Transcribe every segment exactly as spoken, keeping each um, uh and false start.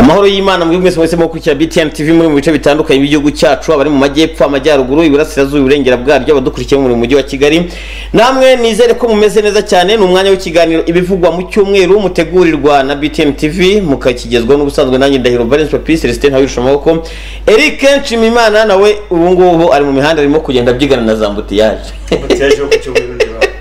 amahoro y'Imana muri mwese mwese mukurikira B T N T V muri mu bice bitandukanye by'igihugu cyacu abari mu majyepfo amajyaruguru iburasirazuba iburengera bwaryo abadukurikiye muri mujyi wa Kigali namwe nizere ko mumeze neza cyane n'umwanya w'ikiganiro ibivugwa mu cyumweru mutegurirwa na B T N T V mukakigezwa n'ubusanzwe nanjye Ndahiro Valence Papi Celestin Hawirusha amaboko Eric Nshimimana nawe ubu ngubu ari mu mihanda arimo kugenda byigana na zambutiyaje zambutiyaje yo ku cyumweru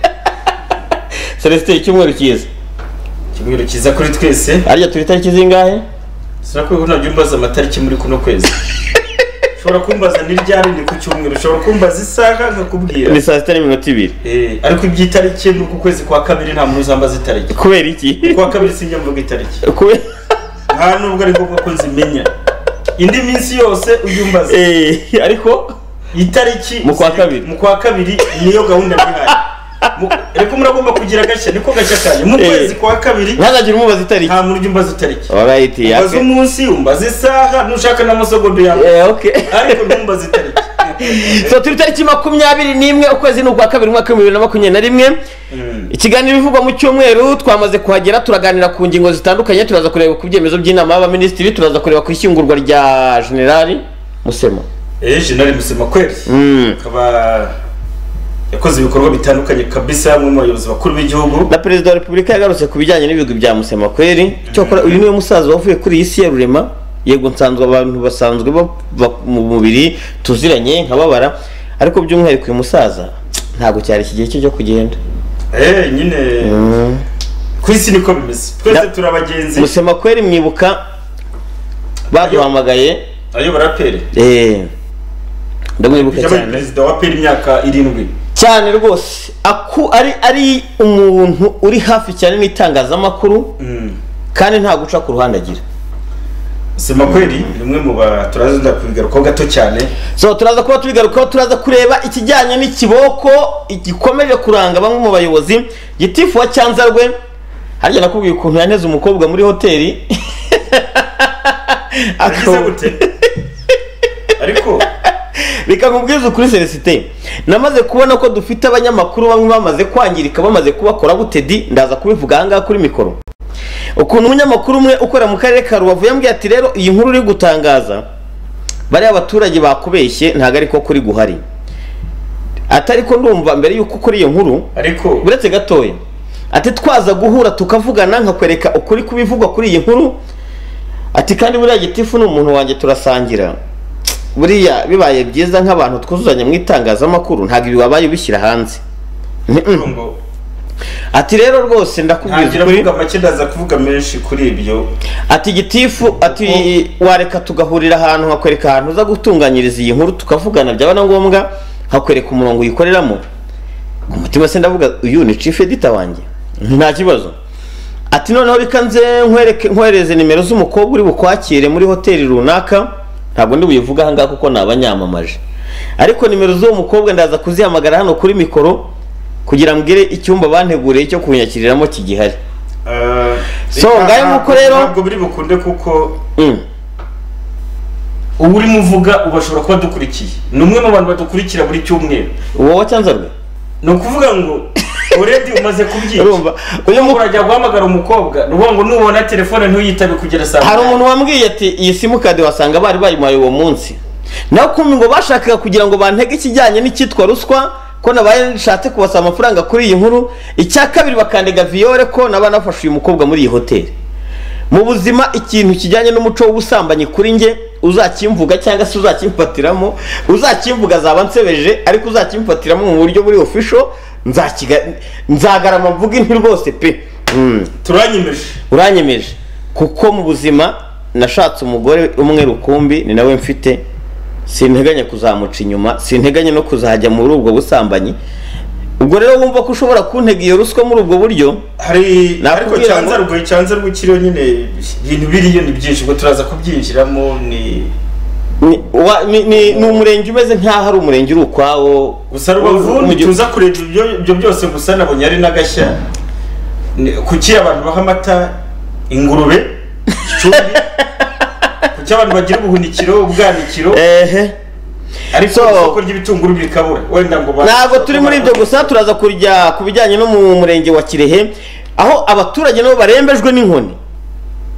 Celestin icyumweru cyiza cyumweru cyiza kuri twese arya turi tariki zingahe Sinakwe ko nabyo mbaza amatariki muri kuno kwezi. Shobora kumbaza ni ryari ni ku cyumweru, shobora kumbaza isaha nkakubwira. Ni saa sita n'iminota ibiri. Eh, ariko iby'itariki ni ku kwezi kwa kabiri nta muntu uzambaza itariki. Kubera iki? Kwa kabiri sinjya mvuga itariki. Kubera nta nubwo ari ngombwa ko nzimenya. Indi minsi yose uyumbaza. Eh, ariko itariki mu kwa kabiri. Mu kwa kabiri niyo gahunda ndihaye. Reko muragomba kugira gashya niko gashya kanye mu kwezi kwa kabiri ntazagira umubaza itariki nta muri umbaza itariki alright ya umbaza umunsi umbaza isaha nushaka n'amasogondo yawe eh okay ariko ndumbaza itariki so turi tariki makumyabiri n'imwe ukwezi n'ukwa kabiri mwaka wa bibiri na makumyabiri na rimwe ikiganiro bivugwa mu cyumweru twamaze kuhagera turaganira ku ngingo zitandukanye turaza kureba ku byemezo by'inama y'abaminisitiri turaza kureba ku ishyingurwa rya General Musema eh General Musema kweli kaba yakoze ibikorwa bitandukanye kabisa mu bayobozi bakuru b'igihugu na Perezida wa Repubulika yagarutse ku bijyanye n'ibigwi bya Musema kweli cyokora uyu niwe musaza wavuye kuri iyi si ya rurema yego nsanzwe abantu basanzwe mu mubiri tuziranye nkababara ariko by'umwihariko uyu musaza ntago cyari kigiye cyo kugenda eh nyine ku isi niko bimeze twese turabagenzi Musema kweli mwibuka baduhamagaye ayo barapere eh ndamwibuka cyane Perezida wa peri imyaka irindwi cyane rwose aku ari ari umuntu uri hafi cyane n'itangazamakuru kandi nta guca ku ruhande agira Musema kweli nimwe mu baturaza kubigaruka gato cyane so turaza kuba tubigaruka turaza kureba ikijyanye n'ikiboko igikomeje kuranga bamwe mu bayobozi gitifu wa Cyanzarwe harya nakubwiye ukuntu yaneze umukobwa muri hoteli akize gute ariko Rika nkubwiza ukuri Celestin namaze kubona ko dufite abanyamakuru bamwe bamaze kwangirika bamaze kubakora butedi ndaza kubivuga hanga kuri mikoro ukuntu umunyamakuru umwe ukora mu karere ka Rubavu yambwiye ati rero iyi nkuru uri gutangaza bari abaturage bakubeshye ntago ariko kuri guhari atari ko ndumva mbere yuko kuri iyo nkuru ariko buretse gatoya ati twaza guhura tukavugana nkakwereka ukuri kubivugwa kuri iyi nkuru ati kandi buriya gitifu n'umuntu wanjye turasangira buriya bibaye byiza nk'abantu twuzuzanya mu itangazamakuru ntago ibi wabaye ubishyira hanze ati rero rwose ndakubwiza ukuri ntagira make ndaza kuvuga menshi kuri ibyo ati gitifu ati wareka tugahurira ahantu nkakwereka ahantu uza gutunganyiriza iyi nkuru tukavugana byaba na ngombwa nkakwereka umurongo uyikoreramo ku mutima se ndavuga uyu ni chief editor wanjye nta kibazo ati noneho bikanze nkwereke nkwereze nimero z'umukobwa uri bukwakire muri hoteli runaka ntabwo ndi buyivuga hanga kuko nabanyamamaje ariko nimero z'uwo mukobwa ndaza kuzihamagara hano kuri mikoro kugira mbwire icyumba banteguriye cyo kunyakiriramo kigihari so ngaye muko rero ntabwo biri bukunde kuko ubu uri muvuga ubashobora kuba dukurikiye ni umwe mu bantu badukurikira buri cyumweru uwo wa Cyanzarwe ni ukuvuga ngo already umaze kubyica uyu muntu urajya guhamagara umukobwa nuvuga ngo nubona telefone ntuyitabe kugera saa hari umuntu wambwiye ati iyi simu card wasanga bari bayimaye uwo munsi naho kumwe ngo bashakaga kugira ngo bantege ikijyanye n'ikitwa ruswa ko nabaye nshatse kubasaba amafaranga kuri iyi nkuru icya kabiri bakandega viole ko nabanafashe uyu mukobwa muri iyi hoteli mu buzima ikintu kijyanye n'umuco w'ubusambanyi kuri nge uzakimvuga cyangwa se uzakimfatiramo uzakimvuga zaba nsebeje ariko uzakimfatiramo mu buryo buri official nzakiga nzagarama mvuga inti rwose pe turanyemeje uranyemeje kuko mu buzima nashatse umugore umwe rukumbi ni nawe mfite sinteganya kuzamuca inyuma sinteganya no kuzajya muri ubwo busambanyi ubwo rero wumva ko ushobora kuntega iyo ruswa muri ubwo buryo hari ariko Cyanzarwe Cyanzarwe kiriyo nyine ibintu biriyo ni byinshi ngo turaza kubyinjiramo ni ni ni umurenge umeze nkaho ari umurenge uri ukwawo gusa Rubavu tuza kureba ibyo byose gusa nabonye ari nagashya kuki abantu baha amata ingurube icumbi kuki abantu bagira ubuhunikiro ubwanikiro ehe ariko isoko ry'ibitunguru bikabura wenda ngo ntabwo turi muri ibyo gusa turaza kurya ku bijyanye no mu murenge wa Kirehe aho abaturage nabo barembejwe n'inkoni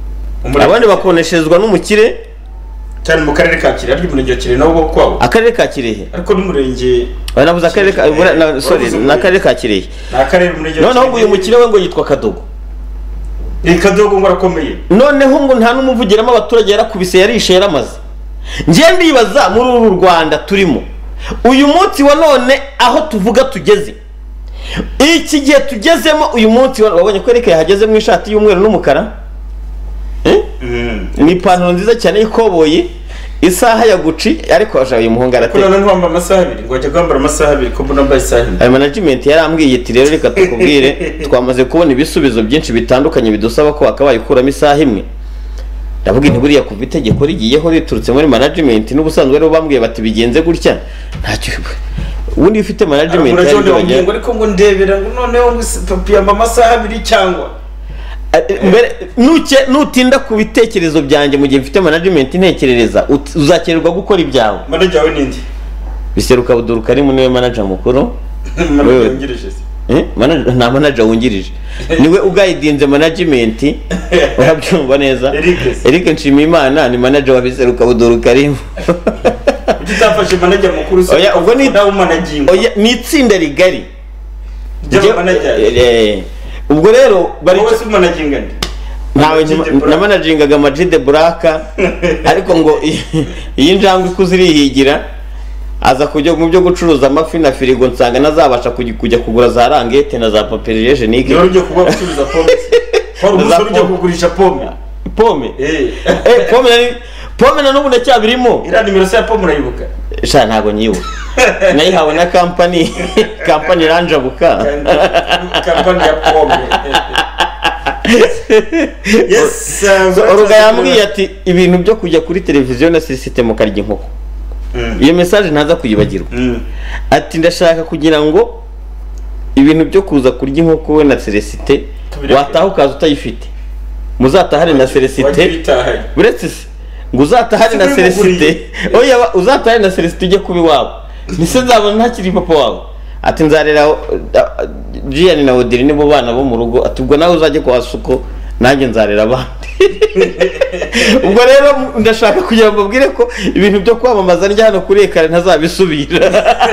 abandi bakonesherezwa n'umukire cyane mu karere ka Kirehe ari umurenge wa Kirehe nawo kwawo akarere ka Kirehe ariko n'umurenge navuze akarere ka sorry n'akarere ka Kirehe n'akarere umurenge wa noneho ngo uyu mukire we ngo yitwa Kadogo ni Kadogo ngo arakomeye noneho ngo nta n'umuvugiramo abaturage yarakubise yarishe yaramaze ngiye ndibaza muri uru Rwanda turimo uyu munsi wa none aho tuvuga tugeze iki gihe tugezemo uyu munsi wabonye ko Eric yahageze mu ishati y'umweru n'umukara eh ni ipantaro nziza cyane y'ikoboyi isaha ya Gucci ariko aje uyu muhungu arate ko none wamba amasaha abiri ngo ajya kwambara amasaha abiri ko mbona mbaye isaha ay management yarambwiye iti rero reka tukubwire twamaze kubona ibisubizo byinshi bitandukanye bidusaba ko akabaye kuramo isaha imwe ndavuga inti buriya kuva itegeko rigiyeho riturutse muri management n'ubusanzwe rero bambwiye bati bigenze gutya ntacyo ubundi ufite management yari ngo ariko ngo ndebera ngo noneho papi amba amasaha abiri cyangwa mbere nuke nutinda ku bitekerezo byanjye mu gihe mfite management intekerereza uzakererwa gukora ibyawe manager we nindi biseruka buduruka ari niwe manager mukuru manager wungirije eh manager nta manager wungirije niwe ugaidinze management urabyumva neza Eric Nshimiyimana ni manager wa biseruka buduruka ari utafashe manager mukuru se oya ubwo ni dawo managing oya ni itsinda rigari je manager eh ubwo rero bari wese managing ndi ntawe na managingaga Majide Buraka ariko ngo iyi njangwe kuzirihigira aza kujya mu byo gucuruza amafi na firigo nsanga nazabasha kujya kugura za rangete na za papier hygienique yo ryo kuba gucuruza pome ko umusoro ryo kugurisha pome pome eh eh pome nani pome na nubu ndacyabirimo ira nimero se ya pome urayibuka sha ntago nyibuka nayihawe na company company Ranjabuka company ya pome yes oruga yambwiye ati ibintu byo kujya kuri televiziyo na system karya inkoko iyo message ntaza kuyibagirwa ati ndashaka kugira ngo ibintu byo kuza kurya inkoko we na Celesite wataha ukaza utayifite muzatahare na Celesite buretse ngo uzatahare na Celesite oya uzatahare na Celesite ujye kubi wabo nise nzabona ntakiri papa wabo ati nzarera Gianni na Odiri nibo bana bo mu rugo ati ubwo nawe uzajye kwa Suko nanjye nzarera abandi ubwo rero ndashaka kugira ngo mbwire ko ibintu byo kwamamaza njya hano kuri ekara ntazabisubira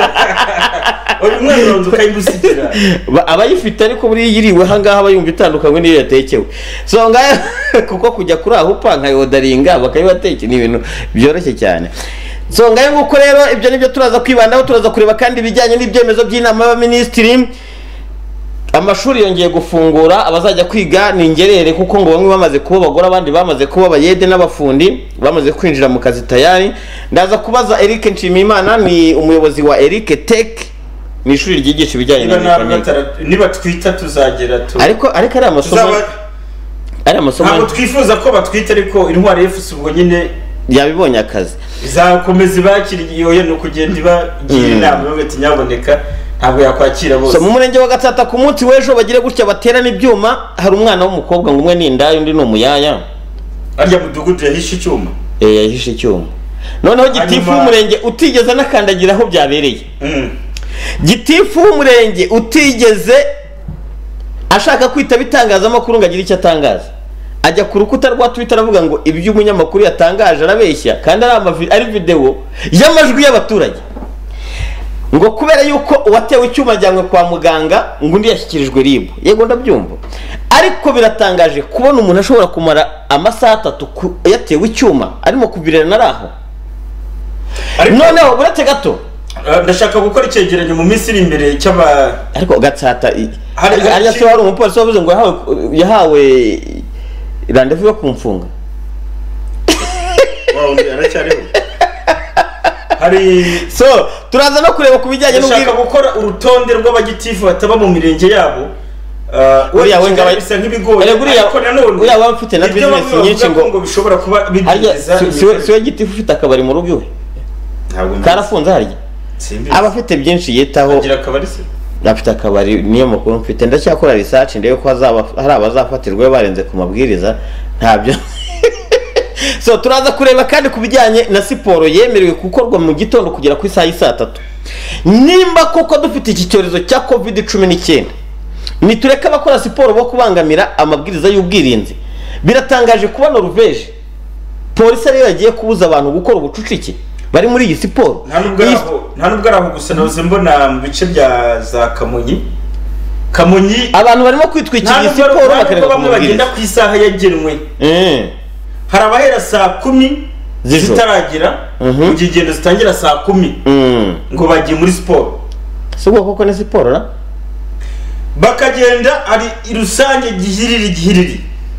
oya umwana ronzo kayimusikira abayifite ariko buri yiriwe hangaha abayumva itandukanye niyo yatekewe so ngaye kuko kujya kuri aho upanka yodaringa bakayibateke ni ibintu byoroshye cyane so ngaye nguko rero ibyo nibyo turaza kwibandaho turaza kureba kandi bijyanye n'ibyemezo by'inama y'abaminisitiri amashuri yongeye gufungura abazajya kwiga ni ingerere kuko ngo bamwe bamaze kuba abagore abandi bamaze kuba abayede n'abafundi bamaze kwinjira mu kazi tayari ndaza kubaza Eric Nshimiyimana ni umuyobozi wa Eric Tech ni ishuri ryigisha ibijyanye n'imyuga niba twita tuzagera tu ariko ariko ari amasomo ari amasomo ntabwo twifuza ko batwita ariko intwari F C ubwo nyine yabibonye akazi izakomeza bakiriye no kugenda ibagira inama yo gati nyaboneka ntabwo yakwakira bose so mu murenge wa Gatsata ku munsi w'ejo bagire gutya baterana ibyuma hari umwana w'umukobwa ngo umwe ni indayo undi ni umuyaya arya mudugudu yahishe icyuma eh yahishe icyuma noneho gitifu w'umurenge utigeze nakandagira aho byabereye gitifu w'umurenge utigeze ashaka kwita bitangazamakuru ngo agire icyo atangaza ajya ku rukuta rwa Twitter aravuga ngo ibyo umunyamakuru yatangaje arabeshya kandi ari ari video y'amajwi y'abaturage ngo kubera yuko uwatewe icyuma ajyanywe kwa muganga ngo undi yashyikirijwe R I B yego ndabyumva ariko biratangaje kubona umuntu ashobora kumara amasaha atatu yatewe icyuma arimo kubirana naraho noneho burate gato ndashaka gukora icyegeranyo mu minsi iri imbere cy'aba ariko Gatsata hari yase wari umupolisi wavuze ngo yahawe yahawe randevu yo kumfunga wow aracyariho hari so turaza no kureba kubijyanye n'ubwira gukora urutonde rw'abagitifu bataba mu mirenge yabo uriya wenga bisa nk'ibigori ariko nanone uriya waba ufite na business nyinshi ngo ngo bishobora kuba bidindiza siwe gitifu ufite akabari mu rugo iwe ntabwo karafunze harya aba afite byinshi yitaho agira akabari se afite akabari niyo makuru mfite ndacyakora research ndebe ko hazaba hari abazafatirwa barenze ku mabwiriza ntabyo so turaza kureba kandi kubijyanye na siporo yemerewe gukorwa mu gitondo kugera ku isaha y'isa tatu nimba koko dufite iki cyorezo cya covid cumi n'icyenda nitureka abakora siporo bo kubangamira amabwiriza y'ubwirinzi biratangaje kuba Norvège polisi ariyo yagiye kubuza abantu gukora ubucucike bari muri iyi siporo. nta nubwo araho nta nubwo araho gusa navuze mbona mu bice bya za Kamonyi Kamonyi abantu barimo kwitwikira iyi siporo bakareba bamwe bagenda ku isaha yagenwe. eh hari abahera saa kumi zitaragira mu gihe ingendo zitangira saa kumi ngo bagiye muri siporo. si ubwo koko ni siporo na bakagenda ari rusange gihiriri gihiriri.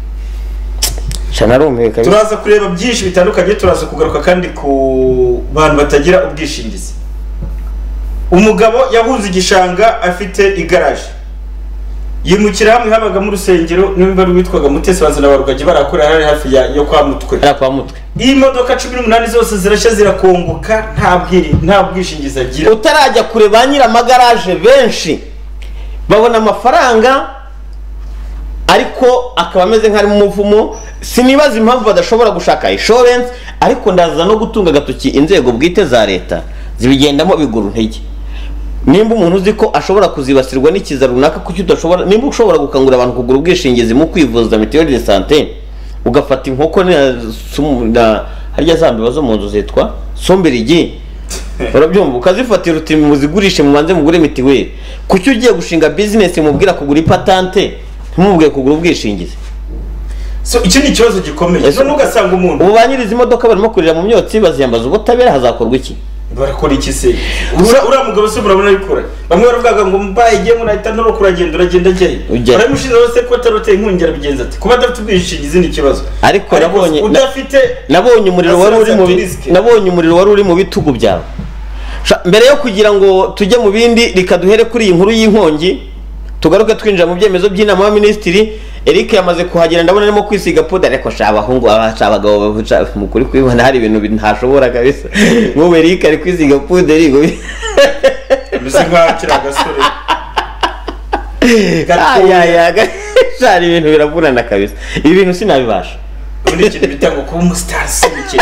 Turaza kureba byinshi bitandukanye, turaza kugaruka kandi ku bantu batagira ubwishingizi. Umugabo yahunze igishanga afite igaraje, yimukira hamwe habaga mu rusengero nimba rwitwaga Mutesi bazana barugage barakora hari hafi ya yo kwa Mutwe. Ara kwa Mutwe. Iyi modoka cumi n'umunani zose zirashya zirakongoka, nta bwiri nta bwishingizi agira. Utarajya kure ba nyira amagaraje benshi babona amafaranga ariko akaba ameze nk'ari mu muvumo. Sinibaza impamvu badashobora gushaka insurance, ariko ndaza no gutunga gatoki inzego bwite za leta zibigendamo biguru ntege. Nimba umuntu uzi ko ashobora kuzibasirwa n'ikiza runaka kuki udashobora, nimba ushobora gukangurira abantu kugura ubwishingizi mu kwivuza mituelle de santé, ugafata inkoko na harya zambe bazo mu nzu zitwa sombirigi urabyumva ukazifatira uti muzigurishe mubanze mugure mitiweli. Kuki ugiye gushinga business mubwira kugura ipatante ntumubwiye kugura ubwishingizi? So iki ni ikibazo gikomeye. None ugasanga umuntu ubu banyiriza imodoka barimo kurira mu myotsi baziyambaza ubutabera, hazakorwa iki? Barakora iki se? Ura mugabo se murabona bikora. Bamwe baravuga ngo mbaye igiye munahita no kuragenda uragenda jye. Baramushinze bose ko tarote inkungera bigenza ati kuba adafite ubwishingizi ni ikibazo. Ariko nabonye udafite nabonye umuriro wari uri mu nabonye umuriro wari uri mu bitugu byawe. Mbere yo kugira ngo tujye mu bindi rikaduhere kuri iyi nkuru y'inkongi, tugaruke twinjira mu byemezo by'inama y'Aminisitiri. Eric yamaze kuhagera ndabona arimo kwisiga poda, ariko shabahungu abacabagabo bavuca mukuri kwibona hari ibintu ntashobora kabisa. Mu Eric ari kwisiga poda rigo bisinga kiragasore ya ya shari ibintu biravunana kabisa. Ibi bintu sinabibasha. Undi kintu bitango kuba umustar sibike.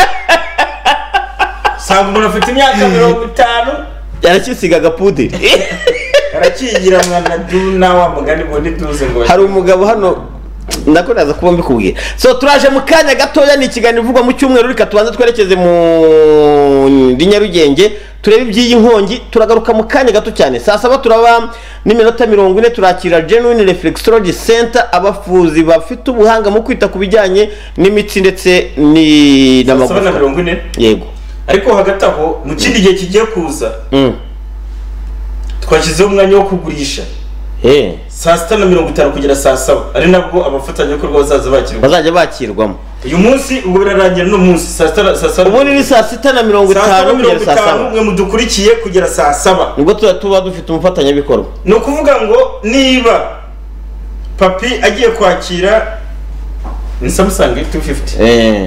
Sanga umuntu afite imyaka mirongo itanu yarakisiga gapudiri. Arakigira mwana duna wa mugani bone duze ngo hari umugabo hano ndakoraza kuba mbikubwira. So turaje mu kanya gatoya ni ikiganiro ivugwa mu cyumweru, rika tubanza twerekeze mu Nyarugenge turebe iby'iyi nkongi, turagaruka mu kanya gato cyane. Saa saba turaba n'iminota mirongo ine turakira Genuine Reflexology Center, abafuzi bafite ubuhanga mu kwita ku bijyanye n'imitsi ndetse ni n'amagufa. Saa mirongo ine yego. Ariko hagati aho mu kindi gihe kigiye kuza twashyizeho umwanya wo kugurisha eh saa sita na mirongo itanu kugera saa saba, ari nabwo abafatanyabikorwa bazaza bakirwa bazajya bakirwamo. Uyu munsi ubwo birarangira no munsi saa sita saa saba, ubundi ni saa sita na mirongo itanu kugera saa saba. Mwe mudukurikiye kugera saa saba nibwo tuba tuba dufite umufatanyabikorwa. Ni ukuvuga ngo niba papi agiye kwakira ni Samsung two fifty eh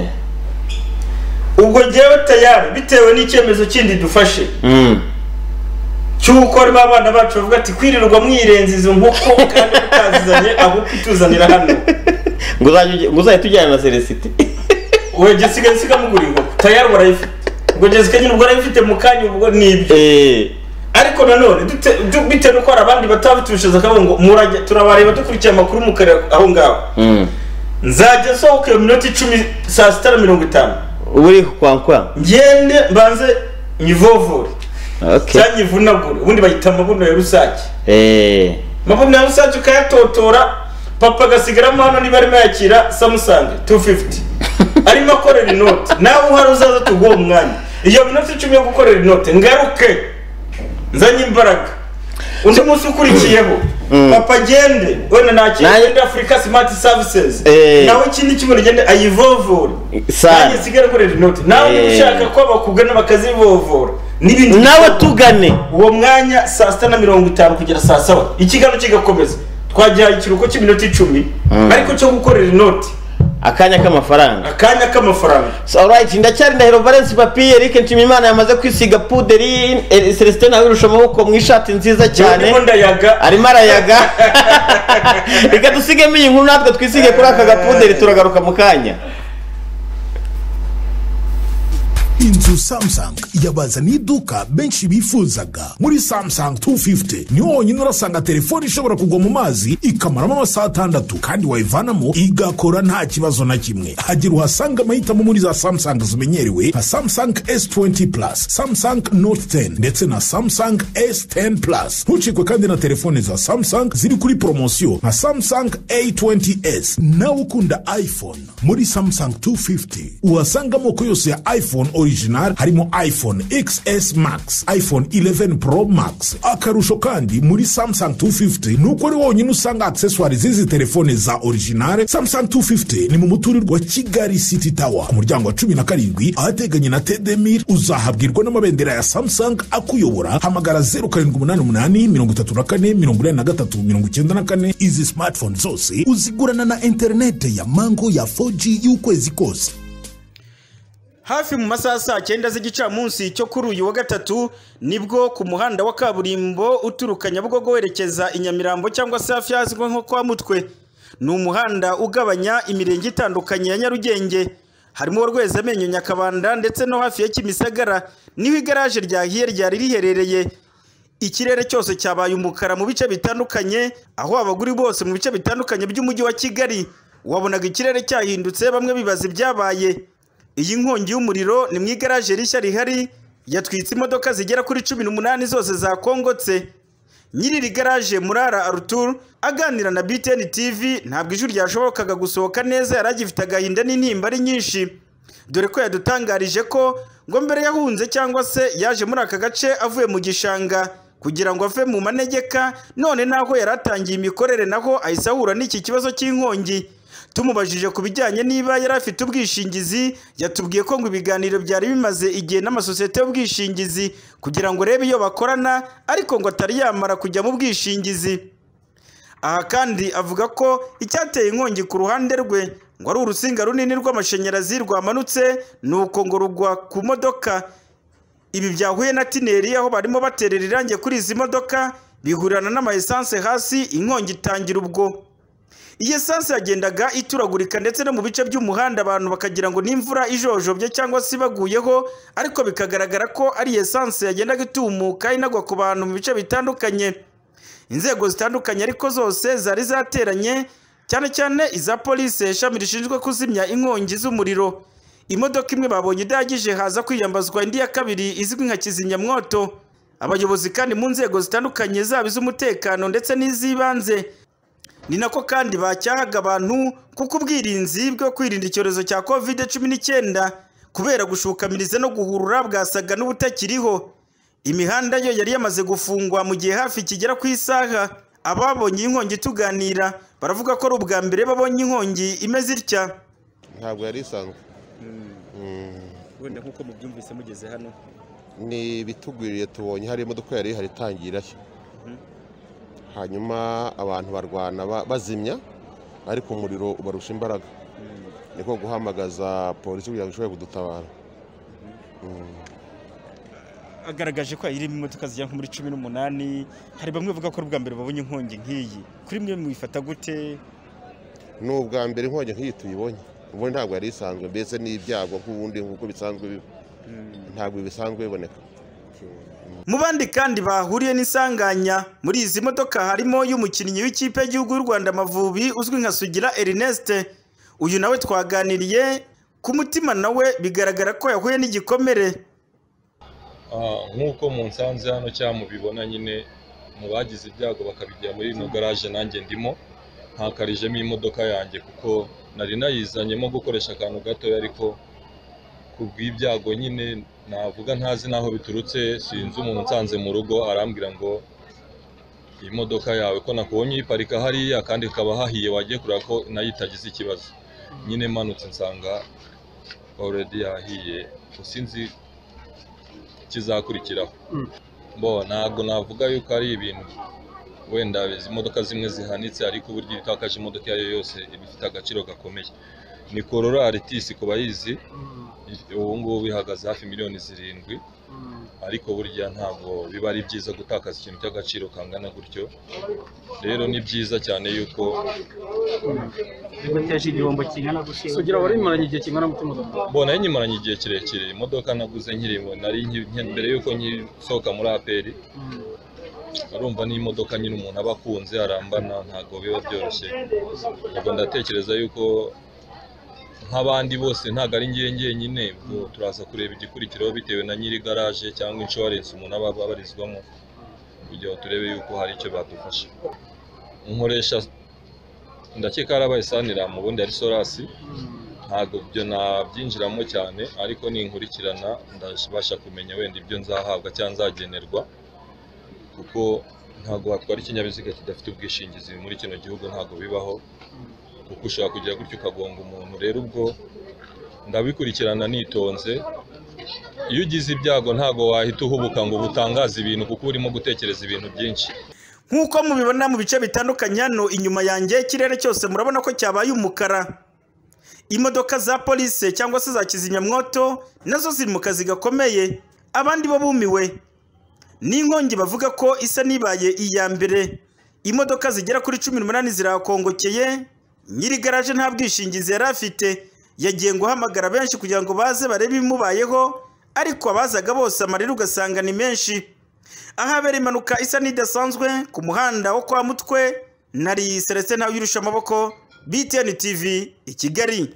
ubwo ngewe tayari bitewe n'icyemezo kindi dufashe mm cyuko ari babana bacu bavuga ati kwirirwa mwirenza izo nkoko kandi mutazizanye abo kutuzanira hano ngo uzajye ngo uzaye tujyana na Celestin we Jessica Jessica mugura inkoko tayari barayifite ngo Jessica nyine ubwo arayifite mu kanya ubwo nibyo eh ariko nanone bite no kwara abandi batabitushiza kabo ngo murajya turabareba dukurikiye amakuru mu kare aho ngaho mm nzajya sohoka mu minota icumi saa sita na mirongo itanu uri kwankwa ngende mbanze nyivovore. Okay. Cyane ivunagura ubundi bayita amabuno ya rusake. Eh. Mabuno ya rusake ukayatotora papa gasigaramo hano niba arimo yakira Samsung two fifty. Arimo akorera inote. Nawe uhari uzaza tuguha umwanya. Iyo minota icumi yo gukorera inote ngaruke. Nzanye imbaraga. Undi munsi ukurikiyeho papa gende wena nakira Africa Smart Services. Nawe ikindi kimwe gende ayivovore. Nanjye sigara korera inote. Nawe ushaka ko bakugana bakazivovora. Nibindi nawe tugane uwo mwanya saa sita na mirongo itanu kugera saa saba ikigano kigakomeza twagira ikiruko cy'iminota icumi ariko cyo gukorera inoti akanya k'amafaranga akanya k'amafaranga. So alright, ndacyari ndahero Valence Papi. Eric Nshimimana yamaze kwisiga puderi. Celestin nawe urusha amaboko mu ishati nziza cyane arimo arayaga. Reka dusigemo iyi nkuru natwe twisige kuri aka gapuderi, turagaruka mu kanya. inzu Samsung yabazaniye iduka benshi bifuzaga. Muri Samsung two fifty niho honyine urasanga telefone ishobora kugwa mu mazi ikamaramo amasaha atandatu kandi wayivanamo igakora nta kibazo na kimwe. Hagira uhasanga amahitamo muri za Samsung zimenyerewe nka Samsung S twenty plus, Samsung Note ten ndetse na Samsung S ten plus. Ntucikwe kandi na telefone za Samsung ziri kuri promosiyo nka Samsung A twenty S. Nawe ukunda iPhone, muri Samsung two fifty uhasanga amoko yose ya iPhone original, harimo iPhone X S Max, iPhone eleven Pro Max. Akarusho kandi muri Samsung two fifty nuko ari wonyine usanga accessoires zizi telefone za original. Samsung two fifty ni mu muturirwa wa Kigali City Tower ku muryango wa cumi na karindwi ahateganye na Tedemir. Uzahabwirwa n'amabendera ya Samsung akuyobora. Hamagara zero karindwi umunani umunani mirongo itatu na kane mirongo inani na gatatu mirongo icyenda na kane. Izi smartphone zose uzigurana na internet ya Mango ya four G y'ukwezi kose. Hafi mu masaha saa cyenda z'igicamunsi cyo kuri uyu wa gatatu nibwo ku muhanda wa kaburimbo uturuka Nyabugogo werekeza i Nyamirambo cyangwa se hafi yazwe nko kwa Mutwe, ni umuhanda ugabanya imirenge itandukanye ya Nyarugenge, harimo Rwezamenyo, Nyakabanda ndetse no hafi ya Kimisagara niho igaraje rya hiye ryari riherereye. Ikirere cyose cyabaye umukara mu bice bitandukanye, aho abaguri bose mu bice bitandukanye by'umujyi wa Kigali wabonaga ikirere cyahindutse, bamwe bibaza ibyabaye. Iyi nkongi y'umuriro ni mu igaraje rishya rihari yatwitse imodoka zigera kuri cumi n'umunani zose zakongotse. Nyiri garaje Murara Arthur aganira na B T N T V ntabwo ijuru ryashobokaga gusohoka neza, yaragifite agahinda n'intimba ari nyinshi, dore ko yadutangarije ko ngo mbere yahunze cyangwa se yaje muri aka gace avuye mu gishanga kugira ngo ave mu manegeka, none naho yaratangiye imikorere naho ahise ahura n'iki kibazo cy'inkongi. Tumubajije ku bijyanye niba yari afite ubwishingizi, yatubwiye ko ngo ibiganiro byari bimaze igihe n'amasosiyete y'ubwishingizi kugira ngo rebe iyo bakorana, ariko ngo atari yamara kujya mu bwishingizi. Aha kandi avuga ko icyateye inkongi ku ruhande rwe ngo ari urusinga runini rw'amashanyarazi rwamanutse nuko ngo rugwa ku modoka. Ibi byahuye na tineri aho barimo baterera irange kuri izi modoka bihurirana n'ama essence hasi, inkongi itangira ubwo. Iyi essence yagendaga ituragurika ndetse no mu bice by'umuhanda abantu bakagira ngo n'imvura ijojobye cyangwa se baguyeho, ariko bikagaragara ko ari essence yagendaga itumuka inagwa ku bantu mu bice bitandukanye. Inzego zitandukanye ariko zose zari zateranye, cyane cyane iza police ishami rishinzwe kuzimya inkongi z'umuriro. Imodoka imwe babonye idahagije haza kwiyambazwa indi ya kabiri izwi nka kizimyamwoto. Abayobozi kandi mu nzego zitandukanye zaba iz'umutekano ndetse n'iz'ibanze ni nako kandi bacyahaga abantu kuko ubwirinzi bwo kwirinda icyorezo cya covid cumi n'icyenda kubera gushukamiriza no guhurura bwasaga n'ubutakiriho. Imihanda yo yari yamaze gufungwa mu gihe hafi kigera ku isaha. Ababonye inkongi tuganira baravuga ko ari ubwa mbere babonye inkongi imeze itya. Ntabwo yari isanzwe. Wenda nkuko mubyumvise mugeze hano ni bitugwiriye tubonye hari imodoka yari hari tangira hanyuma abantu barwana bazimya ariko umuriro ubarusha imbaraga, niko guhamagaza polisi kugira ngo ishobore kudutabara. Agaragaje ko irimo imodoka zijya muri cumi n'umunani, hari bamwe bavuga ko ubwa mbere babonye inkongi nk'iyi. Kuri mwe mwifata gute? Ni ubwa mbere inkongi nk'iyi tuyibonye, ubundi ntabwo yari isanzwe, mbese n'ibyago nk'ubundi nk'uko bisanzwe ntabwo bisanzwe biboneka. Mu bandi kandi bahuriye n'isanganya muri izi modoka harimo y'umukinnyi w'ikipe y'igihugu y'u Rwanda Amavubi uzwi nka Sugira Ernest. Uyu nawe twaganiriye ku mutima, nawe bigaragara ko yahuye n'igikomere. Nk'uko mu nsanze hano cyangwa mubibona nyine mu bagize ibyago bakabigira muri ino garage nanjye ndimo ntakarijemo imodoka yanjye kuko nari nayizanyemo gukoresha akantu gato, ariko kubw'ibyago nyine navuga ntazi naho biturutse, sinzi umuntu nsanze mu rugo arambwira ngo iyi modoka yawe ko nakubonye iparika hariya kandi kaba hahiye wagiye kureba ko nayo itagize ikibazo. Nyine manutse nsanga already yahiye, sinzi kizakurikiraho. Bo ntabwo navuga yuko ari ibintu wenda izi modoka zimwe zihanitse, ariko uburyo itakaje imodoka yayo yose ibifite agaciro gakomeye. Ni Corolla Altis ku bayizi, ubu ngubu bihagaze hafi miliyoni zirindwi. ariko burya ntabwo biba ari byiza gutakaza ikintu cy'agaciro kangana gutyo. Rero ni byiza cyane yuko biguteje igihombo kingana gushinga sugira wari imaranye igihe kingana gute imodoka bona nyimaranye igihe kirekire. Imodoka naguze nkirimo nari mbere yuko nyisohoka muri A P R arumva ni imodoka nyine umuntu aba akunze arambana ntago biba byoroshye. Ubwo ndatekereza yuko nk'abandi bose ntago ari ngiye ngiye nyine ubwo turaza kureba igikurikiraho bitewe na nyiri garage cyangwa insurance umuntu aba abarizwamo kugira ngo turebe yuko hari icyo badufasha. Nkoresha ndakeka harabaye Sanira mu bundi ari Solasi ntago byo nabyinjiramo cyane ariko ninkurikirana ndabasha kumenya wenda ibyo nzahabwa cyangwa nzagenerwa kuko ntago watwara ikinyabiziga kidafite ubwishingizi muri kino gihugu ntago bibaho kuko ushaka kugira gutyo ukagonga umuntu. Rero ubwo ndabikurikirana nitonze. Iyo ugize ibyago ntago wahita uhubuka ngo butangaze ibintu kuko urimo gutekereza ibintu byinshi. Nkuko mubibona mu bice bitandukanye hano inyuma yanjye ikirere cyose murabona ko cyabaye umukara. Imodoka za police cyangwa se za kizimyamwoto nazo ziri mu kazi gakomeye. Abandi bo bumiwe n'inkongi bavuga ko isa nibaye iya mbere. Imodoka zigera kuri cumi n'umunani zirakongokeye. Nyiri garage nta bwishingizi yari afite, yagiye guhamagara benshi kugira ngo baze barebe ibimubayeho, ariko abazaga bose amarira ugasanga ni menshi. Ahabera impanuka isa n'idasanzwe ku muhanda wo kwa Mutwe, nari Celestin Ntawuyirusha amaboko, B T N T V i Kigali.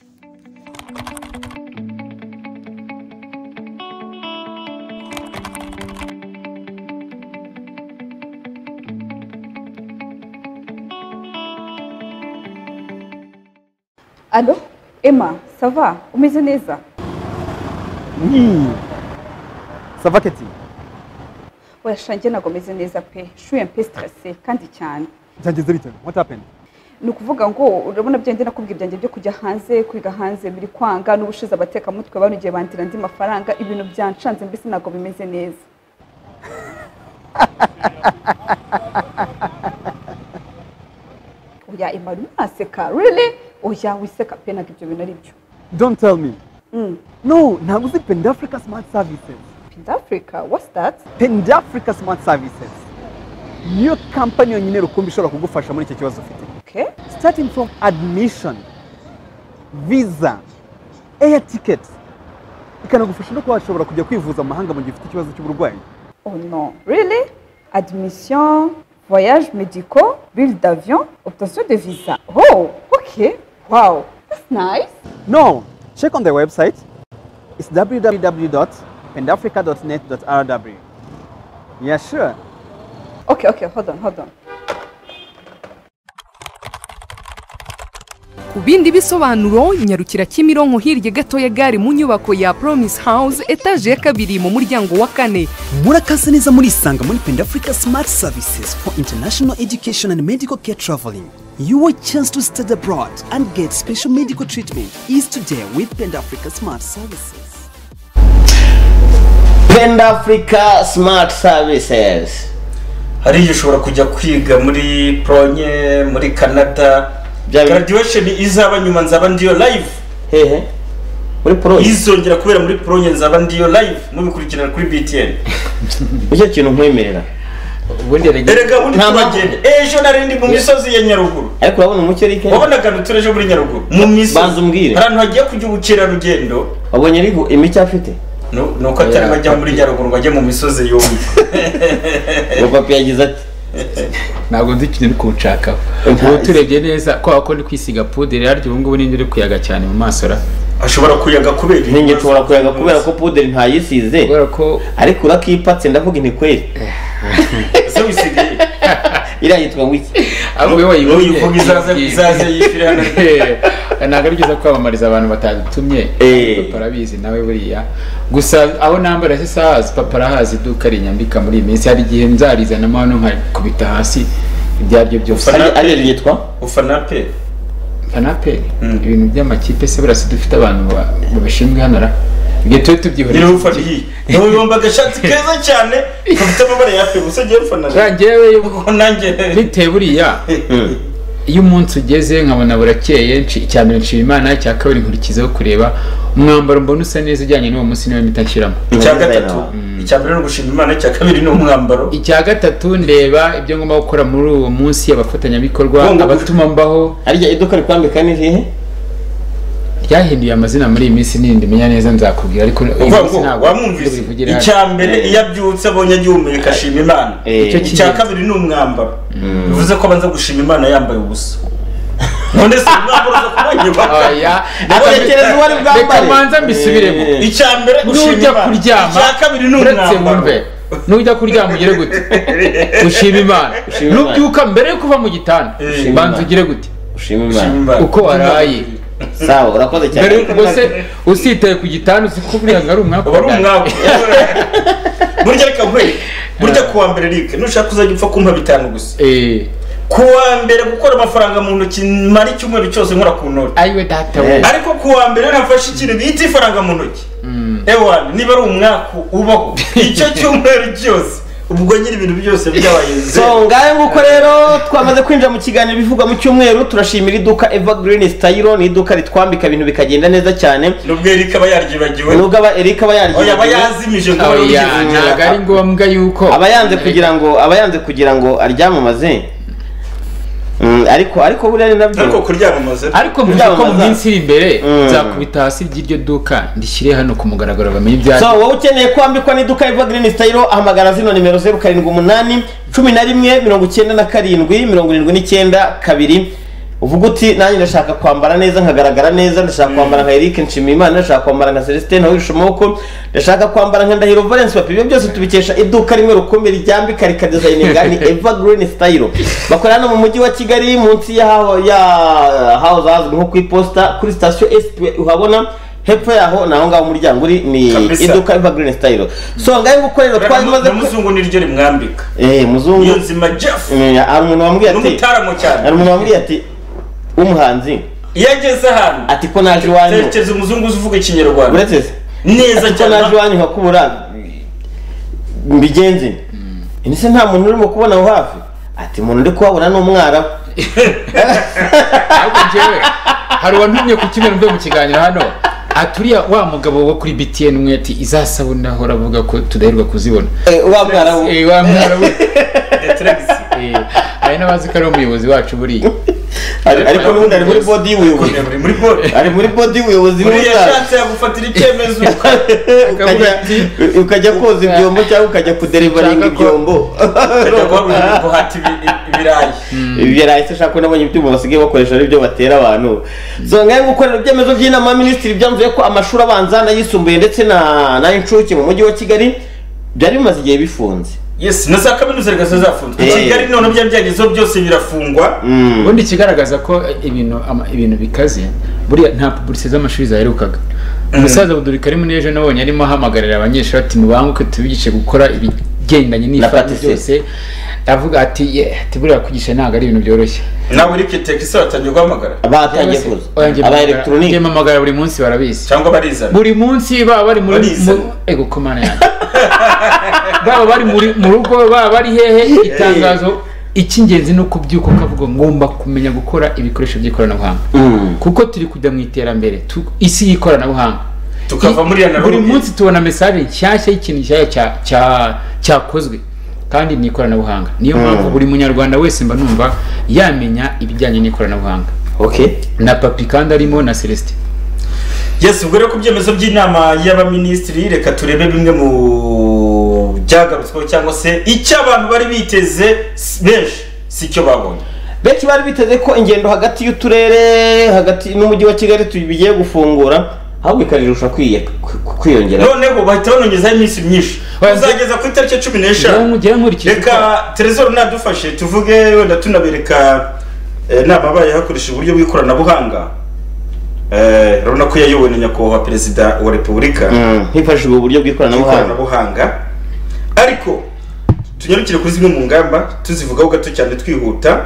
Allô Emma, ça va? Umeze neza? Oui. Ça va Keti? Oya shanjye nago meze neza pe. Je suis un peu stressée kandi cyane. Byageze bite? What happened? Ni ukuvuga ngo urabona byende nakubwira ibyanjye byo kujya hanze kwiga hanze biri kwanga n'ubushize abateka mutwe banugiye bandira ndi mafaranga ibintu byancanze mbese nago bimeze neza. Oya Emma uraseka really? Oya wiseka pe ntabwo ibyo bintu ari byo. Don't tell me. Mm. No, ntabwo uzi Pendafrica Smart Services. Pendafrica? What's that? Pendafrica Smart Services. Niyo company yonyine rukumbi ishobora kugufasha muri icyo kibazo ufite. Okay. Starting from admission, visa, air ticket. Ikanagufasha no kuba washobora kujya kwivuza mu mahanga mu gihe ufite ikibazo cy'uburwayi. Oh non, really? Admission, voyage médicaux, billet d'avion, obtention de visa. Oh, okay. Wow, that's nice. No, check on their website. It's w w w dot pendafrica dot net dot r w. Yeah, sure. Okay, okay, hold on, hold on. Ku bindi bisobanuro nyarukira Kimironko hirya gato ya gare mu nyubako ya Promise House etage ya kabiri mu muryango wa kane. Murakase neza muri Sanga muri Pendafrica Smart Services for international education and medical care traveling. Your chance to study abroad and get special medical treatment is today with Pendafrica Smart Services. Pendafrica Smart Services. Hari ushobora kujya kwiga muri Pronye muri Canada. Graduation izaba nyuma nzaba ndiyo live. Hehe. Muri Pronye. Izongera kubera muri Pronye nzaba ndiyo live mubikurikirana kuri B T N. Icyo kintu nkwemerera. Ubundi erega undi twagende. Ejo narindi mu misozi ya Nyaruguru. Ariko urabona umucyo rike. Wabonaga nutureje muri Nyaruguru. Mu misozi. Banza umbwire. Harantu hagiye kujya ubukera rugendo. Wabonye ariko imico afite. No nuko atari bajya muri Nyaruguru bajye mu misozi yombi. Ngo papi yagize ati ntabwo ndi kintu kunshaka. Ubu turebye neza ko ako ni kwisiga poudre yaryo ubu ngubu nindi uri kuyaga cyane mu maso ra. Ashobora kuyaga kubera ninge tubora kuyaga kubera ko poudre ntayisize. Kubera ko ariko urakipatse ndavuga inti kweli. Se wisigaye. Ira yitwa wiki. Ahubwo wayivuga ivuga izaze izaze yifire hano. Ntabwo ari byiza kwamamariza abantu batadutumye. Papa arabizi nawe buriya. Gusa aho nambara se sahazi papa arahazi duka rinyambika muri iminsi hari gihe nzarizana amano nka kubita hasi ibyaryo byose. Ari yitwa Ufanape. Fanape ibintu by'amakipe se burasi dufite abantu babishinzwe hanara. Igihe tuwe tubyihoreye. Ni ufaniye. Niwe yomba gashati keza cyane kafite amabara yafe gusa giye ufana. Rangewe yuko nanjye bite buriya. iyo umunsi ugeze nkabona burakeye icya mbere nshima Imana, icya kabiri nkurikizaho kureba umwambaro mbona usa neza ujyanye n'uwo munsi niwe mpita nshyiramo. Icya gatatu icya mbere no gushima Imana, icya kabiri ni umwambaro. Icya gatatu ndeba ibyo ngomba gukora muri uwo munsi, abafatanyabikorwa abatuma mbaho. Arya iduka rikwambika ni rihe? Ryahinduye amazina muri iyi minsi nindi menya neza nzakubwira, ariko wamwumvise icya mbere iyo abyutse abonye agihumeka ashima Imana, icya kabiri ni umwambaro. Bivuze ko abanza gushima Imana yambaye ubusa. None se umwambaro uza kubonye oya atekereza uwari bwambare. Reka manza mbisubiremo. Icya mbere gushima Imana, icya kabiri ni umwambaro. Nujya kuryama ugire gute? Ushima Imana. Nubyuka mbere yo kuva mu gitanda banza ugire gute? Ushima Imana uko waraye. Sawa, urakoze cyane. Rwose usitaye ku gitanda uzi ko buriya ngari umwaka. Bari umwaka. Burya reka nkwe. Burya kuwa mbere rike nushaka uzajya upfa kumpa bitanu gusa. Eh. Kuwa mbere gukora amafaranga mu ntoki mari cyumweru cyose nkora ku noti. Ayiwe data we. Ariko kuwa mbere nafashe ikintu bita ifaranga mu ntoki. Ewa niba ari umwaka ubaho icyo cyumweru cyose ubwo nyiri ibintu byose byabayenze. So ngaye nguko rero twamaze kwinjira mu kiganiro bivugwa mu cyumweru. Turashimira iduka Evergreen Style, ni iduka ritwambika ibintu bikagenda neza cyane. Nubwo Eric aba yaryibagiwe. Nubwo aba Eric aba yaryibagiwe. Oya bayazimije ngo ntago ari ngombwa yuko abayanze kugira ngo abayanze kugira ngo aryamamaze. Mm, ariko ariko buriya nabyo ariko kuryamamaza ariko mvuze ko mu minsi iri imbere nzakubita hasi ry'iryo duka ndishyire hano ku mugaragaro bamenye ibyaje. So wowe ukeneye kwambikwa n'iduka Evergreen Style ahamagara zino nimero zero karindwi umunani cumi na rimwe mirongo icyenda na karindwi mirongo irindwi n'icyenda kabiri. Uvuga uti nanjye ndashaka kwambara neza nkagaragara neza, ndashaka kwambara nka Eric Nshimiyimana, ndashaka kwambara nka Celestin Ntawirisha Amaboko, ndashaka kwambara nka Ndahiro Valence Papi. Ibyo byose tubikesha iduka rimwe rukomeye ryambika rikadesigninga ni Evergreen Style. Bakorana mu mujyi wa Kigali munsi ya ya house hazwi nko ku iposta kuri station S P uhabona hepfo yaho naho ngaho umuryango uri ni iduka Evergreen Style. So ngaye gukorera twazimaze muzungu niryo rimwambika. Eh muzungu Yonzima Jeff. Ari umuntu wambwiye ati n'umutaramo cyane. Ari umuntu wambwiye ati umuhanzi yageze hano ati ko naje wanyu tekereza umuzungu uvuga ikinyarwanda uretse neza cyane naje wanyu nkakubura mbigenze inise nta muntu urimo kubona aho hafi ati umuntu ndi kuhabona n'umwarabu. Ahubwo njyewe hari uwantumye ku kimwe mbe mu kiganiro hano aturiya wa mugabo wo kuri B T N umwe ati izasabuna hora avuga ko tudaherwa kuzibona wa mwarabu eh wa mwarabu eh ari nabazi ko ari umuyobozi wacu buri ariko n'ubundi ari muri body y'ubuyobozi muri body ari muri body y'ubuyobozi n'ubundi yashatse yagufatira icyemezo ukajya koza ibyombo cyangwa ukajya kuderivaringa ibyombo ukajya guhata ibirayi ibirayi se shaka nabonye ibyuma basigaye bakoresha n'ibyo batera abantu. So ngaye gukorera ibyemezo by'inama minisitiri byanzuye ko amashuri abanza n'ayisumbuye ndetse na n'ay'incuke mu mujyi wa Kigali byari bimaze igihe bifunze. Yes, na za kaminuza rega zafunzwe. Kigali none byabyagezo byose birafungwa. Ubundi kigaragaza ko ibintu ibintu bikaze buriya nta publicité z'amashuri zaherukaga. Umusaza Buduri Karimu neje nabonye arimo hamagarira abanyeshuri ati mubanguke tubigishe gukora ibigendanye n'ifati byose. Avuga ati ati buriya kugisha ntago ari ibintu byoroshye. Nawe uri kiteka isa batangiye guhamagara. Batangiye kuza. Aba electronic game amagara buri munsi barabizi. Cyangwa barizana. Buri munsi baba bari muri ego komana yanjye. Baba bari muri mu rugo baba bari hehe itangazo icy'ingenzi no kubyuka kavuga ngomba kumenya gukora ibikoresho by'ikoranabuhanga. Kuko turi kujya mu iterambere isi y'ikoranabuhanga. Tukava muri ya buri munsi tubona message nshyashya y'ikintu cya cya cyakozwe kandi ni ikoranabuhanga. Niyo mpamvu buri munyarwanda wese mba numva yamenya ibijyanye n'ikoranabuhanga. Okay. Na Papi kandi arimo na Celestin. Yes, ubwo rero ku byemezo by'inama y'abaminisitiri reka turebe bimwe mu byagarutsweho cyangwa se icyo abantu bari biteze benshi si cyo babonye. Benshi bari biteze ko ingendo hagati y'uturere hagati n'umujyi wa Kigali tubigiye gufungura ahubwo ikarirusha kwiyongera. Noneho bahita banongezaho iminsi myinshi. Uzageza ku itariki cumi n'eshanu. Reka Trezor nadufashe tuvuge wenda tunabereka nama baye hakoresha uburyo bw'ikoranabuhanga. Eh, rona ko yayoboye nyakubahwa perezida wa Repubulika hifashishwa uburyo bw'ikoranabuhanga. Ariko tunyarukire kuri zimwe mu ngamba tuzivugaho gato cyane twihuta.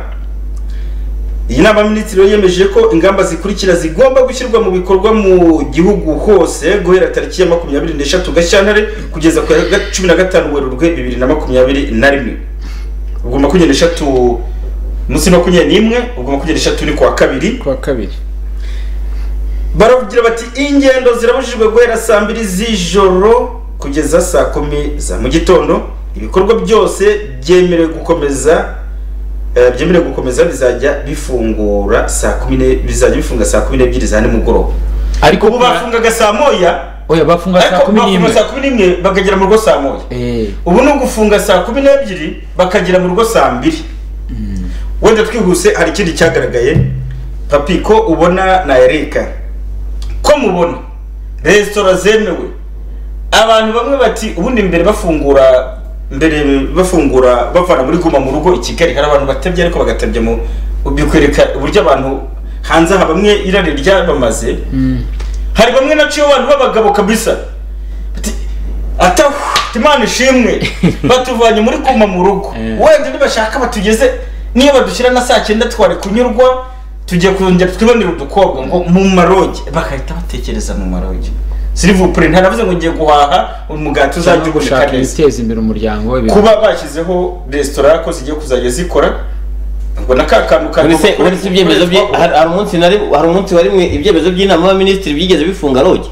Iyi nama minisitiri yemeje ko ingamba zikurikira zigomba gushyirwa mu bikorwa mu gihugu hose guhera tariki ya makumyabiri n'eshatu Gashyantare kugeza ku cumi na gatanu Werurwe bibiri na makumyabiri na rimwe. Ubwo makumyabiri n'eshatu munsi makumyabiri n'imwe ubwo makumyabiri n'eshatu ni kuwa kabiri kuwa kabiri baravugira bati ingendo zirabujijwe guhera saa mbiri z'ijoro kugeza saa kumi za mu gitondo. Ibikorwa byose byemerewe gukomeza uh, byemerewe gukomeza bizajya bifungura saa kumi ne bizajya bifunga saa kumi n'ebyiri za nimugoroba. Ariko ubu bafungaga saa moya. Oya bafunga saa kumi n'imwe. Saa kumi n'imwe bakagera mu rugo saa moya. Eh. Ubu no gufunga saa kumi n'ebyiri bakagera mu rugo saa mbiri. Mm. Wenda twihuse hari ikindi cyagaragaye. Papi ko ubona na Erika. Ko mubona restaurant zemewe. Abantu bamwe bati ubundi mbere bafungura mbere bafungura bavana muri Guma mu rugo i Kigali hari abantu batebye ariko bagatebye mu bikwereka uburyo abantu hanze ha bamwe irari ryabamaze. Mm. Hari bamwe naciyo abantu babagabo kabisa ati ata Imana ishimwe batuvanye muri Guma mu rugo. Wenda nibashaka batugeze niyo badushyira na saa cyenda twari kunyurwa tujye kongera twibonera udukobwa ngo mu maroge bakahita batekereza mu maroge. Silivupure ntaravuze ngo ngiye guhaha umugati uzajya gushaka iteza imbere umuryango kuba bashyizeho restaurant ko zigiye kuzajya zikora ngo nakakantu kandi se wari ibyemezo bye hari umunsi nari hari umunsi wari mwe ibyemezo by'inama y'abaminisitiri byigeze bifunga roge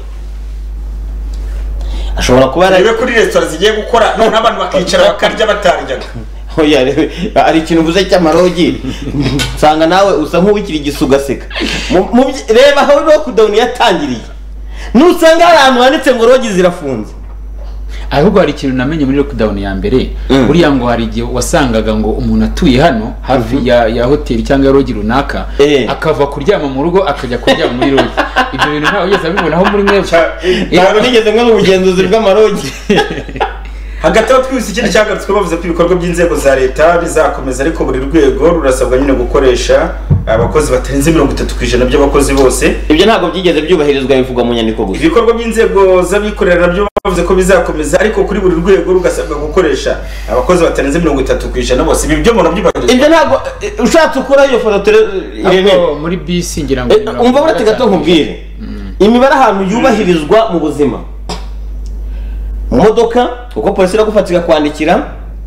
ashobora kuba ari kuri restaurant zigiye gukora none abantu bakicara bakarya bataryaga. Oya ari ikintu uvuze cy'amarogi nsanga nawe usa nk'uwikiri gisugaseka reba aho lockdown yatangiriye nusanga hari ahantu handitse ngo rogi zirafunze. Ahubwo hari ikintu namenye muri lockdown ya mbere buriya ngo hari igihe wasangaga ngo umuntu atuye hano hafi ya ya hoteli cyangwa ya rogi runaka akava kuryama mu rugo akajya kuryama muri rogi. Ibyo bintu ntawe ugeze abibonaho muri mwe ntabwo nigeze nko mu bugenzuzi bw'amarogi. Hagati aho twese ikindi cyagarutswe bavuze ko ibikorwa by'inzego za leta bizakomeza ariko buri rwego rurasabwa nyine gukoresha abakozi batarenze mirongo itatu ku ijana by'abakozi bose. Ibyo ntabwo byigeze byubahirizwa bivugwa mu nyandiko gusa. Ibikorwa by'inzego z'abikorera nabyo bavuze ko bizakomeza ariko kuri buri rwego rugasabwa gukoresha abakozi batarenze mirongo itatu ku ijana bose. Ibi byo murabyo byubahirizwa. Ibyo ntabwo ushatse ukora iyo foto Irene muri bisi ngira ngo umva burate gato nkubwire imibare ahantu yubahirizwa mu buzima mu modoka uko polisi iragufatika kwandikira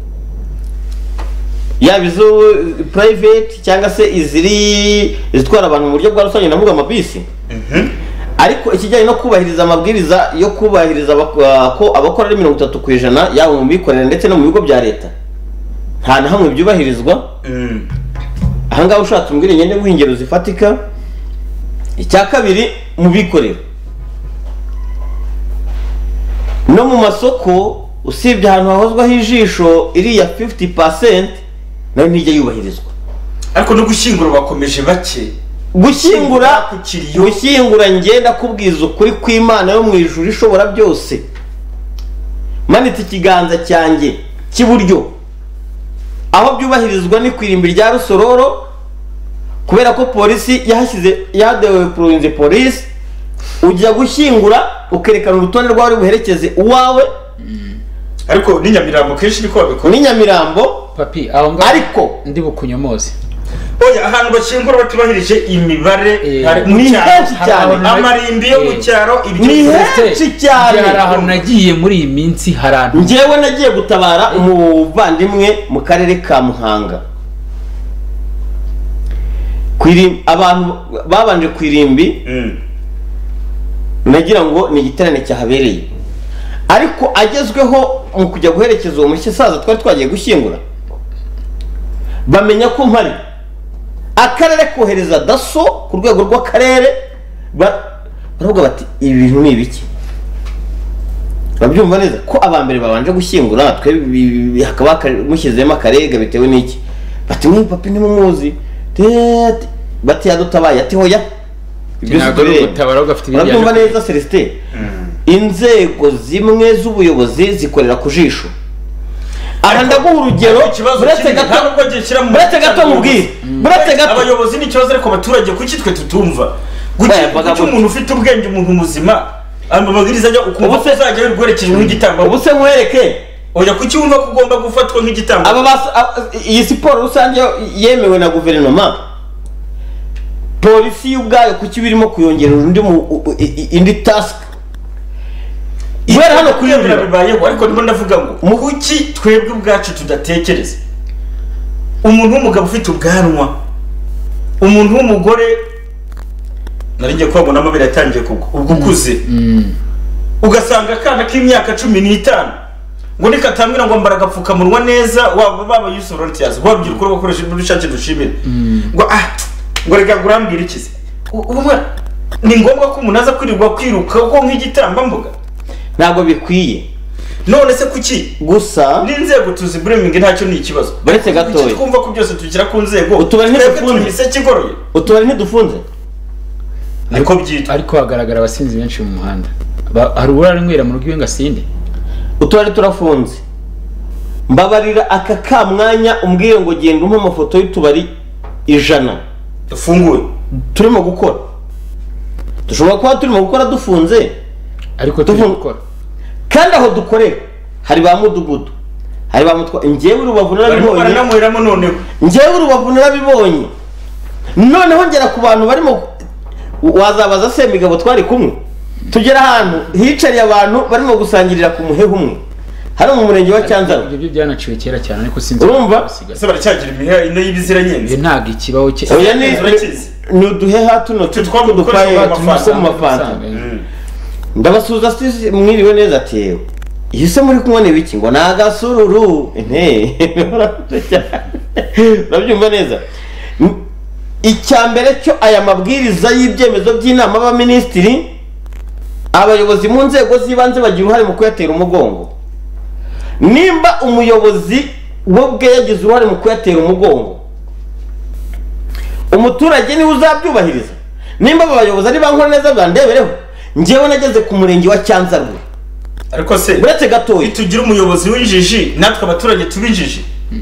yaba izo private cyangwa se iziri izitwara abantu mu buryo bwa rusange navuga amabisi. Ariko ikijyanye no kubahiriza amabwiriza yo kubahiriza ko abakora ari mirongo itatu ku ijana yaba mu bikorera ndetse no mu bigo bya leta nta na hamwe byubahirizwa. Ahangaha ushatse umbwire nyine nk'ingero zifatika. Icya kabiri mu bikorera no mu masoko usibye ahantu hahozwaho ijisho iriya fifty percent nayo ntijya yubahirizwa. Ariko no gushyingura bakomeje bake gushyingura gushyingura ngenda kubwiza ukuri kw'Imana yo mu ijuru ishobora byose manitse ikiganza cyanjye cy'iburyo aho byubahirizwa ni kwirimbi rya Rusororo kubera ko polisi yahashyize yadewe province police ujya gushyingura ukerekana urutonde rwawe buherekeze uwawe. Ariko ni Nyamirambo kenshi niko babikora. Ni Nyamirambo papi aho ngaho ariko ndi bukunyomoze. Oya ahantu bashyingura batubahirije imibare mu cyaro amarimbi yo mu cyaro ibyo byose cyane. Hari ahantu nagiye muri iyi minsi harantu njyewe nagiye gutabara umuvandimwe mu karere ka Muhanga kwirimbi abantu babanje kwirimbi nagira ngo ni igiterane cyahabereye ariko agezweho mu kujya guherekeza uwo musaza twari twagiye gushyingura bamenya ko mpari akarere kohereza daso ku rwego rw'akarere baravuga bati ibi bintu ni ibiki babyumva neza ko abambere babanje gushyingura twe hakaba mushyizemo akarega bitewe n'iki bati mwe papi nimumuzi bati yadutabaye ati hoya babyumva neza Celestin. Inzego zimwe z'ubuyobozi zikorera ku jisho. Aha ndaguha urugero buretse gato buretse gato mubwire buretse gato abayobozi ni ikibazo ariko abaturage kuki twe tutumva guki umuntu ufite ubwenge umuntu muzima amabwiriza ajya ukumva ko uzajya wirwerekeje nk'igitamba ubu se nkwereke oya kuki wumva ko ugomba gufatwa nk'igitamba. Aba iyi siporo rusange yemewe na guverinoma polisi y'ubwayo kuki birimo kuyongerera undi indi task Ibera hano kuyobora bibayeho ariko ndimo ndavuga ngo kuki twebwe ubwacu tudatekereza umuntu w'umugabo ufite ubwanwa, umuntu w'umugore naringiye kubabona amabere yatangiye kugwa ubwo ukuze, ugasanga akana k'imyaka cumi n'itanu ngo nikatambwira ngo mbara agapfukamunwa neza, waba baba yusororitiyazi wabwira uko bakoresha ibishake dushimira ngo ah ngo reka gurambwira ikize umwe ni ngombwa ko umuntu aza kwirirwa kwiruka uko nk'igitambambuga, ntabwo bikwiye. none se kuki gusa n'inzego tuzi burimingi ntacyo ni ikibazo, baretse gatoya twumva ko byose tukira ku nzego, utubari ntidufunze kigoroye, utubari ntidufunze ariko byitwa ariko hagaragara abasinzi benshi mu muhanda, hari urara nwera mu rugo ngasinde. utubari turafunze, mbabarira aka ka mwanya umbwire ngo genda umpe amafoto y'utubari ijana dufunguye turimo gukora. dushobora kuba turimo gukora dufunze ariko turimo gukora, kandi aho dukorera hari ba mudugudu, hari ba mutwa. njyewe urubavu narabibonye, njyewe urubavu narabibonye, noneho ngera ku bantu barimo, wazabaza Semigabo twari kumwe, tugera ahantu hicariye abantu barimo gusangirira ku muhehe umwe hano mu murenge wa Cyanzaro. ibyo byo byanaciwe kera cyane ariko sinzi urumva se baracyagira imihehe ino y'ibizira nyenzi, ntabwo ikibaho cye oya ni ni uduheha tuno tutwako dukaye tumuse mu mafanta. ndabasuza sisi mwiriwe neza tewe iyo se muri kumwe n'ibiki ngo nagasururu nte urabyumva neza. icya mbere cyo aya mabwiriza y'ibyemezo by'inama y'abaminisitiri, abayobozi mu nzego z'ibanze bagira uruhare mu kuyatera umugongo. nimba umuyobozi we bwe yagize uruhare mu kuyatera umugongo, umuturage niwe uzabyubahiriza. nimba aba bayobozi ari bankora neza bandebereho, njyewe nageze ku murenge wa Cyanzaro, ariko se uretse gatoya tugira umuyobozi w'injiji natwe abaturage tubinjiji,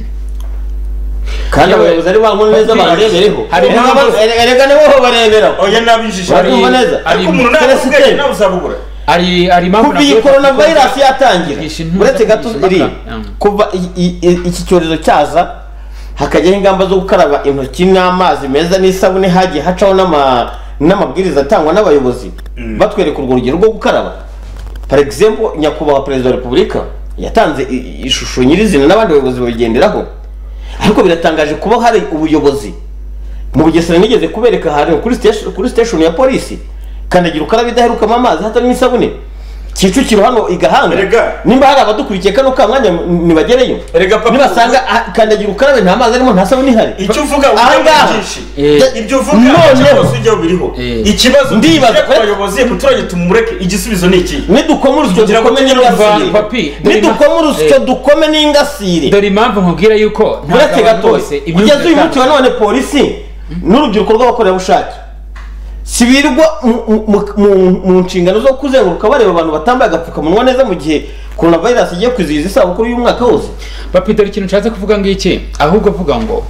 kandi abayobozi ari bankora neza bandebereho, erega nibo barebera. oya nabinjiji ariko neza ariko umuntu nakubwiye nawe uzabubura. ari ari impamvu kuva iyi coronavirus yatangira, uretse gato iri kuva iki cyorezo cyaza hakajyaho ingamba zo gukaraba intoki n'amazi meza n'isabune, hagiye hacaho n'amabwiriza atangwa n'abayobozi batwereka urwo rugero rwo gukaraba. par exemple nyakubahwa perezida wa repubulika yatanze ishusho nyirizina n'abandi bayobozi babigenderaho, ariko biratangaje kuba hari ubuyobozi mu Bugesera nigeze kubereka ahantu kuri station kuri station ya polisi kandagira ukarabe idaherukamo amazi hatari n'isabune, Kicukiro hano igahanga. nimba hari abadukurikiye kano ka mwanya nibagereyo, nibasanga kandagira ukarabe nta mazi arimo nta sabune ihari, icyo uvuga ubyinshi ibyo uvuga cyose ujya biriho ikibazo ndibaza abayobozi umuturage tumureke, igisubizo ni iki? nidukoma urusyo dukome n'ingasire, nidukoma urusyo dukome n'ingasire. dore impamvu nkubwira yuko uretse gatoya ugeze uyu munsi wa none polisi n'urubyiruko rw'abakorerabushake sibirwa mu nshingano zo kuzenguruka bareba abantu batambaye agapfukamunwa neza mu gihe coronavirus igiye kwizihiza isabukuru y'umwaka wose. papi dore ikintu nshatse kuvuga ngiki, ahubwo vuga ngo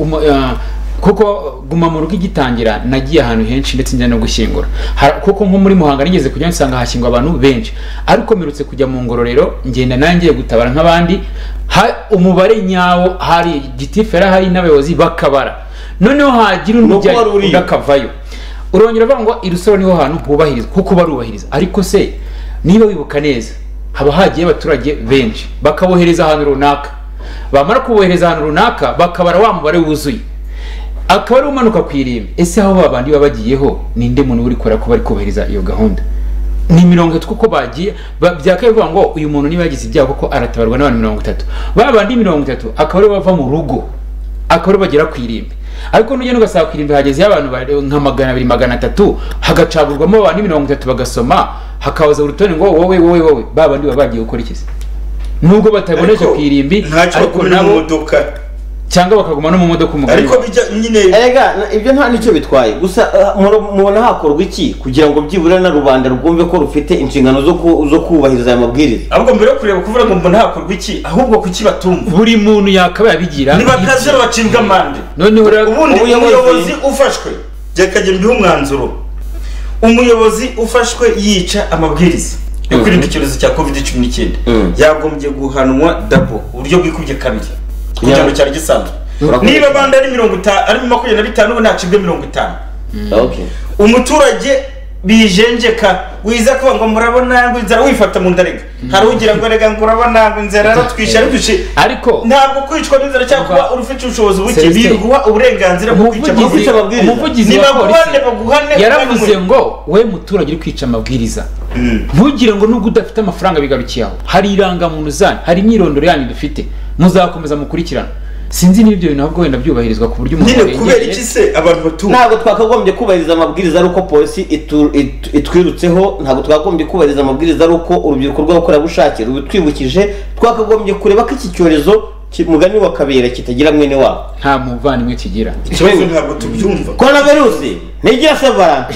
kuko guma mu rugo igitangira nagiye ahantu henshi ndetse njya no gushyingura, kuko nko muri Muhanga nigeze kujya nsanga hashyingwa abantu benshi, ariko mirutse kujya mu Ngororero ngenda nanjye gutabara nk'abandi, umubare nyawo hari gitifera hari n'abayobozi bakabara, noneho hagira n'ujya ndakavayo urongera bavuga ngo irusoro niho hantu hubahiriza kuko barubahiriza. ariko se niba wibuka neza haba hagiye abaturage benshi bakabohereza ahantu runaka, bamara kubohereza ahantu runaka bakabara wa mubare wuzuye, akaba ari umanuka ku irimbi. ese aho babandi baba bagiyeho ninde muntu uri kora ko bari kubahiriza iyo gahunda? ni mirongo itatu kuko bagiye byakaye bivuga ngo uyu muntu niba yagize ibyago ko aratabarwa n'abantu mirongo itatu, babandi mirongo itatu akaba ari bava mu rugo akaba ari bagera ku irimbi. ariko nugenda ugasanga ku irimbi hageze abantu nka magana abiri magana atatu hagacagurwamo abantu mirongo itatu bagasoma hakabaza urutonde ngo wowe wowe wowe babandi baba bagiye gukora iki se, nubwo bataboneje ku irimbi ariko nabo cyangwa bakaguma no mu modoka umugari. ariko bijya nyine erega ibyo nta nicyo bitwaye, gusa mubona hakorwa iki kugira ngo byibura na rubanda rwumve ko rufite inshingano zo zo kubahiriza aya mabwiriza? ahubwo mbere yo kureba kuvuga ngo mbona hakorwa iki, ahubwo kuki batumva buri muntu yakaba yabigira niba kaje bacibwa amande. noneho ubundi umuyobozi ufashwe byakajya mbiho umwanzuro, umuyobozi ufashwe yica amabwiriza yo kwirinda icyorezo cya covid cumi n'icyenda yagombye guhanwa dabo uburyo bwikubye kabiri kugira ngo cyari gisanzwe. niba banda ari mirongo itanu ari makumyabiri na bitanu nacibwe mirongo itanu. umuturage bijenjeka wiza kuba ngo murabona ngo inzara wifata mu ndarega hari ugira ngo rega ngo urabona ngo inzara yaratwishe ariko ariko ntabwo kwicwa n'inzara cyangwa kuba urufite ubushobozi buke biguha uburenganzira bwo kwica amabwiriza umuvugizi wa polisi yaravuze ngo we muturage uri kwica amabwiriza ntugire ngo nubwo udafite amafaranga bigarukiye aho hari irangamuntu zanyu hari imyirondoro yanyu dufite muzakomeza mukurikirana sinzi n'ibyo bintu ahubwo wenda byubahirizwa ku buryo umuntu arengeye kubera iki se abantu batumva ntabwo twakagombye kubahiriza amabwiriza ari uko polisi itwirutseho ntabwo twakagombye kubahiriza amabwiriza ari uko urubyiruko rw'abakorerabushake rubitwibukije twakagombye kureba ko iki cyorezo mugani wa kabera kitagira mwene wabo nta muvandimwe kigira ikibazo ntabwo tubyumva coronavirus ntigira se valante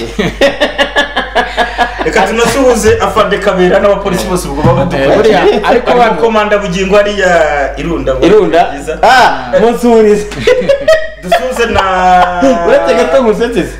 reka tunasuhuze afande kabera n'abapolisi bose ubwo baba badufashe ariko abakomanda bugingo hariya irunda irunda ah munsurize dusuze na uretse gato museteze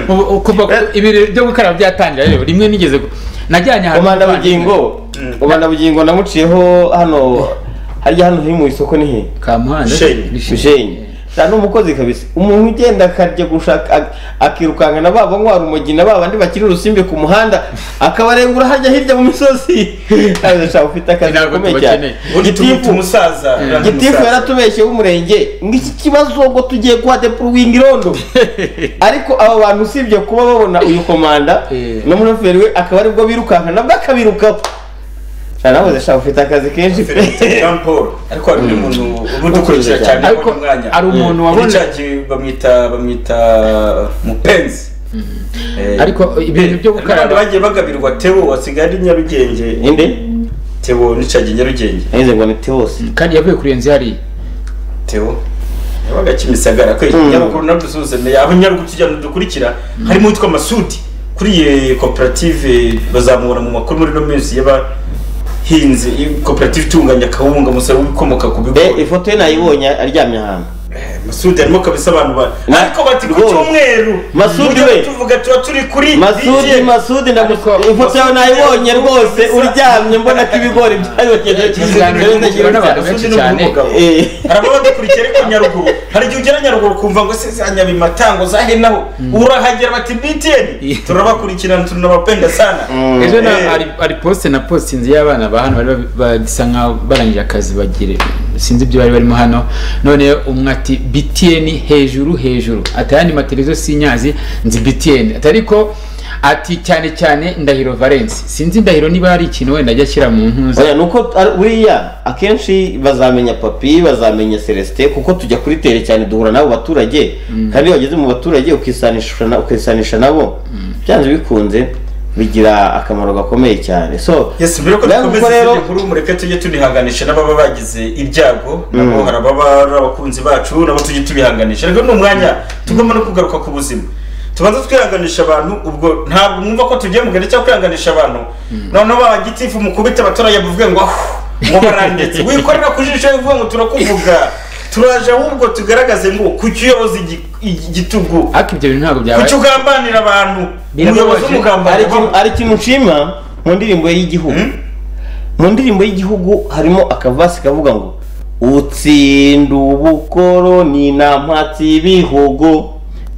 ibiri byo gukaraba byatangira rero rimwe nigeze najyanye ahantu komanda bugingo komanda bugingo namuciyeho hano harya hano hiri mu isoko ni he Kamuhanda Bishenyi cyane umukozi kabisa umuntu ugenda akarya gushaka akirukanka na baba ntwara umugina baba ndi bakiri urusimbe ku muhanda akabarengura hajya hirya mu misozi azashaka ufite akazi gakomeye cyane gitifu umusaza gitifu yaratubeshye w'umurenge ngiki kibazo ngo tugiye guha deploying irondo ariko aba bantu usibye kuba babona uyu komanda no muri feriwe akaba aribwo birukanka nabwo akabirukaho nawe zashaka ufite akazi kenshi Jean Paul ariko hari umuntu ubudukurikira cyane ariko ari umuntu wabona bamwita bamwita mupenzi ariko ibintu byo gukaraba bagiye bagabirwa Theo wasigaye ari Nyarugenge inde Theo nicage Nyarugenge neze ngo ni Theo kandi yavuye kuri yenzi hari Theo yabaga kimisagara ko nyaruguru nadusuze me abanyaruguru tujya dukurikira harimo witwa Masudi kuri ye cooperative bazamubona mu makuru muri no minsi yaba hinze koperative itunganya kawunga musaro ubikomoka ku bigo eh ifoto ye nayibonye aryamye ahantu Masudi arimo kabisa abantu ba ariko bati ku cyumweru Masudi we tuvuga tuba turi kuri Masudi Masudi ndamuko ifoto yawe nayibonye rwose uryamye mbona ko ibigori byayogeje kiganiro n'abantu benshi cyane eh arabo dukurikire ko Nyaruguru hari gihe ugera Nyaruguru kumva ngo se zanya bimatango zahenaho urahagera bati B T N turabakurikirana tunabapenda sana ejo na ari post na post inzi y'abana ba hano bari bagisa nka barangira akazi bagire sinzi ibyo bari barimo hano none umwe ati B T N hejuru hejuru atayandi matelezo sinyazi nzi B T N atariko ati cyane cyane Ndahiro Valence sinzi Ndahiro niba ari ikintu wenda ajya shyira mu ntuza oya nuko buriya akenshi bazamenya Papi bazamenya Celestin kuko tujya kuri tere cyane duhura nabo baturage kandi wageze mu baturage ukisanisha na ukisanisha nabo byanze bikunze bigira akamaro gakomeye cyane so yes mbere ko dukomeze kuri mureke tujye tunihanganisha n'ababa bagize ibyago nabo harababa abakunzi bacu nabo tujye tubihanganisha rero n'umwanya tugomba no kugaruka ku buzima tubanza twihanganisha abantu ubwo ntabwo mwumva ko tugiye mugere cyo kwihanganisha abantu noneho babagitifu mukubita abaturage bavuge ngo ngo barandetse wikorera kujisha bivuga ngo turakuvuga turaje ahubwo tugaragaze ngo kukiyoboza igitugu ariko ibyo bintu ntabwo byabaye kucugambanira abantu umuyobozi umugambanira ari kintu nshima mu ndirimbo y'igihugu mu ndirimbo y'igihugu harimo akavasi kavuga ngo utsinda ubukoroni na mpatsi ibihugu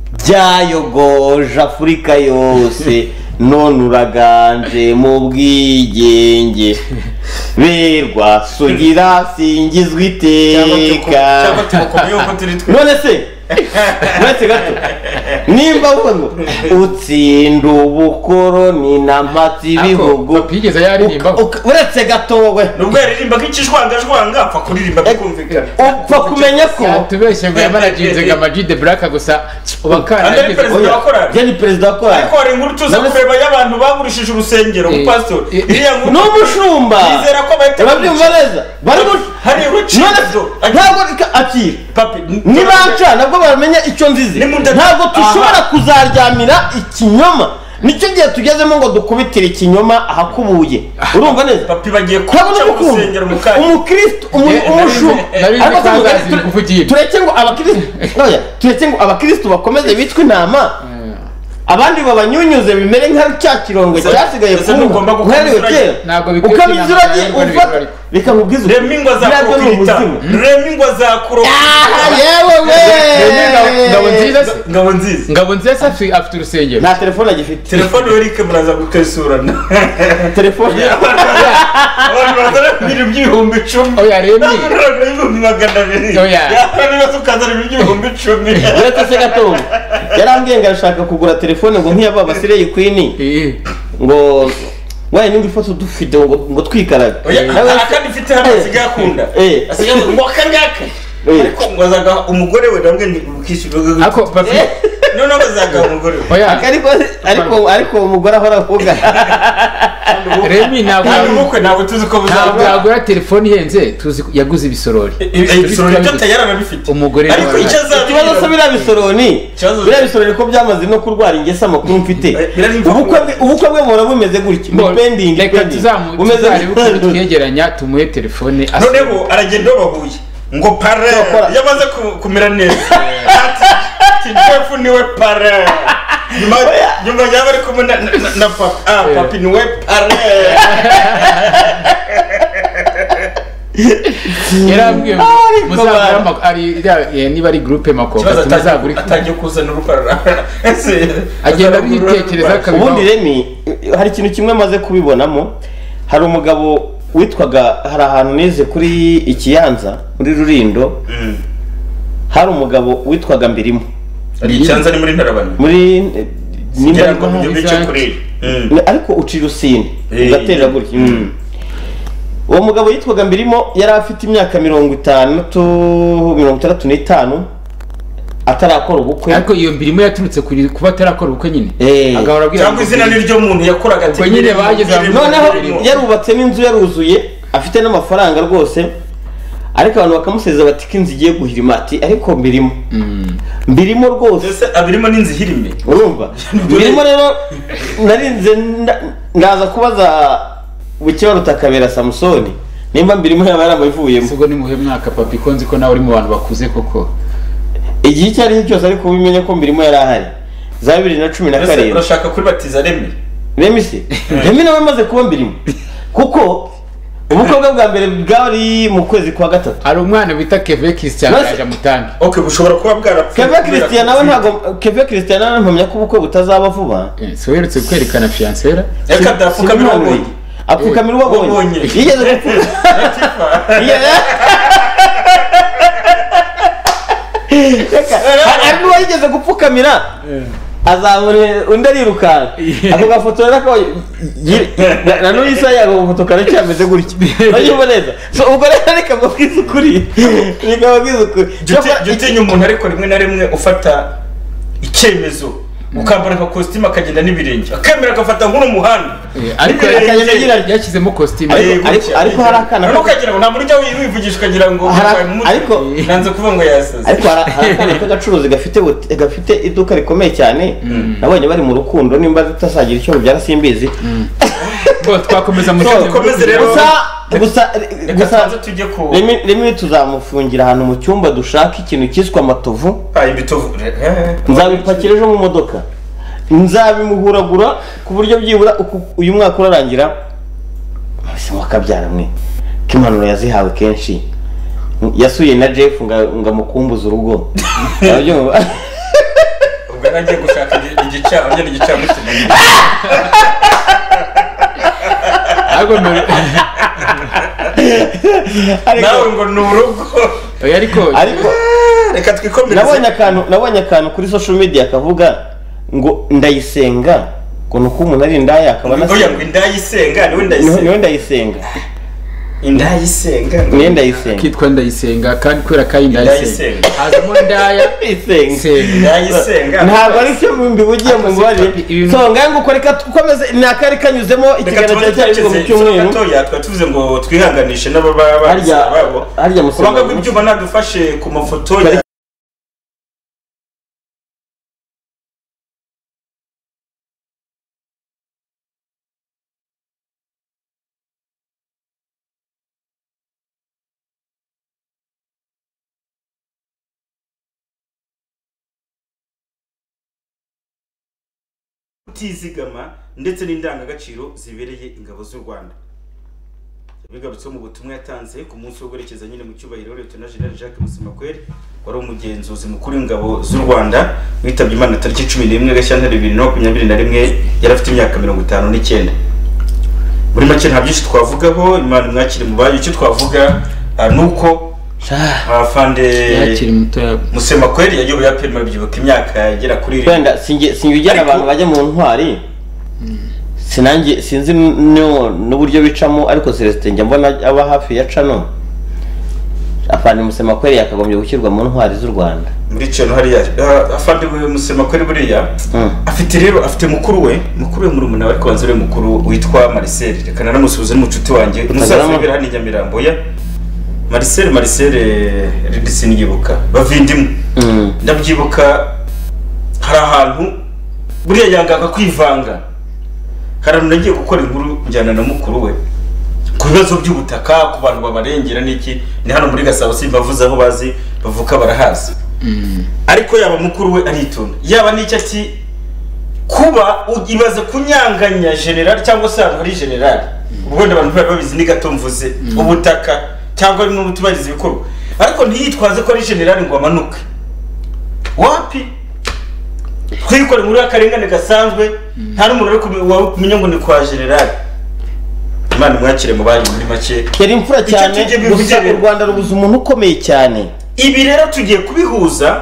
byayogoje Afurika yose none uraganje mu bwigenge berwa sugira singizwe iteka none se uretse gato nimba uvuga ngo utsinda ubukoroni na mpatsi ibihugu bigeze yaririmba uretse gato wowe nubwo yaririmba nk'ikijwangajwanga apfa kuririmba bikumvikana upfa kumenya ko tubeshye ngo yamaraginze ngo Ama G the Black gusa ubakana ari perezida wa korali yari perezida wa korali ariko hari inkuru tuza kureba y'abantu bagurishije urusengero ku pastor iriya nkuru n'umushumba bizera ko bahita babyumva neza bari hari urucizo ntabwo akira papi nibanca nabwo baramenya icyo nzizi ntabwo tushobora kuzaryamira ikinyoma nicyo gihe tugezemo ngo dukubitire ikinyoma ahakubuye urumva neza papi bagiye kuca urusengero mu kanya umukristo umushumba tureke ngo abakristo tureke ngo abakristo bakomeze bitwe inama abandi babanyunyuze bimere nka cya kirongo cyasigaye ese ntugomba uhariwe kera ntabwo bikwiye ukabizi uragiye ufata bikamubwiza ukuri remi ngo azakukubita remi ngo azakuroba yewe we ngabo nziza se ngabo nziza ngabo nziza afite afite urusengero nta telefone agifite telefone werike muraza gutesurana telefone abantu bazana ibintu by'ibihumbi icumi oya remi ibihumbi magana abiri oya niba tukazana ibintu by'ibihumbi icumi uretse se gatongo yarambwiye ngo arashaka kugura telefone ngo nk'iya baba Sireyi Queen ngo waye ningi foto dufite ngo ngo twikaraga akandi mfite hano asigaye akunda asigaye ngo akangaka ariko ngo azaga umugore we namwe ni ukishyura ako papi none bazaga umugore we ariko ariko ariko umugore ahora avuga Remi ntabwo ubukwe ntabwo tuzi ko ntabwo yagura telefone ihenze tuzi yaguze ibisorori ibisorori byo tayara bifite umugore ariko icyo azabira ikibazo se biriya bisoroni biriya bisoroni ko byamaze no kurwara ingese amakuru mfite ubukwe bwe ubukwe bwe muhora bumeze gutya ni pending reka tuzamuzarebe uko twegeranya tumuhe telefone noneho aragenda bahuye ngo pare yamaze kumera neza ati jefu niwe pare nyuma yaba ari kumwe na papa ah papi niwe pare yarambwiye muzagura ari niba ari groupe makoka tumuzagura atangiye kuzana uruparara agenda bitekereza akabibaho ubundi Remi hari ikintu kimwe amaze kubibonamo hari umugabo witwaga hari ahantu neze kuri Ikiyanza muri Rurindo hari umugabo witwaga Mbirimo ari Ikiyanza ni muri Ntarabana muri nimba mu bice kuri ariko ucira usine ugaterera gutya uwo mugabo yitwaga Mbirimo yari afite imyaka mirongo itandatu mirongo itandatu n'itanu atarakora ubukwe ariko iyo Mbirimo yaturutse kuri kuba atarakora ubukwe nyine agahora abwira cyangwa izina niryo muntu yakoraga ati nyine bageze noneho yarubatse n'inzu yaruzuye afite n'amafaranga rwose ariko abantu bakamusezera bati ko inzu igiye guhirima ati ariko Mbirimo Mbirimo rwose ese abirimo n'inzu ihirime urumva Mbirimo rero narinze ndaza kubaza bukibaruta kabera Samusoni nimba Mbirimo yaba yaramuvuyemo ubwo ni muhe mwaka papi konzi ko nawe uri mu bantu bakuze koko igihe icyo ari cyo cyose ariko ubimenye ko Mbirimo yari ahari za bibiri na cumi na karindwi urashaka kuribatiza Remi Remi se Remi nawe amaze kuba Mbirimo kuko ubukwe bwa mbere bwari mu kwezi kwa gatatu hari umwana bita Keve Christian yaje mutangi okay bushobora kuba bwarapfuye Keve Christian nawe ntago Keve Christian nawe mpamya ko ubukwe butazaba vuba so yeretse kwerekana fiancera reka dafuka mirobonye apfukamira ubabonye yigeze gupfuka hari n'uwayigeze gupfukamira azabone undi arirukanka ako gafoto rero ko na none isa yago gafoto karacyameze gutya urayumva neza so ubwo rero reka mbabwize ukuri reka mbabwize ukuri jya utinya umuntu ariko rimwe na rimwe ufata icyemezo ukambara nka kositimu akagenda n'ibirenge akemera agafata nk'umuhanda ariko yashyizemo kositimu ariko hari akana ntukagira ngo nta muntu ujya wivugisha ukagira ngo ariko nanze kuvuga ngo yasaze ariko hari akana k'agacuruzi gafite gafite iduka rikomeye cyane nabonye bari mu rukundo nimba tutasagira icyo rubyara simbizi twakomeza mu gusa gusa tujye ku rimwe tuzamufungira ahantu mu cyumba dushaka ikintu cyiswe amatovu nzabipakira ejo mu modoka nzabimuhuragura ku buryo byibura uyu mwaka urarangira wakabyara mwe ko impanuro yazihawe kenshi yasuye na Jeff ngo amukumbuze urugo ubwo aragiye gushaka igicamu njye n'igicamu kinini nawe ngo ni urugo ariko ariko reka twikomereze nabonye akantu nabonye akantu kuri social media kavuga ngo ndayisenga ngo nuko umuntu ari indaya akaba nasenga ngo ndayisenga niwe ndayisenga niwe ndayisenga indayisenga niwe ndayisenga kitwa ndayisenga kandi kwera kayi ndayisenga hazamo ndaya ndayisenga ntabwo ari cyo mbibugiye mu mubare so nganga uko reka tukomeze nakari kanyuzemo ikiganiro cyari mu cyumweru tuvuze ngo twihanganishe n'ababa babo harya musanga bw'ibyuma nadufashe ku mafoto kutizigama ndetse n'indangagaciro zibereye ingabo z'u Rwanda. Bigarutse mu butumwa yatanze ku munsi wo guherekeza nyine mu cyubahiro Lieutenant General Jacques Musemakweli wari umugenzuzi mukuru w'ingabo z'u Rwanda witabye Imana tariki cumi n'imwe Gashyantare bibiri na makumyabiri na rimwe yari afite imyaka mirongo itanu n'icyenda. Muri make nta byinshi twavugaho, Imana mwakire mu bayo. Icyo twavuga nuko afande Musemakweli yagiye yapima byibuka imyaka yagera kuri wenda singe sinjye abantu bajya mu ntwari sinange sinzi n'uburyo bicamo ariko Celestin njya mbona aba hafi ya cano afande Musemakweli yakagombye gushyirwa mu ntwari z'u Rwanda muri cano hariya. Afande Musemakweli buriya afite rero afite mukuru we mukuru we muri umuna we ariko wanzure mukuru witwa Marcel, reka naramusubiza n'umucuti wanjye muzasubira hano Nyamirambo ya Marcel Marcel Ridisi nyibuka bavindimu ndabyibuka hari ahantu buriya yangaga kwivanga karano nagiye gukora inkuru njyana na mukuru we ku bibazo by'ubutaka ku bantu babarengera niki ni hano muri Gasabo simbavuze aho bazi bavuka barahazi ariko yaba mukuru we aritonda yaba n'iki ati kuba ugibaze kunyanganya general cyangwa se hari general ubwo ndabantu bari babizi ni gato mvuze ubutaka cyangwa ari mu tubariza ibikorwa ariko ntiyitwaze ko ari general ngo amanuke wapi twikore muri akarengane gasanzwe nta n'umuntu ari kumenya ngo ni kwa general. Imana mwakire mu bari muri make yari imfura cyane gusa u Rwanda rubuza umuntu ukomeye cyane. Ibi rero tugiye kubihuza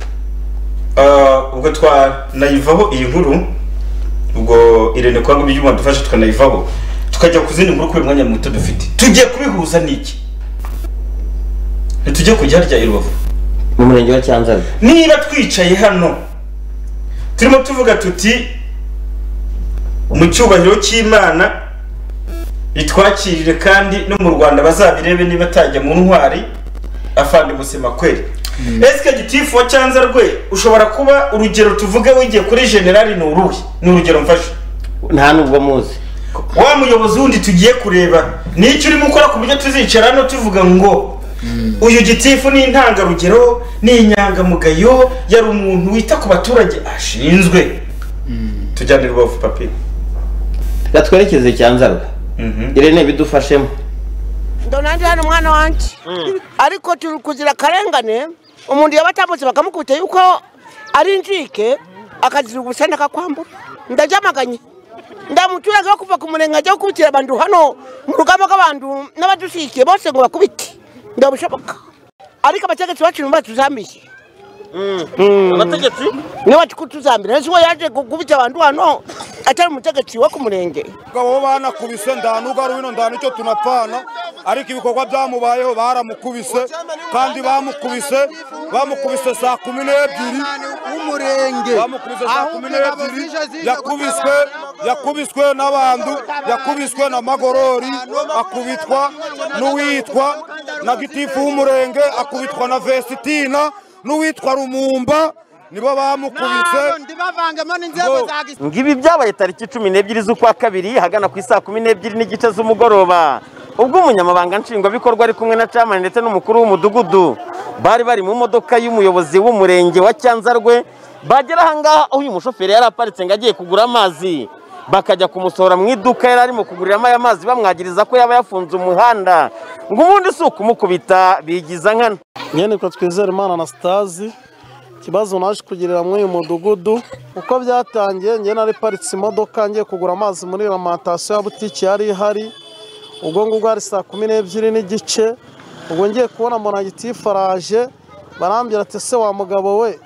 ubwo twanayivaho iyi nkuru ubwo Irene kwanga by'uma dufasha tukanayivaho tukajya kuzindi nkuru kuri mwanya muto dufite tugiye kubihuza niki ntitujye kujya harya i Rubavu mu murenge wa Cyanzarwe. Niba twicaye hano turimo tuvuga tuti mu cyubahiro cy'Imana itwakirire kandi no mu Rwanda bazabirebe niba tajya mu ntwari afande Musemakweli. Eske gitifu wa Cyanzarwe ushobora kuba urugero tuvuge wigiye kuri general ni uruhi ni urugero mfasha nta nubwo muzi wa muyobozi wundi tugiye kureba ni icyo urimo ukora ku buryo tuzicara no tuvuga ngo uyu gitifu ni intangarugero ni inyangamugayo yari umuntu wita ku baturage ashinzwe. Tujyane Rubavu papi gatwerekeze Cyanzarwe. Irene bidufashemo ndonandi hano mwana wanjye ariko turi kuzira karengane umuntu yabatabutse bakamukubita yuko ari injike akazira ubusana akakwambura ndajamaganye ndamuturage wo kuva ku murenga ajya gukubitira abantu hano mu rugamba rw'abantu n'abadushikiye bose ngo bakubite ndabushoboka ariko abategetsi bacu numva tuzambishye abategetsi niba tukutuzambira nzi wo yaje gukubita abantu hano atari umutegetsi wo ku murenge gabo banakubise ndanugaru bino ndana icyo tunapfana ariko ibikorwa byamubayeho baramukubise kandi bamukubise bamukubise saa kumi n'ebyiri umurenge bamukubise saa kumi n'ebyiri yakubiswe yakubiswe n'abantu yakubiswe na Magorori akubitwa n'uwitwa na gitifu w'umurenge akubitwa na Vesitina n'uwitwa Rumumba nibo bamukubise ndibavangemo n'inzego za ngibi byabaye tariki cumi n'ebyiri z'ukwa kabiri hagana ku isaa kumi n'ebyiri n'igice z'umugoroba ubwo umunyamabanga nshingwabikorwa ari kumwe na chairman ndetse n'umukuru w'umudugudu bari bari mu modoka y'umuyobozi w'umurenge wa Cyanzarwe bagera ahangaha aho uyu mushoferi yari aparitse ngo agiye kugura amazi bakajya kumusohora mu iduka yari arimo kuguriramo aya mazi bamwagiriza ko yaba yafunze umuhanda ngo ubundi si ukumukubita bigiza nkana. Nyene ko twizera Imana na Stazi kibazo naje kugirira mu uyu mudugudu uko byatangiye nge nari paritse imodoka ngiye kugura amazi muri alimentation ya butiki yari ihari ubwo ngubwo ari saa kumi n'ebyiri n'igice ubwo ngiye kubona mbona gitifu araje barambwira ati se wa mugabo we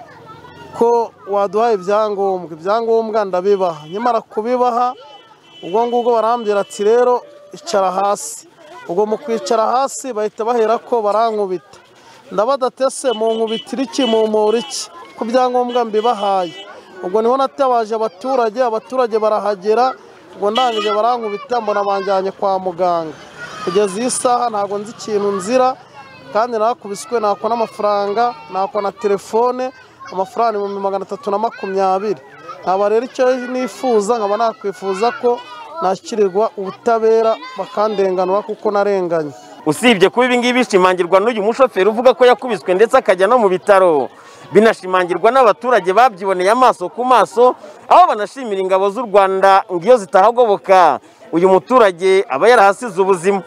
ko waduhaye ibyangombwa ibyangombwa ndabibaha nyamara kubibaha ubwo ngubwo barambwira ati rero icara hasi ubwo mu kwicara hasi bahita bahera ko barankubita ndabadatese mu nkubitira iki mu mpora iki ku byangombwa mbibahaye ubwo niho natabaje abaturage abaturage barahagera ubwo ndangije barankubita mbona banjyanye kwa muganga kugeza iyi saha ntabwo nzi ikintu nzira kandi nakubiswe nako n'amafaranga nako na telefone amafaranga ibihumbi magana atatu na makumyabiri nkaba rero icyo nifuza nkaba nakwifuza ko nashyikirirwa ubutabera bakandenganura kuko narenganye. Usibye kuba ibi ngibi bishimangirwa n'uyu mushoferi uvuga ko yakubiswe ndetse akajya no mu bitaro binashimangirwa n'abaturage babyiboneye amaso ku maso, aho banashimira ingabo z'u Rwanda ngo iyo zitahagoboka uyu muturage aba yarahasize ubuzima.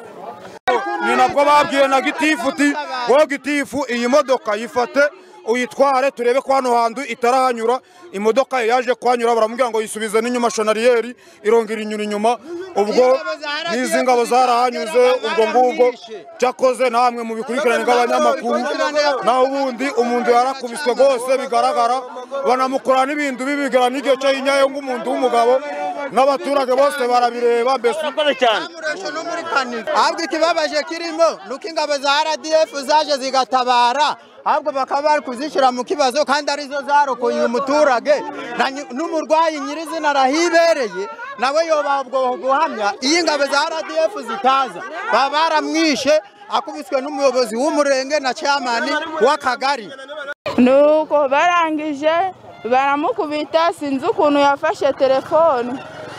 Ni nabwo babwiye na gitifu uti wowe gitifu iyi modoka yifate uyitware turebe ko hano hantu itarahanyura. Imodoka yaje kuhanyura baramubwira ngo yisubize n'inyuma shonariyeri irongera inyura inyuma, ubwo n'izi ngabo zarahanyuze. Ubwo ngubwo cyakoze namwe mu bikurikirane bw'abanyamakuru, naho ubundi umuntu yarakubiswe rwose bigaragara, banamukora n'ibintu bibigara n'igihe cyo hinyaye ng'umuntu w'umugabo, n'abaturage bose barabireba. Mbese cyane ahubwo ikibabaje kirimo nuko ingabo za R D F zaje zigatabara, ahubwo bakaba bari kuzishyira mu kibazo kandi arizo zarokoye uyu muturage n'umurwayi nyirizina arahibereye, nawe yoba ubwo guhamya iyi ingabo za R D F zitaza baba baramwishe akubiswe n'umuyobozi w'umurenge na chairman w'akagari. Nuko barangije baramukubita, sinzi ukuntu yafashe telefone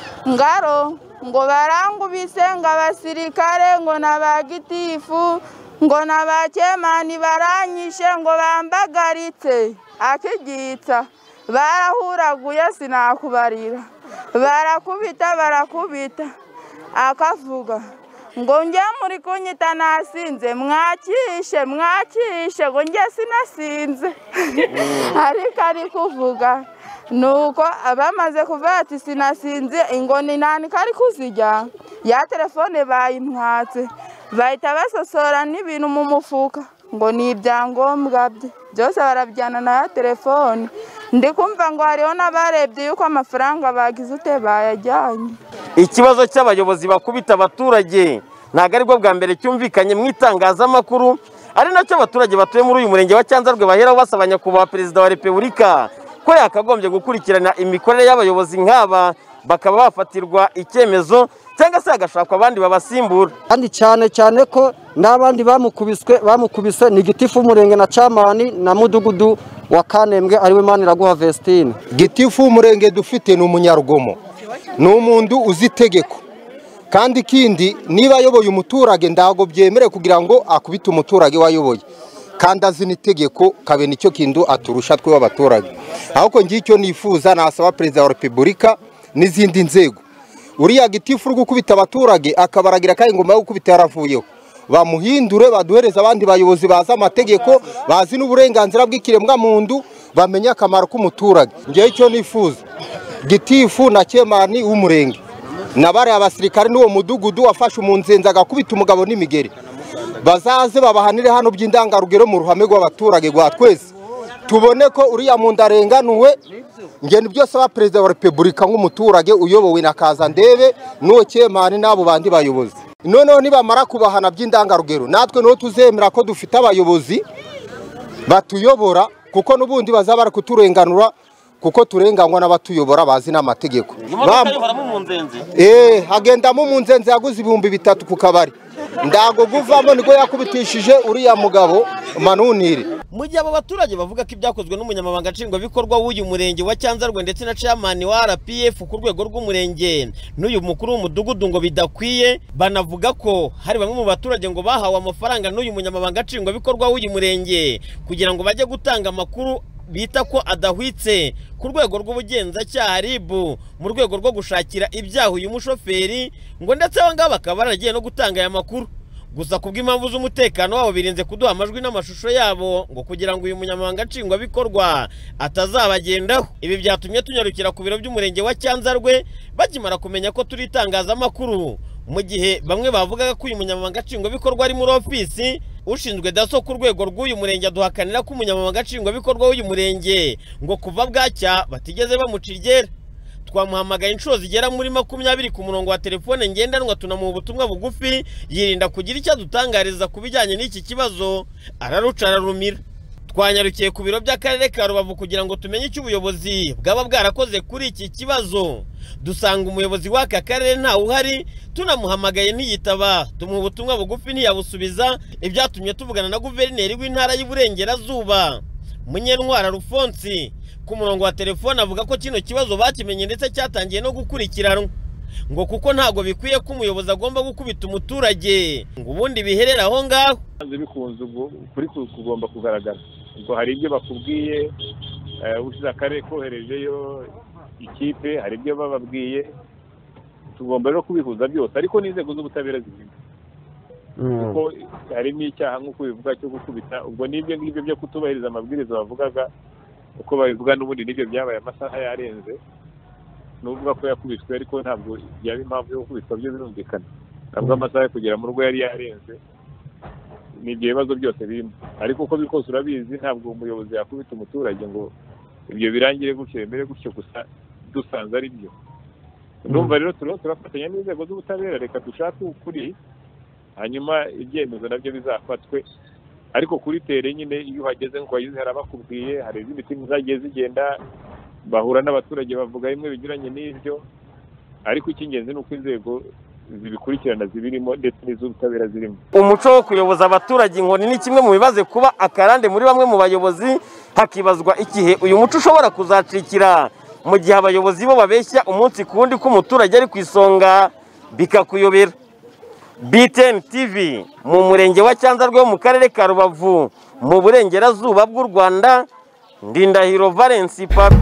ngaro ngo barangubise ngo abasirikare ngo n'abagitifu ngo n'abakemani baranyishe ngo bambagaritse akigitsa, barahuraguye sinakubarira, barakubita barakubita akavuga ngo njye muri kunyita nasinze, mwakishe mwakishe ngo njye sinasinze ariko ari kuvuga nuko abamaze kuvuga ati sinasinze ingoni nani kari kuzijya ya telefone bayimwatse, bahita basosora n'ibintu mu mufuka ngo ni ibyangombwa bye byose barabijyana na ya telefone. Ndi kumva ngo hariho n'abarebye yuko amafaranga bagize ute bayajyanye. Ikibazo cy'abayobozi bakubita abaturage ntago ari bwo bwa mbere cyumvikanye mu itangazamakuru, ari nacyo abaturage batuye muri uyu murenge wa Cyanzarwe baheraho basaba nyakubahwa perezida wa repubulika ko yakagombye gukurikirana imikorere y'abayobozi nk'aba bakaba bafatirwa icyemezo cyangwa se hagashakwa abandi babasimbura. Kandi cyane cyane ko n'abandi bamukubiswe bamukubise ni gitifu umurenge na chamani na mudugudu wa Kanembwe ariwe Maniraguha Vestine. Gitifu umurenge dufite ni umunyarugomo, ni umuntu uzi itegeko, kandi ikindi niba ayoboye umuturage ndago byemere kugira ngo akubite umuturage wayoboye, kandi azi n'itegeko kabe nicyo kintu aturusha twe w'abaturage. Ahubwo ngicyo nifuza nasaba perezida wa repubulika n'izindi nzego, uriya gitifu uri gukubita abaturage akabaragira kandi ngoma yo gukubita yaravuyeho, bamuhindure baduhereza abandi bayobozi baza amategeko bazi n'uburenganzira bw'ikiremwa muntu bamenye akamaro k'umuturage. Ngiye icyo nifuza gitifu na chemani w'umurenge nabare abasirikare n'uwo mudugudu wafashe umunzenza agakubita umugabo n'imigeri, bazaze babahanire hano by'indangarugero mu ruhame rw'abaturage rwa twese tubone ko uriya muntu arenganuwe. Ngende byose ba perezida wa repubulika nk'umuturage uyobowe na Kazandebe n'uwo chemani n'abo bandi bayobozi, noneho nibamara kubahana by'indangarugero natwe no tuzemera ko dufite abayobozi batuyobora, kuko n'ubundi bazabara kuturenganura kuko turengangwa n'abatuyobora bazi n'amategeko. Eh hagendamo umunzenze yaguze ibihumbi bitatu ku kabari, ndago guvamo niko yakubitishije uriya mugabo Manunire. Mu gihe abo baturage bavuga ko ibyakozwe n'umunyamabanga nshingwabikorwa w'uyu murenge wa Cyanzarwe ndetse na chairman wa R P F ku rwego rw'umurenge n'uyu mukuru w'umudugudu ngo bidakwiye, banavuga ko hari bamwe mu baturage ngo bahawe amafaranga n'uyu munyamabanga nshingwabikorwa w'uyu murenge kugira ngo bajye gutanga amakuru bita ko adahwitse ku rwego rw'ubugenzacyaha R I B mu rwego rwo gushakira ibyaha uyu mushoferi, ngo ndetse abo ngabo bakaba baragiye no gutanga aya makuru. Gusa kubw'impamvu z'umutekano wabo birinze kuduha amajwi n'amashusho yabo ngo kugira ngo uyu munyamabanga nshingwabikorwa atazabagendaho. Ibi byatumye tunyarukira ku biro by'umurenge wa Cyanzarwe bakimara kumenya ko turi itangazamakuru, mu gihe bamwe bavugaga ko uyu munyamabanga nshingwabikorwa ari muri ofisi. Ushinzwe daso ku rwego rw'uyu murenge aduhakanira ko umunyamabanga nshingwabikorwa w'uyu murenge ngo kuva bwacya batigeze bamucirgera. Twamuhamagaye inshuro zigera muri makumyabiri ku murongo wa telefone ngendanwa tunamuha ubutumwa bugufi yirinda kugira icyo adutangariza ku bijyanye n'iki kibazo, araruca ararumira. Twanyarukiye ku biro by'akarere ka Rubavu kugira ngo tumenye icyo ubuyobozi bwaba bwarakoze kuri iki kibazo, dusanga umuyobozi w'aka karere ntawe uhari. Tunamuhamagaye ntiyitaba, tumuha ubutumwa bugufi ntiyabusubiza, ibyatumye tuvugana na guverineri w'intara y'Iburengerazuba Munyentwara Rufonsi ku murongo wa telefone avuga ko kino kibazo bakimenye ndetse cyatangiye no gukurikiranwa, ngo kuko ntago bikwiye ko umuyobozi agomba gukubita umuturage ngo ubundi biherera aho ngaho. Bikunze ubwo kuri kugomba kugaragara ubwo hari ibyo bakubwiye ushize akarere koherejeyo ikipe hari ibyo bababwiye tugomba rero kubihuza byose ariko n'inzego z'ubutabera zirimo kuko harimo icyaha nk'uko bivuga cyo gukubita ubwo n'ibyo ngibyo byo kutubahiriza amabwiriza bavugaga uko babivuga n'ubundi n'ibyo byabaye amasaha yarenze n'uvuga ko yakubiswe ariko ntabwo yaba impamvu yo gukubitwa byo birumvikana ntabwo amasaha yo kugera mu rugo yari yarenze n'ibyo bibazo byose birimo ariko uko biri kose urabizi ntabwo umuyobozi yakubita umuturage ngo ibyo birangire gutyo bemere gutyo gusa dusanze ari byo ndumva rero turiho turafatanya n'inzego z'ubutabera reka dushake ukuri hanyuma ibyemezo nabyo bizafatwe ariko kuri tere nyine iyo uhageze ngo wagize hari abakubwiye hari izindi timu zagiye zigenda bahura n'abaturage bavuga bimwe binyuranye n'ibyo ariko icy'ingenzi ni uko inzego zibikurikirana zibirimo ndetse n'iz'ubutabera zirimo umuco wo kuyoboza abaturage inkoni ni kimwe mu bibaze kuba akarande muri bamwe mu bayobozi hakibazwa igihe uyu muco ushobora kuzacikira mu gihe abayobozi bo babeshya umunsi ku wundi ko umuturage ari ku isonga bikakuyobera. B T N T V mu murenge wa Cyanzarwe wo mu karere ka Rubavu mu burengerazuba bw'u Rwanda Ndindahiro Valence Papi.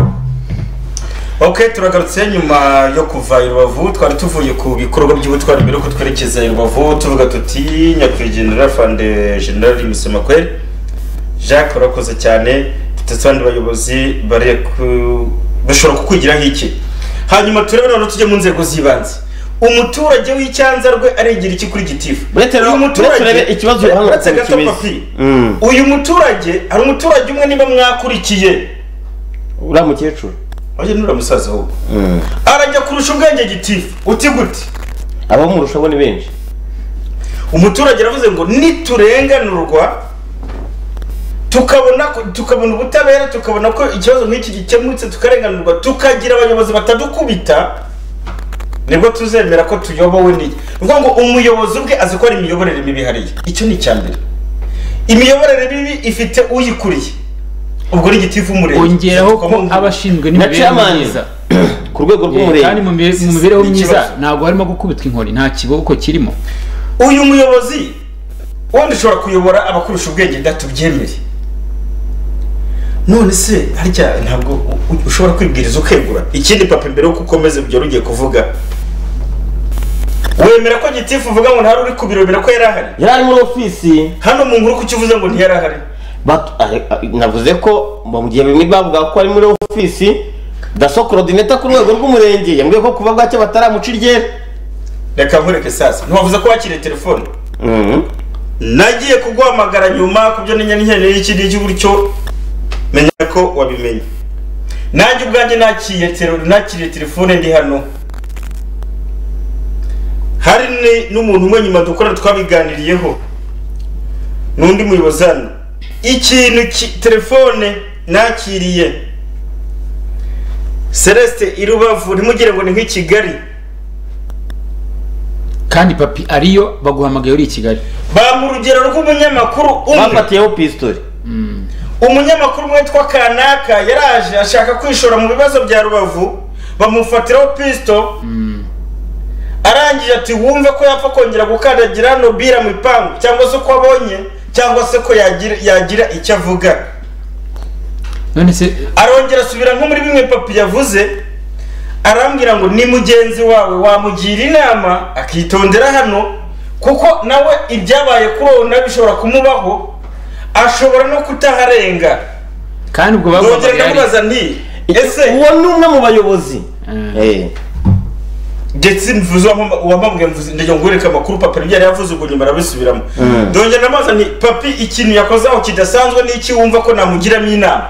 Ok, turagarutse nyuma yo kuva i Rubavu twari tuvuye ku bikorwa by'ubutwari mbere ko twerekeza i Rubavu tuvuga tuti nyakwigendera Fande General Musemakweli Jacques urakoze cyane tutse abandi bayobozi bare ku bashobora kukwigiraho iki hanyuma turebe none tujye mu nzego zibanze umuturage w'Icyanzarwe aregera iki kuri gitifu uyu muturage ikibazo hano kimeze uyu muturage hari umuturage umwe niba mwakurikiye ura mukecuru aje nura musaza ho arajya kurusha ubwenge gitifu uti gute abo murusha bo ni benshi umuturage aravuze ngo niturenganurwa tukabona tukabona ubutabera tukabona ko ikibazo nk'iki gikemutse tukarenganurwa tukagira abayobozi batadukubita nibwo tuzemera ko tuyobowe ni uvuga ngo umuyobozi ubwe azi ko ari imiyoborere mibi hariya icyo ni cyambere imiyoborere mibi ifite uyikuriye ubwo ni gitifu umurenge ongeraho ko abashinzwe n'imibereho myiza ku rwego rw'umurenge kandi mu mibereho myiza ntabwo harimo gukubitwa inkoni nta kiboko kirimo uyu muyobozi wandi ushobora kuyobora abakurusha ubwenge ndatubyemere none se harya ntabwo ushobora kwibwiriza ukegura ikindi papa mbere yo gukomeza ibyo rugiye kuvuga wemera ko gitifu uvuga ngo ntari uri ku biro bira ko yari ahari yari ari muri ofisi hano mu nkuru kuki uvuze ngo ntiyari ahari navuze ko mu gihe bimwe bavuga ko ari muri ofisi daso coordinator ku rwego rw'umurenge yambwiye ko kuva bwacyo bataramuca iryera reka nkureke sasa ntiwavuze ko wakiriye telefone nagiye kuguhamagara nyuma kubyo ninya n'ihene y'iki n'iki gutyo menya ko wabimenye nanjye ubwanjye nakiye nakiriye telefone ndi hano hari n'umuntu umwe nyuma dukora twabiganiriyeho n'undi muyobozi hano ikintu telefone nakiriye Celeste i Rubavu ntimugire ngo ni nk'i Kigali kandi papi ariyo baguhamagaye uri i Kigali ba mu rugero rw'umunyamakuru umwe bafatiyeho pistole umunyamakuru umwe witwa Kanaka yaraje ashaka kwishora mu bibazo bya Rubavu bamufatiraho pisto arangije ati wumve ko yapfa kongera gukandagira hano bira mu ipangu cyangwa se ko abonye cyangwa se ko yagira yagira icyo avuga none se arongera asubira nko muri bimwe papi yavuze arambwira ngo ni mugenzi wawe wamugira inama akitondera hano kuko nawe ibyabaye kuri uwo nawe bishobora kumubaho ashobora no kutaharenga kandi ubwo bagomba ndamubaza nti ese uwo ni umwe mu bayobozi eh ndetse mvuze wamabwe mvuze ndagira ngo ureke amakuru papa ibyo yari yavuze ubwo nyuma arabisubiramo ndongera ndamaza nti papi ikintu yakoze aho kidasanzwe n'iki wumva ko namugiramo inama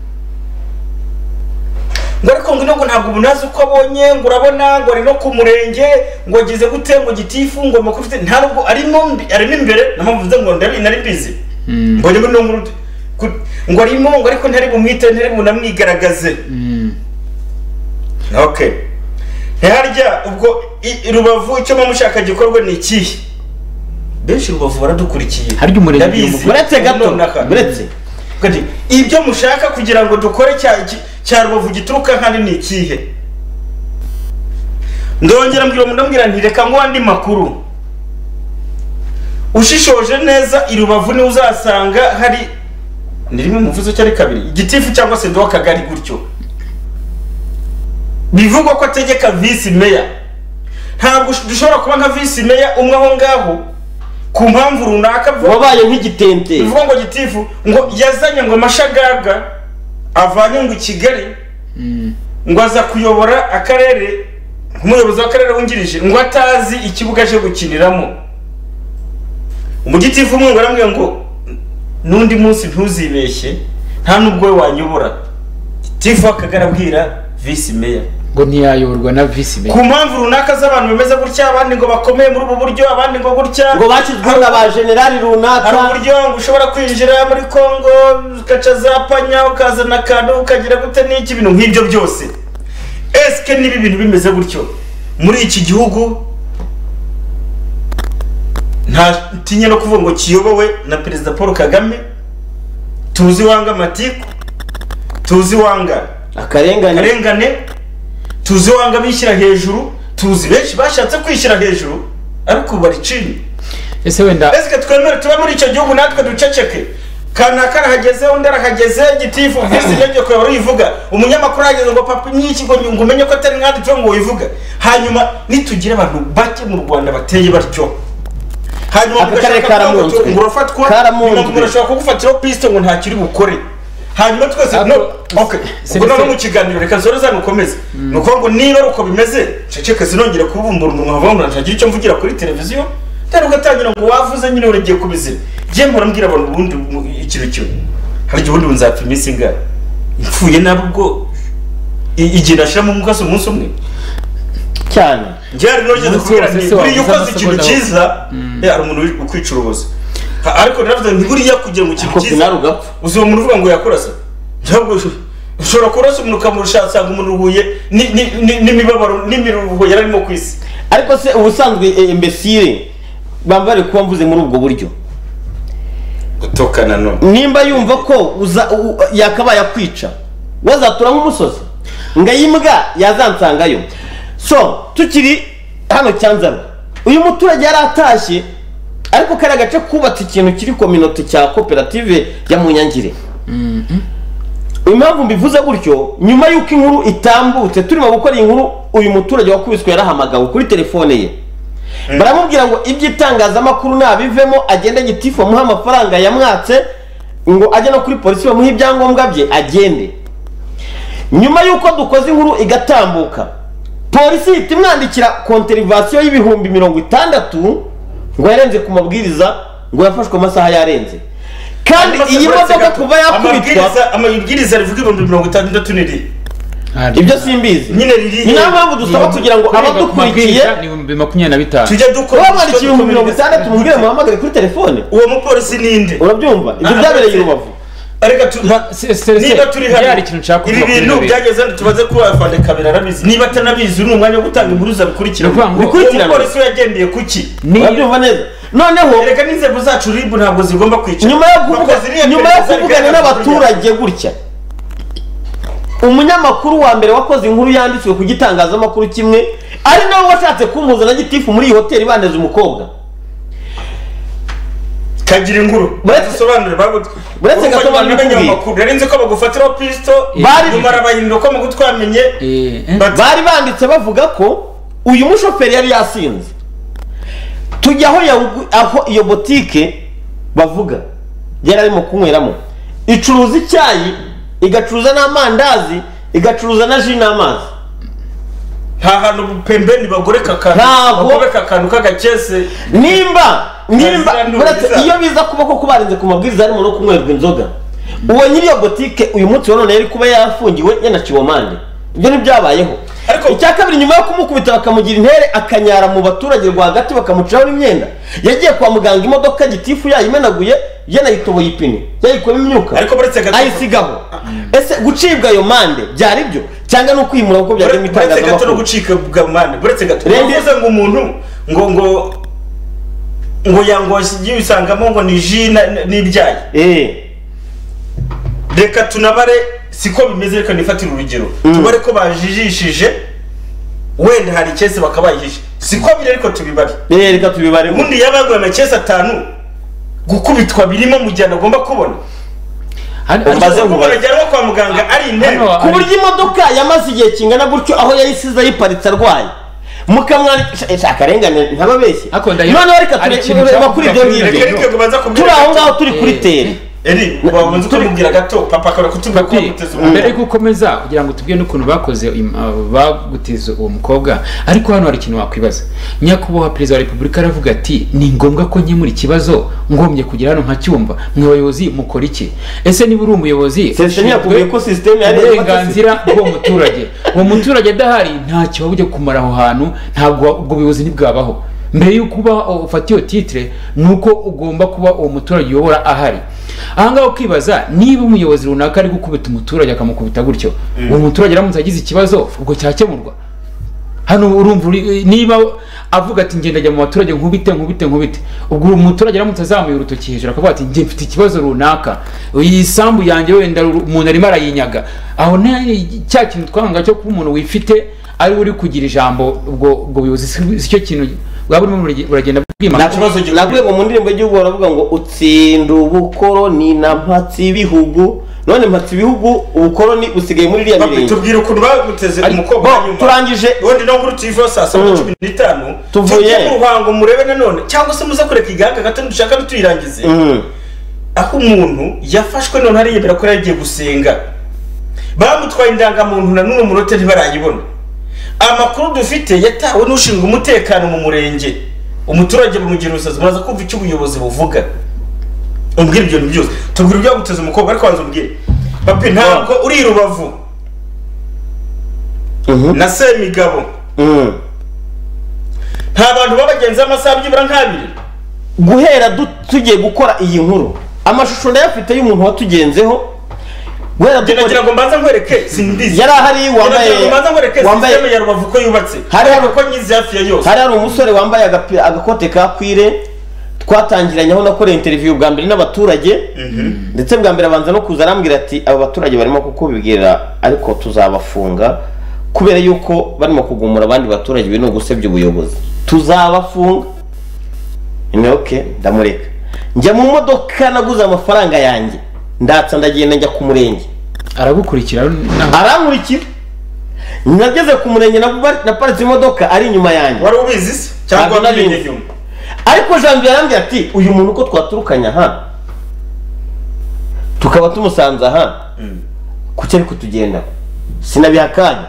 ngo ariko ngo ntabwo ntabwo ubunazi uko abonye ngo urabona ngo ari no ku murenge ngo agize gute ngo gitifu ngo amakuru ufite ntabwo arimo arimo imbere namvuze ngo ndabi nari bizi mbonye muri no nkuru ngo arimo ngo ariko ntari bumwite ntari bunamwigaragaze okay ntiharya ubwo Rubavu icyo mushaka gikorwa ni ikihe benshi Rubavu baradukurikiye harya umurenge buretse gato buretse kandi ibyo mushaka kugira ngo dukore cya cya Rubavu gituruka kandi ni ikihe ndongera mbwira umuntu ambwira nti reka ngo andi makuru ushishoje neza i Rubavu ni uzasanga hari ni rimwe muvuze cyari kabiri igitifu cyangwa se ndo kagari gutyo bivugwa ko ategeka vice mayor ntabwo dushobora kuba nka vice mayor umwe aho ngaho ku mpamvu runaka wabaye nk'igitente bivuga ngo gitifu ngo yazanye ngo amashagaga avanye ngo Kigali ngo aza kuyobora akarere umuyobozi w'akarere wungirije ngo atazi ikibuga cyo gukiniramo umugitifu umwe ngo aramubwira ngo nundi munsi ntuzibeshye nta nubwo we wanyobora gitifu akagarabwira vice mayor ngo ntiyayoborwa na vice mayor ku mpamvu runaka z'abantu bameze gutya abandi ngo bakomeye muri ubu buryo abandi ngo gutya ngo bakizweho na ba generali runaka hari uburyo ngo ushobora kwinjira muri Kongo ugaca za panya ukazana akantu ukagira gute n'iki bintu nk'ibyo byose eske nibi bintu bimeze gutyo muri iki gihugu nta tinye no kuvuga ngo kiyobowe na perezida Paul Kagame tuzi wanga amatiku tuzi wanga akarengane akarengane tuzi wanga bishyira hejuru tuzi benshi bashatse kwishyira hejuru ariko bari chini ese wenda eske twemere tuba muri icyo gihugu natwe duceceke kana karahageze undi arahageze gitifu visi yenge ko urivuga umunyamakuru ageze ngo papa n'iki ngo ngumenye ko atari nkandi cyo ngo wivuga hanyuma nitugira abantu bake mu Rwanda bateye batyo hanyuma akarere karamunzwe ngurafatwa ngurashaka kugufatira piste ngo nta kiri bukore hanyuma twese no okay ubwo no mu kiganiro reka zoreza nukomeze nuko ngo niba uko bimeze ceceke sinongere kubumbura umuntu havanga ntagira icyo mvugira kuri televiziyo tari ugatangira ngo wavuze nyine uregiye kubizira je mpora mbwira abantu ubundi ikintu cyo hari igihe ubundi nzapfa iminsi ngara impfuye nabwo igihe nashira mu mukaso umunsi umwe cyane njyari nogeze kubwira ni buri yukoze ikintu cyiza hari umuntu ukwicuruza ariko naravuze nti buriya kugira mu kintu cyiza uzo umuntu uvuga ngo yakorasa ntabwo ushobora kurasa umuntu ukamurushatsanga umuntu uhuye n'imibabaro n'imiruho yararimo kwisi ariko se ubusanzwe imbesire bambare kuba mvuze muri ubwo buryo gutokana no nimba yumva ko yakabaye akwica wazatura nk'umusozi ngayimbwa yazansangayo so tukiri hano cyanzaro uyu muturage yari atashye ariko kari agace kubatse ikintu kiri community cya koperative ya Munyangire impamvu mbivuze gutyo nyuma y'uko inkuru itambutse turimo gukora inkuru uyu muturage wakubiswe yarahamagawe kuri telefone ye baramubwira ngo iby'itangazamakuru nabivemo agende gitifu amuha amafaranga yamwatse ngo ajye no kuri polisi bamuha ibyangombwa bye agende nyuma y'uko dukoze inkuru igatambuka polisi ihita imwandikira konterivasiyo y'ibihumbi mirongo itandatu ngo yarenze ku mabwiriza ngo yafashwe amasaha yarenze kandi iyi modoka kuva yakubitwa amabwiriza rivuga ibihumbi mirongo itandatu n'iri ibyo simbizi nyine riri ni mpamvu dusaba kugira ngo abadukurikiye ni ibihumbi makumyabiri na bitanu tujya dukora wamwandikira ibihumbi mirongo itandatu mubwire muhamagare kuri telefone uwo mupolisi ninde urabyumva ibyo byabereye i Rubavu areka niba turi hano ibi bintu byageze tubaze ko afande kabera arabizi niba atanabizi uri umwanya wo gutanga inkuru zabikurikira umupolisi yagendeye kuki urabyumva neza noneho reka n'inzego zacu ribu ntabwo zigomba kwica nyuma yo kuvuga nyuma yo kuvugana n'abaturage gutya umunyamakuru wa mbere wakoze inkuru yanditswe ku gitangazamakuru kimwe ari nawe washatse kumuza na gitifu muri iyi hoteli bandeze umukobwa kagira inkuru bazisobanure bagutwe buretse gato bamenye yarinze ko bagufatira pisto nyuma arabayindira ko mu twamenye bari banditse bavuga ko uyu mushoferi yari yasinze tujya aho aho iyo botike bavuga yari arimo kunyweramo icuruza icyayi igacuruza n'amandazi igacuruza na ji n'amazi nta hantu pembeni bagoreka akantu bagoreka akantu k'agakese nimba nimba iyo biza kuba ko kubarinze ku mabwiriza harimo no kunywerwa inzoga uwo nyiri iyo botike uyu munsi wa none yari kuba yarafungiwe yanaciwe amande ibyo ntibyabayeho icya kabiri nyuma yo kumukubita bakamugira intere akanyara mu baturage rwagati bakamuciraho n'imyenda yagiye kwa muganga imodoka gitifu yayimenaguye yanayitoboye ipine yayikuyemo imyuka ayisigaho ese gucibwa ayo mande byari byo cyangwa no kwimura uko byari mu itangazamakuru buretse gato no gucibwa mande buretse gato uvuze ngo umuntu ngo ngo ngo yangoshye usangamo ngo ni ji n'ibyayi eh reka tunabare siko bimeze reka nifatira urugero tubare ko bajijishije wenda hari cyese bakabayihisha siko bire ariko tubibare eh reka tubibare undi yabaguye amacese atanu gukubitwa birimo mu gihe agomba kubona umaze ngo barajyanwa kwa muganga ari intebe ku buryo imodoka yamaze igihe kingana gutyo aho yayisize ayiparitse arwaye mukamwandikisha akarengane ntababeshye noneho reka tureba kuri ibyo ngibyo turi aho ngaho turi kuri tere eri wabanza kumubwira gato papa akora kutubwira ko muteze mbere yuko ukomeza kugira ngo tubwiye n'ukuntu bakoze baguteze uwo mukobwa ariko hano hari ikintu wakwibaza nyakubahwa perezida wa repubulika aravuga ati ni ngombwa ko nkemura ikibazo ngombye kugira hano nkacyumva mwe bayobozi mukora iki ese niba uri umuyobozi yakubwiye ko system yari uburenganzira bw'uwo muturage uwo muturage adahari ntacyo wabujye kumara aho hantu ntabwo ubwo buyobozi ntibwabaho mbere yuko uba ufata iyo titre nuko ugomba kuba uwo muturage uyobora ahari ahangaho ukibaza niba umuyobozi runaka ari gukubita umuturage akamukubita gutyo uwo muturage aramutse agize ikibazo ubwo cyakemurwa hano urumva niba avuga ati ngenda ajya mu baturage nkubite nkubite nkubite ubwo umuturage aramutse azamuye urutoki hejuru akavuga ati njye mfite ikibazo runaka iyi sambu yanjye wenda umuntu arimo arayinyaga aho cya kintu twanga cyo kuba umuntu wifite ari uri kugira ijambo ubwo ubwo buyobozi si cyo kintu waba urimo uragenda bwima nagwego mu ndirimbo y'igihugu baravuga ngo utsinda ubukoroni na mpatsi ibihugu none mpatsi ibihugu ubukoroni usigaye muri iriya mirenge tubwira ukuntu baguteze umukobwa nyuma turangije ubundi no nkuru tuyivaho saa saba na cumi n'itanu tuvuye mu ruhango murebe nanone cyangwa se muze kureka igihanga gato dushaka tuyirangize aho umuntu yafashwe none ariyemera ko yagiye gusenga bamutwaye indangamuntu na n'uno murote ntibarayibona amakuru dufite yatawe n'ushinzwe umutekano mu murenge umuturage bamugira ubusazi muraza kumva icyo ubuyobozi buvuga umbwira ibyo byose tubwira ibyo guteza umukobwa ariko wanze umbwire papi ntabwo uri Rubavu na Semigabo nta bantu babagenzi amasaha byibura nk'abiri guhera tugiye gukora iyi nkuru amashusho ndayafite y'umuntu watugenzeho Genda ngo mbanza nkwereke simbizi. Yari ahari wambaye mbanza nkwereke wambaye system ya Rubavu ko yubatse. Hari hari uko nyizi hafi ya yose. Hari hari umusore wambaye agapira agakote ka kwire twatangiranye aho nakoreye interview bwa mbere n'abaturage ndetse bwa mbere abanza no kuza arambwira ati abo baturage barimo kukubibwira ariko tuzabafunga kubera yuko barimo kugumura abandi baturage bino gusebya ubuyobozi tuzabafunga. Ni okay ndamureka njya mu modoka naguze amafaranga yanjye ndatsa ndagenda njya ku murenge aragukurikira arankurikira nageze ku murenge na paritse imodoka ari inyuma yanjye wari ubizi se cyangwa nabimenye nyuma ariko Janvier arambye ati uyu muntu uko twaturukanya aha tukaba tumusanze aha kuki ari kutugenda sinabihakanya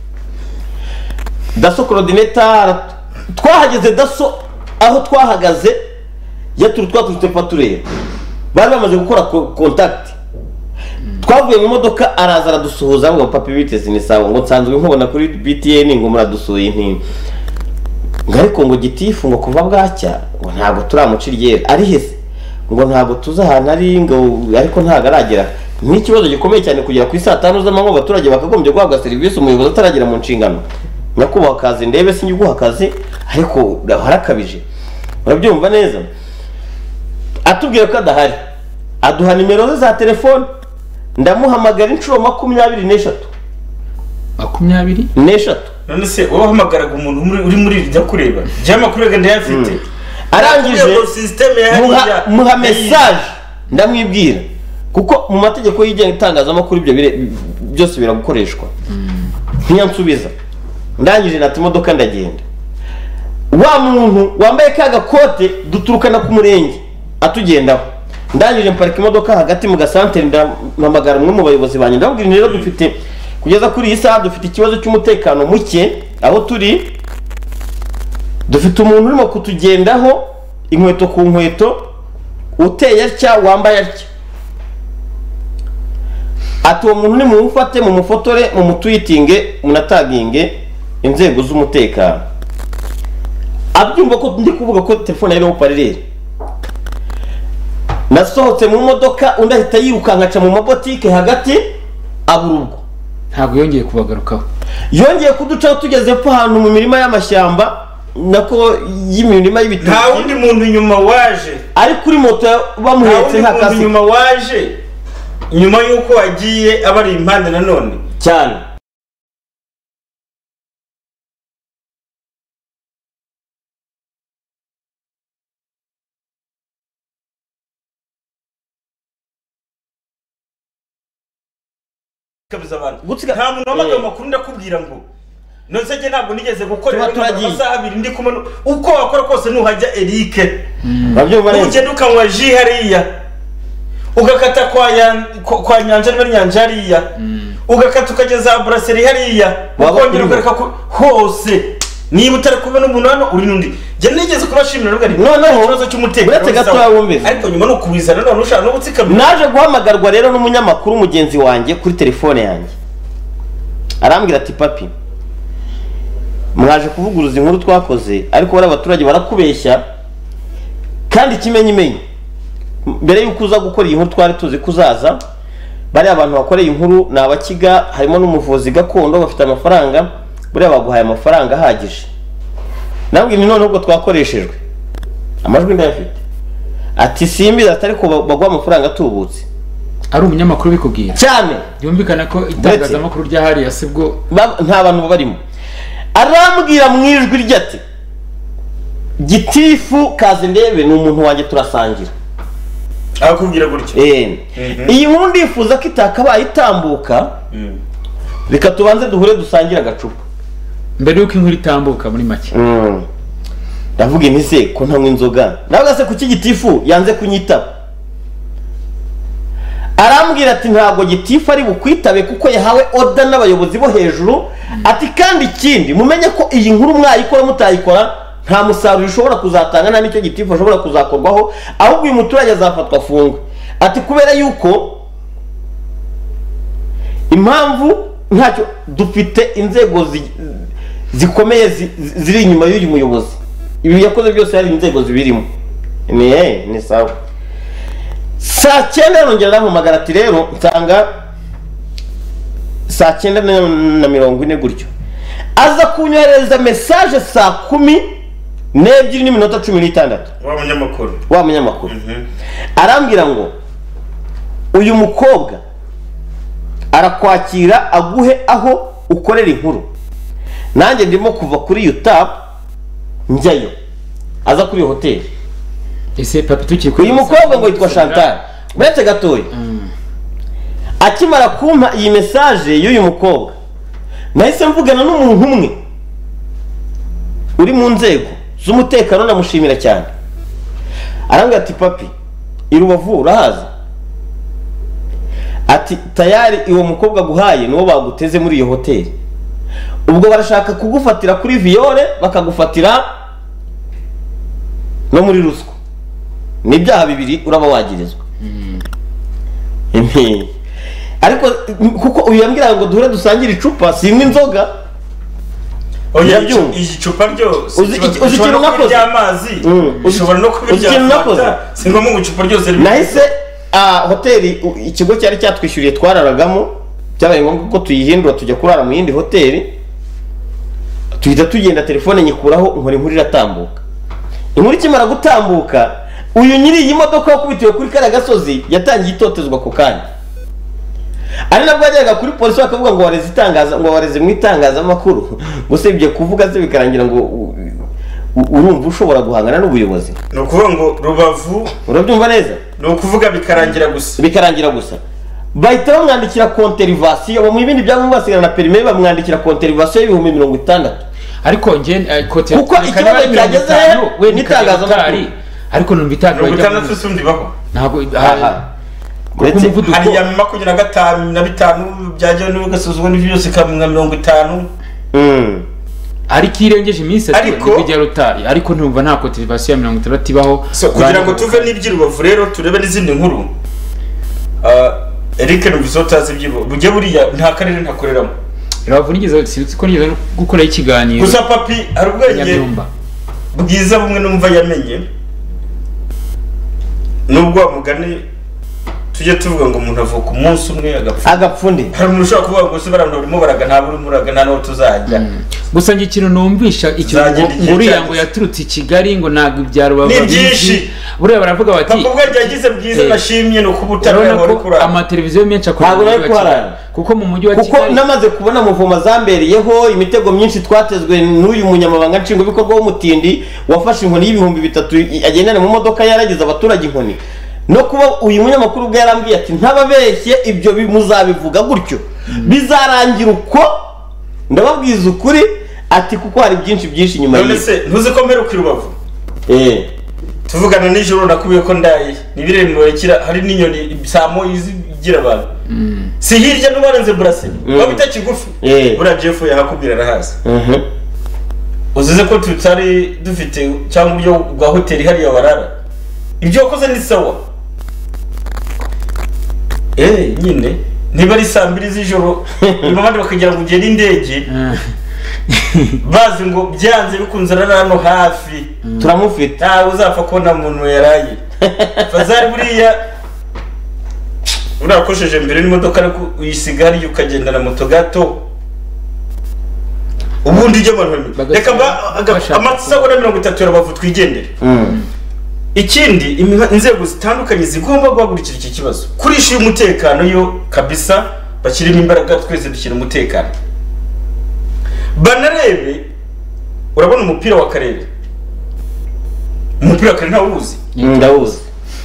daso coordinator twahageze daso aho twahagaze yaturu twaturutse paturere bari bamaze gukora contact twavuye mu modoka araza aradusuhuza ngo papa biteze ni sawa ngo nsanzwe nkubona kuri B T N ngo muradusuye nti ngariko ngo gitifu ngo kuva bwacya ngo ntago turamuciriye ari hese ngo ntago tuza ahantu ari ngo ariko ntago aragera ni ikibazo gikomeye cyane kugera ku saa tanu z'amanywa abaturage bakagombye guhabwa serivisi umuyobozi ataragera mu nshingano nyakubaha akazi ndebe sinjye guha akazi ariko harakabije urabyumva neza atubwira ko adahari aduha nimero ze za telefone ndamuhamagara inshuro makumyabiri n'eshatu makumyabiri n'eshatu none se wowe uhamagaraga umuntu uri muri iryo kureba jya amakuru yagenda yafite arangije muha message ndamwibwira kuko mu mategeko yigenga itangazamakuru ibyo byose biragukoreshwa ntiyansubiza ndangije nati imodoka ndagenda wa muntu wambaye ka gakote duturukana ku murenge atugendaho ndangije mparika imodoka hagati mu gasantere ndahamagara umwe mu bayobozi banjye ndabwira rero dufite kugeza kuri iyi saha dufite ikibazo cy'umutekano muke aho turi dufite umuntu urimo kutugendaho inkweto ku nkweto uteye atya wambaye atya ati uwo muntu ni mumufate mu mufotore mu mutwitinge munataginge inzego z'umutekano abyumva ko ndi kuvuga ko telefone yari paralele nasohotse mu modoka undi ahita yirukanka aca mu mabotike hagati abura ubwo ntabwo yongeye kubagarukaho yongeye kuducaho tugeze po ahantu mu mirima y'amashyamba nako y'imirima y'ibitoki nta wundi muntu inyuma waje ari kuri moto bamuhetse nta kasi inyuma waje nyuma y'uko wagiye abari impande nanone cyane kabuza abantu nta muntu wamaga amakuru ndakubwira ngo nose je ntabwo nigeze gukorera amasaha abiri ndi kumwe uko wakora kose nuhajya Eric ugenda ukanywa ji hariya ugakata kwa ya kwa nyanja n'ari nyanja hariya ugakata ukageza brasserie hariya ukongera ukareka hose niba utari kubona umuntu hano uri nundi je nigeze kubashimira n'ubwo ari noneho ikibazo cy'umutekano uretse gato yawumvise ariko nyuma no kubizana none ushaka no gutsikamira naje guhamagarwa rero n'umunyamakuru mugenzi wanjye kuri telefone yanjye arambwira ati papi mwaje kuvuguruza inkuru twakoze ariko bari abaturage barakubeshya kandi kimenyimenyi mbere yuko uza gukora iyi nkuru twari tuzi kuzaza bari abantu bakoreye inkuru ni abakiga harimo n'umuvuzi gakondo bafite amafaranga buriya baguhaye amafaranga ahagije nabwo ni none ubwo twakoreshejwe amajwi ndayafite ati simbi atari ko baguha amafaranga atubutse ari umunyamakuru bikubwira cyane byumvikana ko itangazamakuru rya hariya sibwo nta bantu barimo arambwira mu ijwi ryati gitifu kaze ndebe ni umuntu wanjye turasangira akubwira gutyo eh iyi nkuru ndifuza ko itakabaye itambuka reka tubanze duhure dusangira agacupa mbere yuko inkuru itambuka muri make ndavuga nti se ko ntanywa inzoga navuga se kuki gitifu yanze kunyitaba arambwira ati ntabwo gitifu ari bukwitabe kuko yahawe order n'abayobozi bo hejuru ati kandi ikindi mumenye ko iyi nkuru mwayikora mutayikora nta musaruro ushobora kuzatanga nta nicyo gitifu ashobora kuzakorwaho ahubwo uyu muturage azafatwa afungwe ati kubera yuko impamvu ntacyo dufite inzego zikomeye ziri inyuma y'uyu muyobozi ibi yakoze byose hari inzego zibirimo ni eh ni sawa saa cyenda yongera arampamagara ati rero nsanga saa cyenda na mirongo ine gutyo aza kunyohereza mesaje saa kumi n'ebyiri n'iminota cumi n'itandatu wa munyamakuru wa munyamakuru arambwira ngo uyu mukobwa arakwakira aguhe aho ukorera inkuru nanjye ndimo kuva kuri YouTube njyayo aza kuri hoteli ese papi tukiri uyu mukobwa ngo yitwa Chantal uretse gatoya akimara kumpa iyi mesaje y'uyu mukobwa nahise mvugana n'umuntu umwe uri mu nzego z'umutekano namushimira cyane arambwira ati papi i Rubavu urahaza ati tayari uwo mukobwa guhaye niwo baguteze muri iyo hoteli ubwo barashaka kugufatira kuri viole bakagufatira no muri ruswa n'ibyaha bibiri uraba wagirizwa ariko kuko uyu yambwira ngo duhure dusangire icupa simwe inzoga oya iyi cupa ryo ushobora no kubirya amazi ushobora no kubirya amata singoma mu cupa ryose nahise hoteli ikigo cyari cyatwishyuriye twararagamo byabaye ngombwa ko tuyihindura tujya kurara mu yindi hoteli tuhita tugenda telefone nyikuraho nkora inkuru iratambuka inkuru ikimara gutambuka uyu nyiri iyi modoka wakubitiwe kuri kariya gasozi yatangiye itotezwa ku kanya ari nabwo yajyaga kuri polisi bakavuga ngo wareze itangaza ngo wareze mu itangazamakuru usibye kuvuga se bikarangira ngo urumva ushobora guhangana n'ubuyobozi ni ukuvuga ngo Rubavu urabyumva neza ni ukuvuga bikarangira gusa bikarangira gusa bahita bamwandikira konterivasiyo mu ibindi byangombwa basigana na perime bamwandikira konterivasiyo y'ibihumbi mirongo itandatu ariko nge kuko ikibazo cyageze we n'itangazamakuru ariko numva itagwa mirongo itandatu sundi baho ntabwo uretse hari ya makumyabiri na gatanu na bitanu byajya n'ugasuzumwa n'ibyo byose kamwe mirongo itanu ariko irengeje iminsi atatu bijya rutari ariko ntumva nta konterivasiyo ya mirongo itandatu ibaho kugira ngo tuve n'iby'Urubavu rero turebe n'izindi nkuru Eric numvise utazi iby'Urubavu bujye buriya nta karere ntakoreramo Rubavu nigeze sibutse ko nigeze gukora ikiganiro gusa papi hari ubwenge bwiza bumwe numva yamenye nubwo mugani tujye tuvuga ngo umuntu avuka umunsi umwe agapfa agapfundi hari umuntu ushobora kuvuga ngo se barando barimo baraga nta buri muraga nta naho tuzajya gusa ngi ikintu numvisha icyo nguriya ngo yaturutse i Kigali ngo ntago ibyaro baba byinshi buriya baravuga bati ubwo ryagize bwiza bashimye no kubutarana bari kuri ama televiziyo menshi akora kuko mu mujyi wa Kigali kuko namaze kubona muvoma zambereyeho imitego myinshi twatezwe n'uyu munyamabanga nshingo bikorwa w'umutindi wafashe inkoni y'ibihumbi bitatu agendana mu modoka yaragize abaturage inkoni no kuba uyu munyamakuru bwe yarambwiye ati ntababeshye ibyo muzabivuga gutyo bizarangira uko ndababwiza ukuri ati kuko hari byinshi byinshi inyuma none se ntuzi ko mperuka i Rubavu eh tuvugana nijoro nakubiye ko ndaye nibirembo rekira hari n'inyoni saa moya igira abantu si hirya n'ubarenze burase babita kigufi bura Jeff yahakubwira arahazi uzize ko tutari dufite cyangwa uburyo bwa hoteli hariya barara ibyo wakoze ni sawa eh nyine niba ari saa mbiri z'ijoro niba abandi bakagira ngo ugende indege bazi ngo byanze bikunze rara hano hafi turamufite nta uzapfa kubona umuntu yaraye fazari buriya urakosheje mbere n'imodoka ariko uyisiga hariya ukagenda na moto gato ubundi ujya abantu reka amasabune mirongo itatu y'abavu twigendere ikindi inzego zitandukanye zigomba guhagurukira iki kibazo kurisha umutekano yo kabisa bashyirimo imbaraga twese dushyira umutekano banarebe urabona umupira wa karere umupira wa karere ntawuzi ndawuzi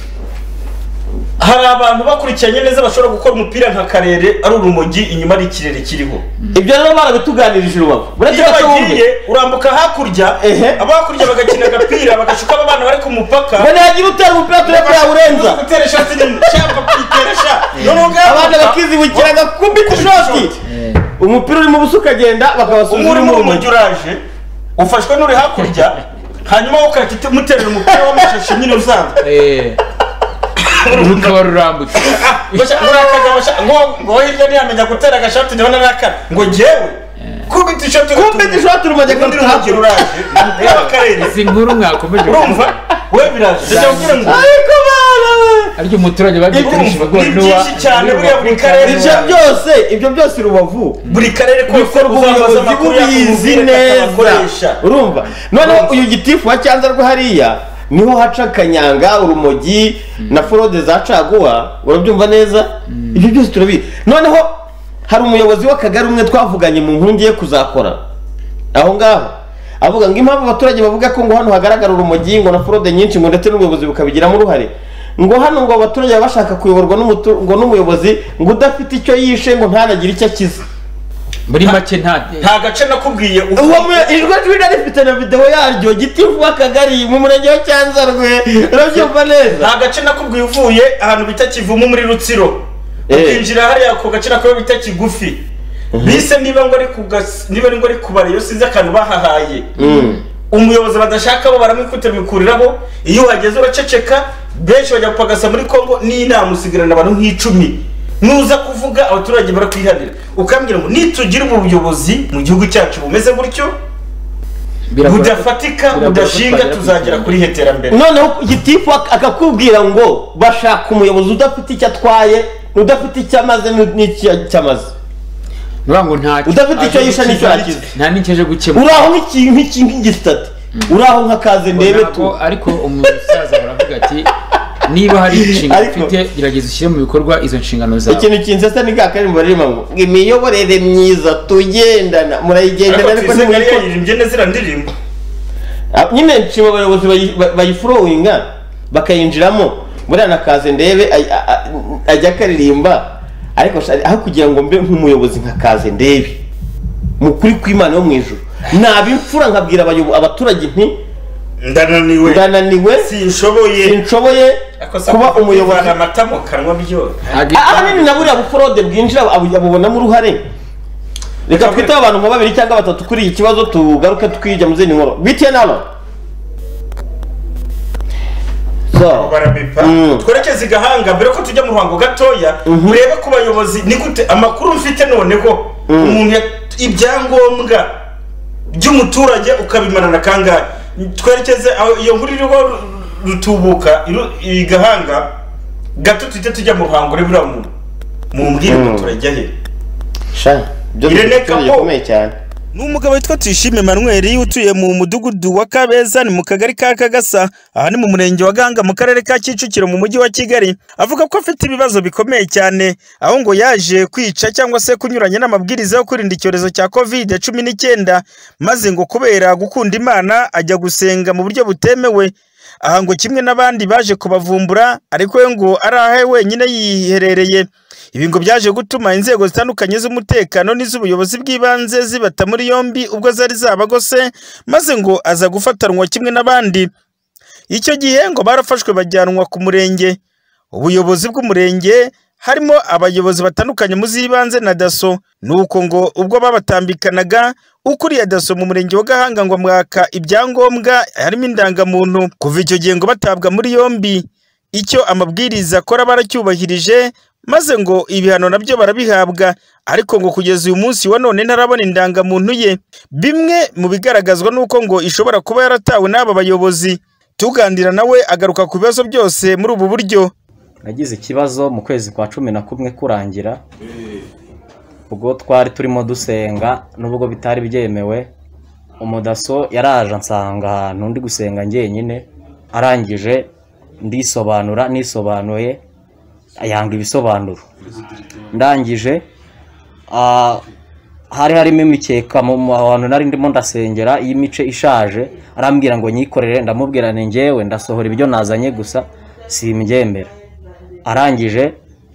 hari abantu bakurikiranye neza bashobora gukora umupira nka karere ari urumogi inyuma ari ikirere kiriho ibyo rero barabituganirije Rubavu iyo bagiye urambuka hakurya abakurya bagakina agapira bagashuka abana bari ku mupaka bane yagira utera umupira tureko yawurenza gutera ishati nini cyangwa kwitera sha abana bakizibukira gakubita ishoti umupira uri mu buso ukagenda bakabasuzuma uri mu rumogi uraje ufashwe n'uri hakurya hanyuma ukahita umuterera umupira w'amashashi nyine usanzwe rukaba rurambutse ngo hirya ntiyamenya gutera agashati ndabona n'akara ngo njyewe kubita ishoti kubita ishoti urumogi akaruta uraje y'abakarere izi nkuru mwakomeje urumva we biraje ndajya kugira ngo ariko bana we ariko umuturage bagikoresha ibigori n'uwa byinshi cyane buriya buri karere ibyo byose ibyo byose Rubavu buri karere kose ubuyobozi bubizi neza urumva noneho uyu gitifu wa Cyanzarwe hariya niho haca kanyanga urumogi na forode za caguwa urabyumva neza ibyo byose turabizi noneho hari umuyobozi w'akagari umwe twavuganye mu nkuru ngiye kuzakora aho ngaho avuga ngo impamvu abaturage bavuga ko ngo hano hagaragara urumogi ngo na forode nyinshi ngo ndetse n'ubuyobozi bukabigiramo uruhare ngo hano ngo abaturage baba bashaka kuyoborwa ngo n'umuyobozi ngo udafite icyo yishe ngo ntanagire icyo akiza muri make nta nta gace nakubwiye uwo ijwi jwi rifite na video yaryo gitifu w'akagari mu murenge wa Cyanzarwe urabyumva neza nta gace nakubwiye uvuye ahantu bita Kivumu muri Rutsiro ukinjira hariya ku gace nako bita Kigufi bise niba ngo ari ku niba ngo ari kubara yo sinzi akantu bahahaye umuyobozi badashaka bo baramwikutira mikuriraho iyo uhageze uraceceka benshi bajya gupagasa muri Kongo n'inama usigarana abantu nk'icumi nuza kuvuga abaturage barakwihanira ukambwira ngo nitugira ubuyobozi mu gihugu cyacu bumeze gutyo budafatika budashinga tuzagera kuri heterambere noneho gitifu akakubwira ngo bashaka umuyobozi udafite icyo atwaye udafite icyo amaze n'icyo cyamaze ngo nta udafite icyo yisha n'icyo akize nta n'icyo gukemura uraho nk'iki nk'iki nk'igisitati uraho nk'akaze ndebe tu ariko umusaza baravuga ati niba hari inshingano ufite gerageza ushyire mu bikorwa izo nshingano zawe ikintu kinsesa ni kakari barimo ngo imiyoborere myiza tugendana murayigendana ariko ntimwiririmbye neza irandirimbo nyine nshima abayobozi bayifurowinga bakayinjiramo muri anakaze ndebe ajya akaririmba ariko aho kugira ngo mbe nk'umuyobozi nka kaze ndebe mu kuri kw'Imana yo mu ijuru naba imfura nkabwira abaturage nti ndananiwe ndananiwe sinshoboye sinshoboye kuba umuyobozi amata mu kanwa byo ahanini na buriya buforode bwinjira abubonamo uruhare reka twite abantu nka babiri cyangwa batatu kuri iki kibazo tugaruke twija mu zindi nkuru bitiye nalo barabipa twerekeze igahanga mbere ko tujya mu ruhango gatoya urebe ku bayobozi ni gute amakuru mfite noneho umuntu ibyangombwa by'umuturage ukabimarana kangahe twerekeze iyo nkuru iriho rutubuka igahanga gato tujye tujya mu ruhango rero buriya muntu mumbwire umuturage he sha byo bikomeye cyane ni umugabo witwa Tuyishime Emmanuel utuye mu mudugudu wa Kabeza ni mu kagari ka Kagasa aha ni mu murenge wa Gahanga mu karere ka Kicukiro mu mujyi wa Kigali avuga ko afite ibibazo bikomeye cyane aho ngo yaje kwica cyangwa se kunyuranya n'amabwiriza yo kwirinda icyorezo cya covid cumi n'icyenda maze ngo kubera gukunda Imana ajya gusenga mu buryo butemewe aha ngo kimwe n'abandi baje kubavumbura ariko we ngo ari ahe wenyine yiherereye. Ibi ngo byaje gutuma inzego zitandukanye z'umutekano n'iz'ubuyobozi bw'ibanze zibata muri yombi ubwo zari zabagose, maze ngo aza gufatanwa kimwe n'abandi. Icyo gihe ngo barafashwe bajyanwa ku murenge. Ubuyobozi bw'umurenge harimo abayobozi batandukanye mu z'ibanze na daso, nuko ngo ubwo babatambikanaga ukuriye daso mu murenge wa Gahanga ngo mwaka ibyangombwa harimo indangamuntu. Kuva icyo gihe ngo batabwa muri yombi, icyo amabwiriza akora baracyubahirije, maze ngo ibihano nabyo barabihabwa, ariko ngo kugeza uyu munsi wa none ntarabona indangamuntu ye. Bimwe mu bigaragazwa nuko ngo ishobora kuba yaratawe n'aba bayobozi. Tuganira nawe agaruka ku bibazo byose muri ubu buryo. Nagize ikibazo mu kwezi kwa cumi na kumwe kurangira, ubwo twari turimo dusenga nubwo bitari byemewe, umudaso yaraje ansanga ahantu ndi gusenga njyenyine, arangije ndisobanura nisobanuye ayanga ibisobanuro. Ndangije hari harimo imikeka mu hantu nari ndimo ndasengera y'imice ishaje, arambwira ngo nyikorere, ndamubwira ni njyewe ndasohora ibyo nazanye gusa simbyemera. Arangije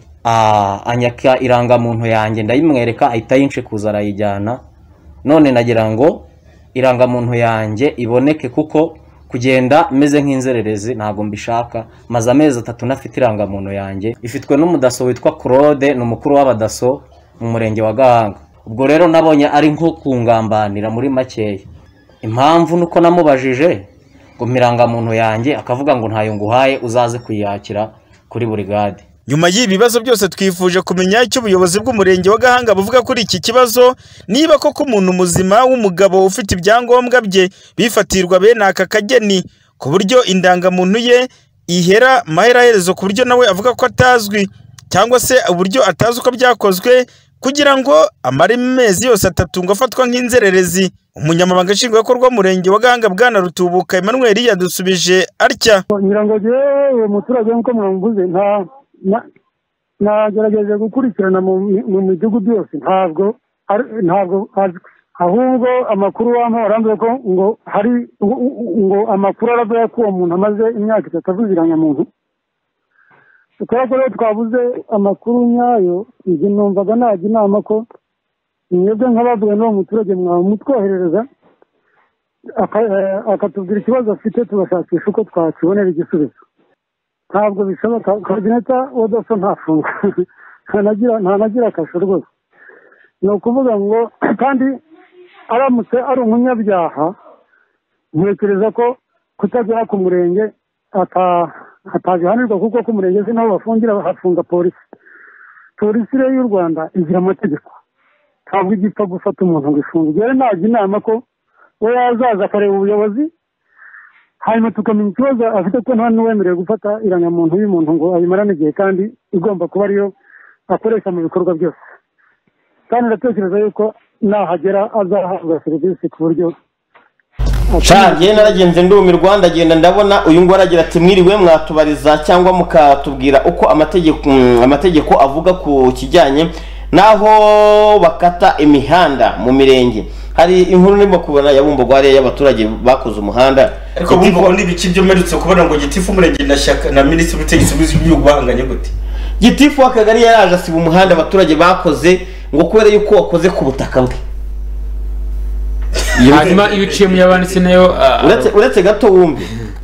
anyaka irangamuntu yanjye ndayimwereka, ahita yinshikuza arayijyana. None nagira ngo irangamuntu yanjye iboneke kuko kugenda meze nk'inzererezi ntago mbishaka, maze amezi atatu nafite irangamuntu yanjye. Ifitwe n'umudaso witwa Claude, n'umukuru w'abadaso mu murenge wa Gahanga. Ubwo rero nabonye ari nko kungambanira muri makeya. Impamvu nuko namubajije ngo mirangamuntu yanjye, akavuga ngo ntayo nguhaye uzaze kuyakira kuri burigade. Nyuma y'ibibazo byose twifuje kumenya icyo ubuyobozi bw'umurenge wa Gahanga buvuga kuri iki kibazo, niba koko umuntu muzima w'umugabo ufite ibyangombwa bye bifatirwa bene aka kageni ku buryo indangamuntu ye ihera maheraherezo, ku buryo nawe avuga ko atazwi, cyangwa se uburyo atazi uko byakozwe kugira ngo amare amezi yose atatu ngo afatwa nk'inzererezi. Umunyamabanga nshingwabikorwa w'umurenge wa Gahanga Bwana Rutubuka Emmanuel yadusubije atya. Nyirango je uwo muturage nko mwamuvuze nta nagerageje gukurikirana mu midugudu yose, ntabwo ntabwo ahubwo amakuru wampa arambye ko ngo hari ngo amakuru aravuga ko uwo muntu amaze imyaka itatu avuziranya muntu. Tukora ko twabuze amakuru nyayo, njye numvaga najya inama ko mwebwe nk'abavuye n'uwo muturage mwamutwoherereza akatubwira ikibazo afite, tugashakisha uko twakibonera igisubizo. Ntabwo bishoboka, koordinata w'adaso ntafunga ntanagira akasho rwose. Ni ukuvuga ngo kandi aramutse ari umunyabyaha, ntekereza ko kutagera ku murenge atabihanirwa, kuko ku murenge naho bafungira hafunga polisi. Polisi rero y'u Rwanda igira amategeko, ntabwo igipfa gufata umuntu ngo ifunge. Rero najya inama ko we yazaza akareba ubuyobozi, hanyuma tukamenya ikibazo afite, ko nta n'uwemerewe gufata irangamuntu y'umuntu ngo ayimarane igihe, kandi igomba kuba ariyo akoresha mu bikorwa byose. Kandi ndatekereza yuko nahagera azahabwa serivisi ku buryo Ngiye naragenze ndumirwa, ndagenda ndabona uyu ngo aragira ati mwiriwe, mwatubariza cyangwa mukatubwira uko amategeko amategeko avuga ku kijyanye naho bakata imihanda mu mirenge. Hari inkuru nimo kubona yabumbogo hariya y'abaturage bakoze umuhanda, ariko bumbogo n'ibiki byo merutse kubona ngo gitifu umurenge na shaka na minisitiri w'ubutegetsi bw'igihugu bahanganye gute. Gitifu w'akagari yaraje asiba umuhanda abaturage bakoze ngo kubera yuko wakoze ku butaka bwe. Hanyuma ibiciye mu yabanditse nayo uretse uretse gato wumve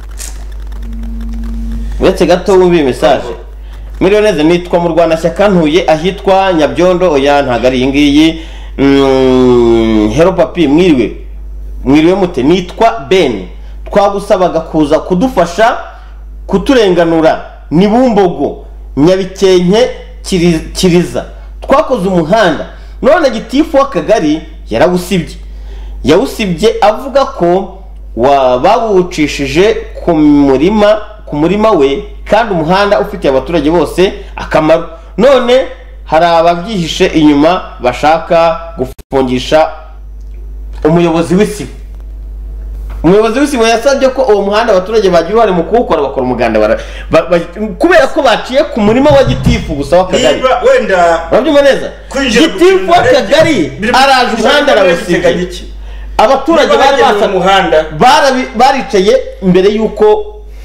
uretse gato wumve message miliyoneze nitwa mu Rwanda shyaka ntuye ahitwa Nyabyondo. Oya ntago ari ngiyi. Hero papi mwiriwe mwiriwe mute, nitwa Ben, twagusabaga kuza kudufasha kuturenganura ni Bumbogo Nyabikenke Kiriza, twakoze umuhanda none gitifu w'akagari yarawusibye yawusibye avuga ko bawucishije ku murima ku murima we, kandi umuhanda ufitiye abaturage bose akamaro. None hari ababyihishe inyuma bashaka gufungisha umuyobozi w'isibo. Umuyobozi w'isibo yasabye ko uwo muhanda abaturage bagiye bari mu kuwukora, bakora umuganda kubera ko baciye ku murima wa gitifu gusa w'akagari. Wenda urabyumva neza, gitifu w'akagari araje umuhanda arawusiga. Abaturage bari basaba umuhanda baricaye imbere yuko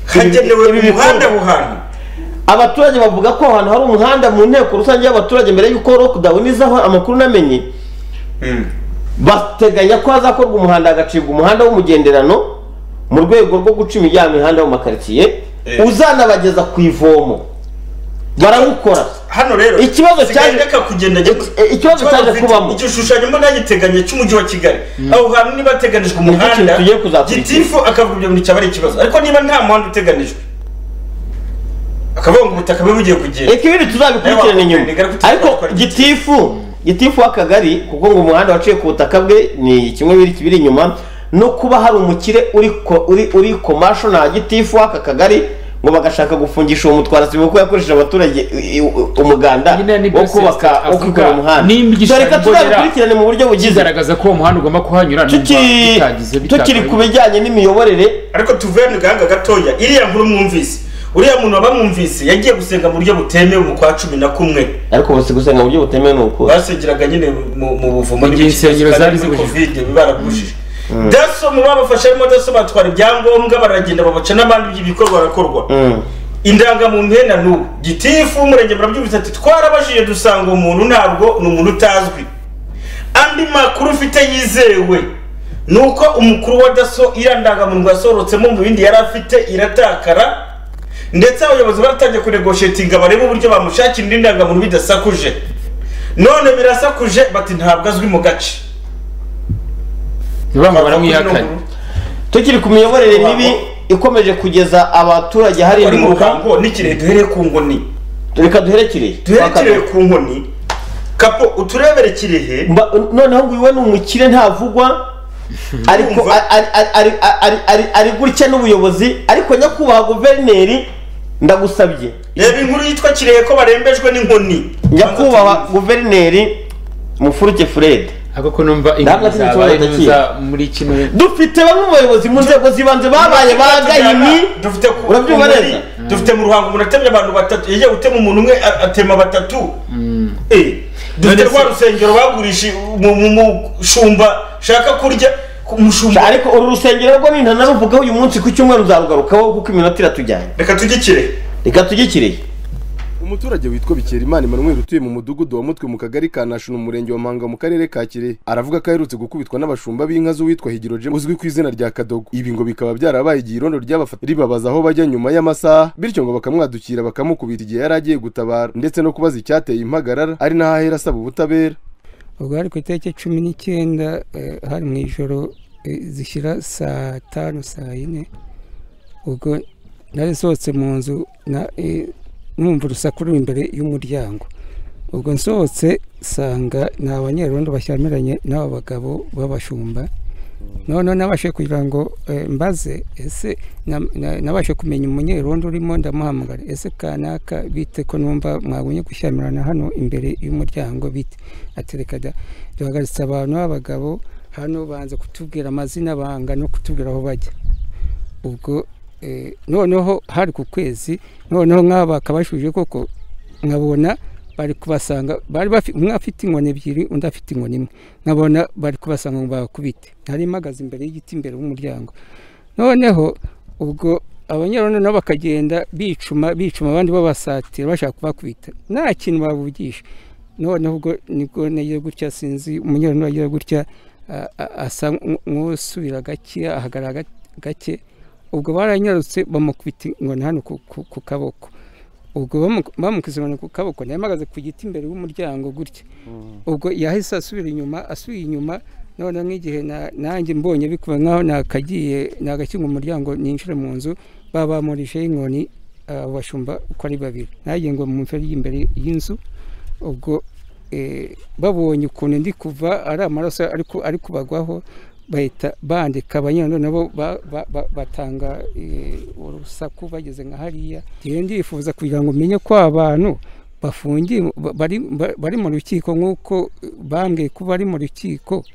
hagenewe umuhanda aho hantu. Abaturage bavuga ko ahantu hari umuhanda mu nteko rusange y'abaturage mbere y'uko lockdown izaho amakuru namenye bateganya ko hazakorwa umuhanda hagacibwa umuhanda w'umugenderano mu rwego rwo guca imijyana imihanda mu makaritsiye uzanabageza ku ivomo barawukora. Hano rero ikibazo cyaje kugenda ikibazo cyaje kubamo igishushanyo mbona giteganye cy'umujyi wa Kigali aho hantu niba teganijwe umuhanda gitifu akavuga ibyo bintu cyabari ikibazo ariko niba nta muhanda uteganijwe akavuga ngo ubutaka bwe bugiye kugenda eko ibindi tuzabikurikirana inyuma ariko gitifu gitifu w'akagari kuko ngo umuhanda waciye ku butaka bwe ni kimwe biri kibiri inyuma no kuba hari umukire uri uri uri commercial na gitifu w'aka kagari ngo bagashaka gufungisha uwo mutwara sibo ko yakoresheje abaturage umuganda wo kubaka wo kwikora umuhanda. Reka tuzabikurikirane mu buryo bugize garagaza ko uwo muhanda ugomba kuhanyura bitagize tukiri ku bijyanye n'imiyoborere ariko tuverne gahanga gatoya iriya nkuru mwumvise uriya muntu wabamwumvise yagiye gusenga mu buryo butemewe mu kwa cumi na kumwe ariko bose gusenga mu buryo butemewe nuko basengeraga nyine mu buvumo n'insengero zari zibujijwe covid barabujije daso mu babafasha arimo daso batwara ibyangombwa baragenda babaca n'abandi by'ibikorwa barakorwa indangamuntu hena n'ubu gitifu umurenge murabyumvise ati twarabajije dusanga umuntu ntabwo ni umuntu utazwi. Andi makuru ufite yizewe nuko umukuru wa daso irandangamuntu yasohorotsemo mu bindi yari afite iratakara ndetse abayobozi baratangiye kunegotiatinga barebe uburyo bamushakira indi ndangamuntu bidasakuje none birasakuje bati ntabwo azwi mu gace tukiri ku miyoborere mibi ikomeje kugeza abaturage hari mu ruhango n'ikire duhereye ku ngoni reka duherekire duherekire ku ngoni kapo uturebere kirehe noneho ngo iwe n'umukire ntavugwa ariko ari ari ari gutya n'ubuyobozi ariko nyakubahwa guverineri ndagusabye reba inkuru yitwa kirehe ko barembejwe n'inkoni nyakubahwa guverineri Mufuruke Fred ako numva ingazabaye nuza muri kino dufite bamwe mu bayobozi mu nzego zibanze babaye bagayini dufite urabyumva neza dufite mu ruhango umuntu atemye abantu batatu yagiye gutema umuntu umwe atema batatu eh dufite rwa rusengero bagurisha mu shumba shaka kurya umushumba ariko uru rusengero rwo nintana ruvuga uyu munsi ku cyumweru uzarugarukaho kuko iminota iratujyanye reka tugikire reka tugikire. Umuturage witwa Bikerimana Emmanuel utuye mu mudugudu wa Mutwe mu kagari ka Nashuno mu murenge wa Manga mu karere ka Kirehe aravuga ko aherutse gukubitwa n'abashumba b'inka z'uwitwa Higiroje uzwi ku izina rya Kadogo. Ibi ngo bikaba byarabaye igihe irondo ry'abafata ribabaza aho bajya nyuma y'amasaha bityo ngo bakamwadukira bakamukubita igihe yari agiye gutabara ndetse no kubaza icyateye impagarara ari naho ahera asaba ubutabera. Ubwo ari ku itariki cumi n'icyenda hari mu ijoro zishyira saa tanu saa yine ubwo nari sohotse mu nzu na numva urusaku ruri imbere y'umuryango ubwo nsohotse sanga ni abanyerondo bashyamiranye n'aba bagabo b'abashumba none nabashe kugira ngo mbaze ese nabashe kumenya umunyerondo urimo ndamuhamagara ese kanaka bite ko numva mwabonye gushyamirana hano imbere y'umuryango bite atereka duhagaritse abantu b'abagabo hano banze kutubwira amazina banga no kutubwira aho bajya ubwo noneho hari ku kwezi noneho nk'aba bakabashuje koko nkabona bari kubasanga bari umwe afite inkoni ebyiri undi afite inkoni imwe nkabona bari kubasanga ngo bakubite nari mpagaze imbere y'igiti imbere y'umuryango noneho ubwo abanyerondo nabo bakagenda bicuma bicuma abandi babasatira bashaka kubakubita nta kintu bavugisha noneho ubwo nibwo nagiye gutya sinzi umunyerondo yagiye gutya asa nk'usubira gake ahagarara gake ubwo baranyarutse bamukubita inkoni hano ku kaboko ubwo bamukubise inkoni ku kaboko nayo mpagaze ku giti imbere y'umuryango gutya ubwo yahise asubira inyuma asubiye inyuma none nk'igihe nanjye mbonye bikuba nk'aho nakagiye nagakinga umuryango ninjire mu nzu babamurisheho inkoni abashumba uko ari babiri nagiye ngo mu mferi y'imbere y'inzu ubwo babonye ukuntu ndi kuva ari amaraso ariko ari kubagwaho bahita bandika abanyerondo nabo batanga urusaku bageze nka hariya njyewe ndifuza kugira ngo umenye ko abantu bafungiye bari mu rukiko nk'uko bambwiye ko bari mu rukiko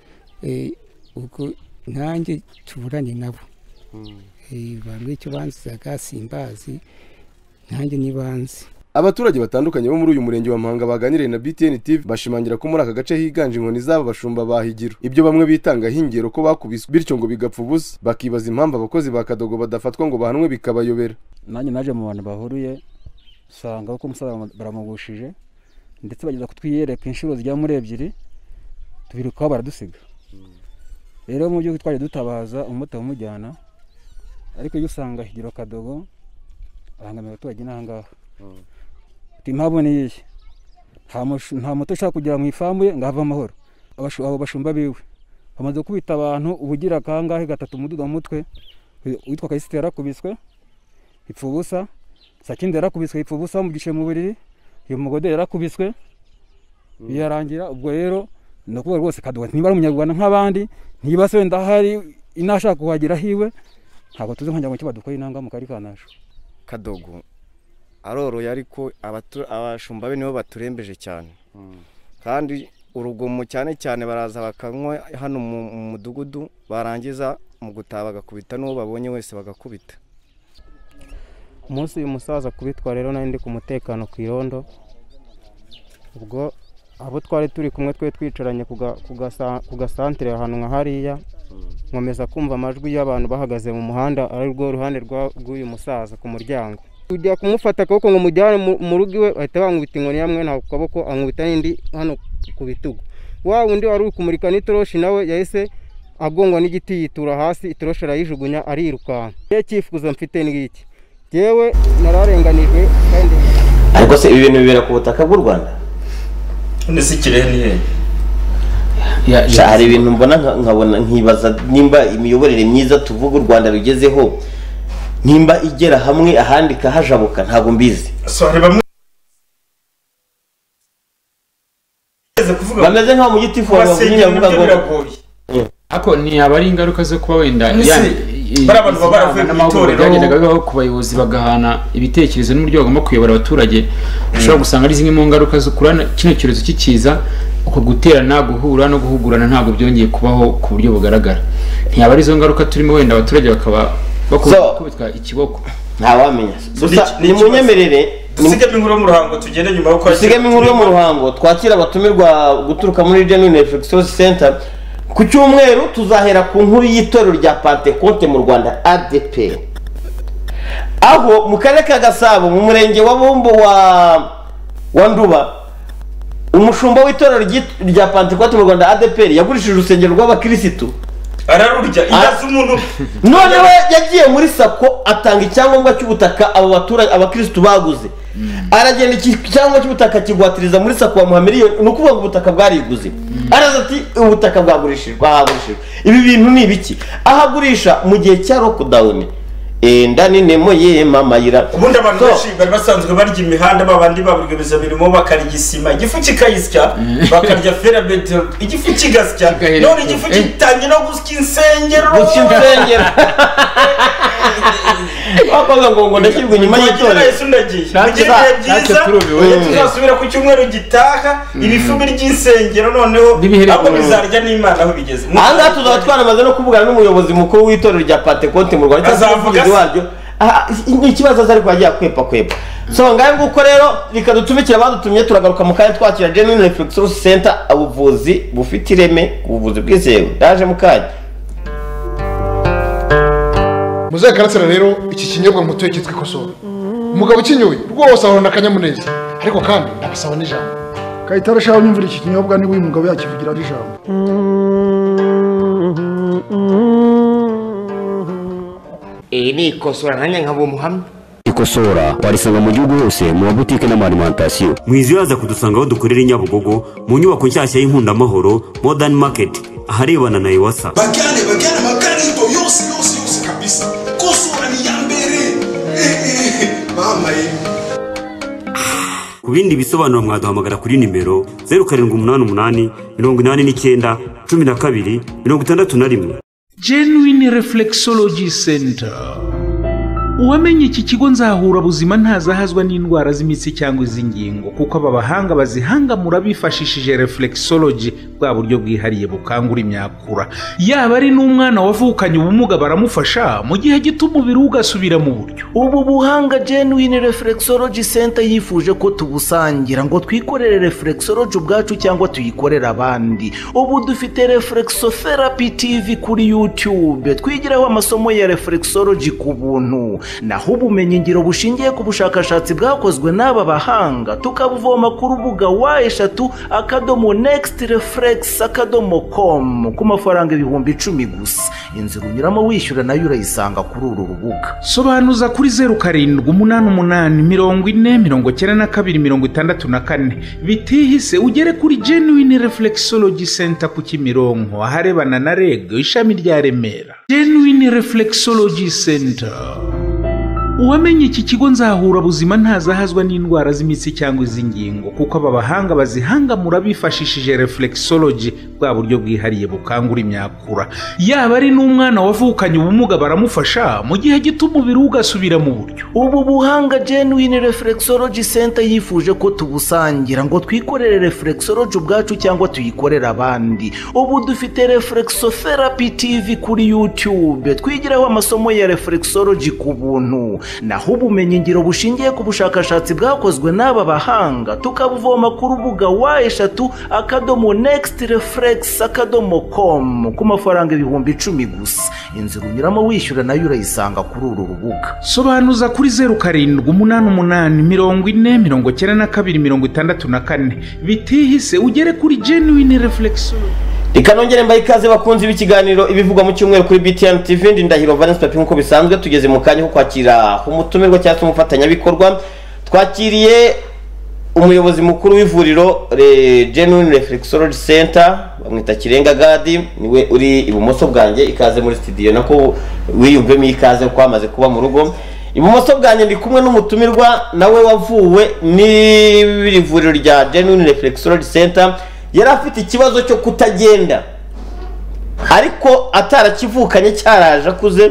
ubwo nanjye tuburane nabo bambwiye icyo banzizaga simbazi nanjye nibanze. abaturage batandukanye bo muri uyu murenge wa Muhanga baganiriye na B T N T V bashimangira ko muri aka gace higanje inkoni z'aba bashumba ba Higiro, ibyo bamwe bitanga hingero ko bakubiswe bityo ngo bigapfa ubusa, bakibaza impamvu abakozi ba Kadogo badafatwa ngo bahanwe bikabayobera. Nanjye naje mu bantu bahuruye usanga ko umusaza baramugushije ndetse bageza kutwiyereka inshuro zijya muri ebyiri tubirukaho baradusiga. Rero mu byo twaje dutabaza umutwe umujyana, ariko iyo usanga Higiro Kadogo ahangamira abaturage n'ahangaha ati impamvu ni iyi, nta moto ushaka kugera mu ifamu ye ngo have amahoro. Abo bashumba biwe bamaze kubita abantu ubugira kangahe gatatu umuduga mu mutwe, witwa Kayisite yarakubiswe ipfa ubusa, Sakindi yarakubiswe ipfa ubusa bamugishe mu buriri, uyu Mugode yarakubiswe biyarangira. Ubwo rero no kuba rwose Kadogo niba ari umunyarwanda nk'abandi, niba se wenda hari inashaka kuhagira hiwe, ntabwo tuzi nkajya mu kibaduko y'inanga mu kari kanasho. Kadogo aroroye ariko abashumba be nibo baturembeje cyane, kandi urugomo cyane cyane baraza bakanywa hano mu mudugudu, barangiza mu gutaha bagakubita n'uwo babonye wese bagakubita. Umunsi uyu musaza kubitwa rero nari ndi ku mutekano ku irondo, ubwo abo twari turi kumwe twe twicaranye ku gasantere ahantu nka hariya, nkomeza kumva amajwi y'abantu bahagaze mu muhanda ari rwo ruhande rw'uyu musaza ku muryango. Ujya kumufata akaboko ngo mujyane mu rugo iwe, bahita bankubita inkoni yamwe nta kaboko, ankubita n'indi hano ku bitugu. Wa wundi wari uri kumurika n'itoroshi nawe yahise agongwa n'igiti yitura hasi, itoroshi arayijugunya arirukanka. Ye cyifuzo mfite n'iki, jewe nararenganijwe kandi ariko se ibi bintu bibera ku butaka bw'u Rwanda. None se Kirehe ni he? Ya hari ibintu mbona nkabona nkibaza nimba imiyoborere myiza tuvuga u Rwanda rugezeho nimba igera hamwe ahandi kahajabuka, ntago mbizi. So hari bamwe bameze nka mu giti fo bavuga ngo ako ni abari ingaruka zo kuba wenda yani barabantu baravuye mu itorero yagendaga ku bayobozi bagahana ibitekerezo n'uburyo bagomba kuyobora abaturage. Ushobora gusanga ari zimwe mu ngaruka zo kurana kino cyorezo kikiza, uko guterana guhura no guhugurana ntabwo byongeye kubaho ku buryo bugaragara. Ntiyaba ari zo ngaruka turimo, wenda abaturage bakaba bakubitwa ikiboko, nta wamenya. Gusa ni munyemerere dusigame inkuru yo mu ruhango tugende nyuma yo kwakira dusigame inkuru yo mu ruhango twakira abatumirwa guturuka muri Genuine Reflexion Center. Ku cyumweru tuzahera ku nkuru y'itorero rya Pentecote mu Rwanda A D P, aho mu karere ka Gasabo mu murenge wa Bumbo wa wa Nduba, umushumba w'itorero rya Pentecote mu Rwanda A D P yagurishije urusengero rw'abakirisitu ararurya igaza umuntu, none we yagiye muri sako atanga icyangombwa cy'ubutaka abo baturage abakirisitu baguze, aragenda icyangombwa cy'ubutaka kigwatiriza muri sako bamuha miliyoni, ni ukuvuga ngo ubutaka bwariguze. Araza ati ubutaka bwagurishijwe ahagurishijwe. Ibi bintu ni ibiki? Ahagurisha mu gihe cya lockdown enda ni nemo ye mamayira. Ubundi abantu benshi bari basanzwe barya imihanda, babandi baburigeza birimo bakarya isima, igifu kikayisya, bakarya ferabeto, igifu kigasya, none igifu kitangira no gusya insengero. Gusya insengero. Bakoze ngo ngo ndashyirwa inyuma y'itorero. Yesu ndagiye. Byiza tuzasubira ku cyumweru gitaha, ibifu by'insengero noneho abo bizarya n'Imana aho bigeze. Anga tuzaba twanamaze no kuvugana n'umuyobozi mukuru w'itorero rya Pentecote mu Rwanda, azavuga waryo ikibazo azari kwagiye kwepa kwepa. So ngaye nguko rero rika dutumikira badutumye, turagaruka mu kanya twakira Genuine Reflexion Center, abuvuzi bufite ireme, ubuvuzi bwizewe. Daje mu kanya muzaye karatsira rero iki kinyobwa mutuye cyitwa Ikosora. Umugabo ukinyoye rwose ahorana akanyamuneza, ariko kandi ndabasaba n'ijambo. Kayitara shaho nyumvira iki kinyobwa niba uyu mugabo yakivugira ari ijambo. Iyi ni Ikosora nanjye nkaba umuhamya. Ikosora warisanga mu gihugu hose mu mabutike n'amarimantasiyo. Mwizibaza kudusanga aho dukorera i Nyabugogo mu nyubako nshyashya y'Inkundamahoro Modern Market aharebana na Iwasa. Bagane bagane makarito yose yose yose kabisa. Kosora ni yambere. Mama ye. Ku bindi bisobanuro mwaduhamagara kuri nimero zero karindwi umunani umunani mirongo inani n'icyenda cumi na kabiri mirongo itandatu na rimwe. Genuine Reflexology Center. uwamenye iki kigo nzahura buzima ntazahazwa n'indwara z'imitsi cyangwa iz'ingingo kuko aba bahanga bazihangamura bifashishije reflexology, bwa buryo bwihariye bukangura imyakura. Yaba ari n'umwana wavukanye ubumuga baramufasha mu gihe gito umubiri ugasubira mu buryo. Ubu buhanga Genuine Reflexology Center yifuje ko tubusangira ngo twikorere reflexology ubwacu cyangwa tuyikorere abandi. Ubu dufite Reflexotherapy T V kuri YouTube twigiraho amasomo ya reflexology ku buntu, naho ubumenyi ngiro bushingiye ku bushakashatsi bwakozwe n'aba bahanga tukabuvoma ku rubuga wa eshatu akadomo next reflex akadomo com ku mafaranga ibihumbi icumi gusa. Inzira unyuramo wishyura nayo urayisanga kuri uru rubuga. Sobanuza kuri zeru karindwi umunani umunani mirongo ine mirongo icyenda na kabiri mirongo itandatu na kane, bitihise ugere kuri Genuine Reflexology Center ku Kimironko aharebana na Reg ishami rya Remera. Genuine Reflexology Center. Uwamenye iki kigo nzahura buzima ntazahazwa n'indwara z'imitsi cyangwa iz'ingingo kuko aba bahanga bazihangamura bifashishije reflexology, bwa buryo bwihariye bukangura imyakura. Yaba ari n'umwana wavukanye ubumuga baramufasha mu gihe gito umubiri ugasubira mu buryo. Ubu buhanga Genuine Reflexology Center yifuje ko tubusangira ngo twikorere reflexology ubwacu cyangwa tuyikorere abandi. Ubu dufite Reflexotherapy T V kuri YouTube twigiraho amasomo ya reflexology ku buntu, naho ubumenyi ngiro bushingiye ku bushakashatsi bwakozwe n'aba bahanga tukabuvoma ku rubuga wa eshatu akadomo next reflex akadomo com ku mafaranga ibihumbi icumi gusa. Inzira unyuramo wishyura nayo urayisanga kuri uru rubuga. Sobanuza kuri zeru karindwi umunani umunani mirongo ine mirongo icyenda na kabiri mirongo itandatu na kane, bitihise ugere kuri Genuine Reflexology. Ikanongere mbaye ikaze bakunzi b'ikiganiro ibivugwa mu cyumweru kuri B T N T V. Ndahiro Valence Papi nkuko bisanzwe tugeze mu kanya ko kwakira umutumirwa cyangwa umufatanyabikorwa. Twakiriye umuyobozi mukuru w'ivuriro Genuine Reflexology Center, bamwita Kirenga Gadi, niwe uri ibumoso bwanjye. Ikaze muri studio nako wiyumvemo ikaze ko amaze kuba mu rugo. Ibumoso bwanjye ndi kumwe n'umutumirwa nawe wavuwe n'iri vuriro rya Genuine Reflexology Center. Yari afite ikibazo cyo kutagenda ariko atarakivukanye cyaraje akuze,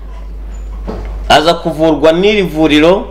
aza kuvurwa n'iri vuriro.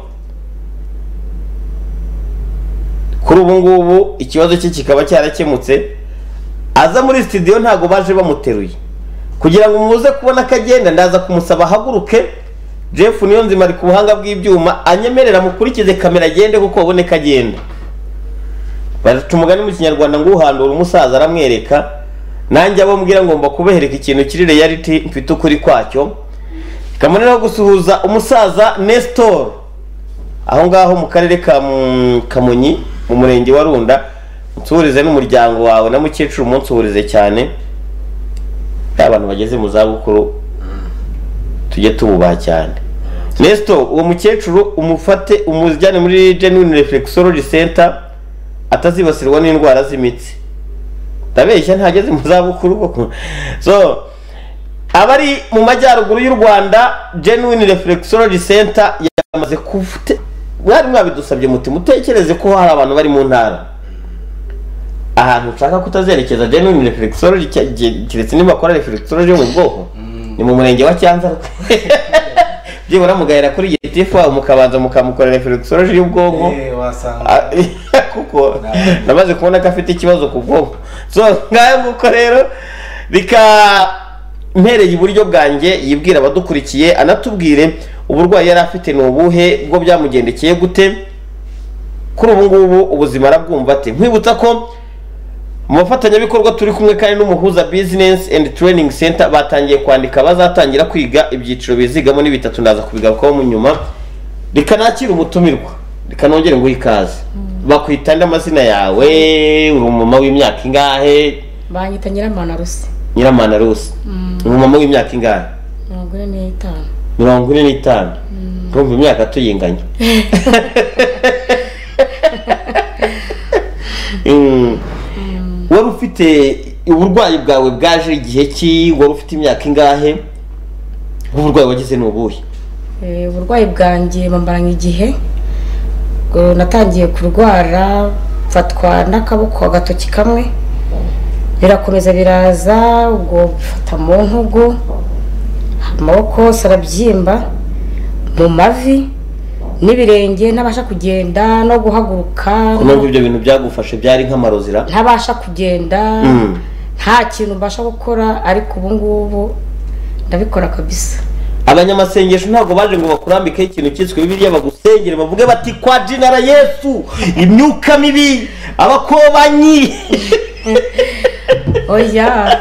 Kuri ubu ngubu ikibazo cye kikaba cyarakemutse. Aza muri studio ntago baje bamuteruye kugira ngo muze kubona akagenda, ndaza kumusaba haguruke. Jeff Niyonzima ari ku buhanga bw'ibyuma anyemerera mukurikize kamera agende kuko babone kagenda. Baraca umugani mu Kinyarwanda ngo uhandura umusaza aramwereka, nanjye abo mbwira ngomba kubehereka ikintu kiri reality mfite ukuri kwacyo. Kamunera gusuhuza umusaza Nestor aho ngaho mu karere ka Kamonyi mu murenge wa Runda. Nsurize n'umuryango wawe na mukecuru umunsi uhurize cyane. Abantu bageze mu za bukuru tujye tububaha cyane. Nestor uwo mukecuru umufate umujyane muri Genuine Reflexology Center atazibasirwa n'indwara z'imitsi. Ndabeshya ntageze mu za bukuru koko. So abari mu majyaruguru y'u Rwanda Genuine Reflexology Center yamaze kufite, mwari mwabidusabye muti mutekereze ko hari abantu bari mu ntara ahantu ushaka kutazerekeza Genuine Reflexology kiretse niba akora reflexology mu bwoko ni mu murenge wa Cyanza. Byibura mugahera kuri Gitifu mukabanza mukamukorera reflexology y'ubwonko. Eh wasanga kuko namaze kubona ko afite ikibazo ku bwonko. So ngaye nguko rero bika mpereye iburyo bwanjye yibwira abadukurikiye anatubwire uburwayi yari afite n'ubuhe bwo byamugendekeye gute. Kuri ubu ngubu ubuzima arabwumva ate. Nkwibutsa ko mu bafatanyabikorwa turi kumwe kandi n'umuhuza Business and Training Center batangiye kwandika bazatangira kwiga ibyiciro bizigamo ni bitatu, ndaza kubigarukaho mu nyuma. Rikanakira umutumirwa rikanongere ngo ikaze. Bakwita ndamazina yawe, uri umumama w'imyaka ingahe? Banyita Nyiramana Rusi. Nyiramana Rusi. Umumama w'imyaka ingahe? mirongo ine n'itanu. mirongo ine n'itanu. Urumva imyaka tuyinganya. Wari ufite uburwayi bwawe bwaje igihe ki? Wari ufite imyaka ingahe? Uburwayi wagize n'ubuhe? Eh uburwayi bwanjye bambaranye igihe. Natangiye kurwara fatwa n'akaboko agatoki kamwe birakomeza biraza ubwo bifata mu ntugu amaboko sarabyimba mu mavi n'ibirenge ntabasha kugenda no guhaguruka nubwo ibyo bintu byagufashe byari nk'amarozira ntabasha kugenda nta kintu mbasha gukora ariko ubu ngubu ndabikora kabisa. abanyamasengesho ntabwo baje ngo bakurambikeho ikintu cyiswe bibiliya bagusengere bavuge bati kwa jinara Yesu imyuka mibi abakobanyi oya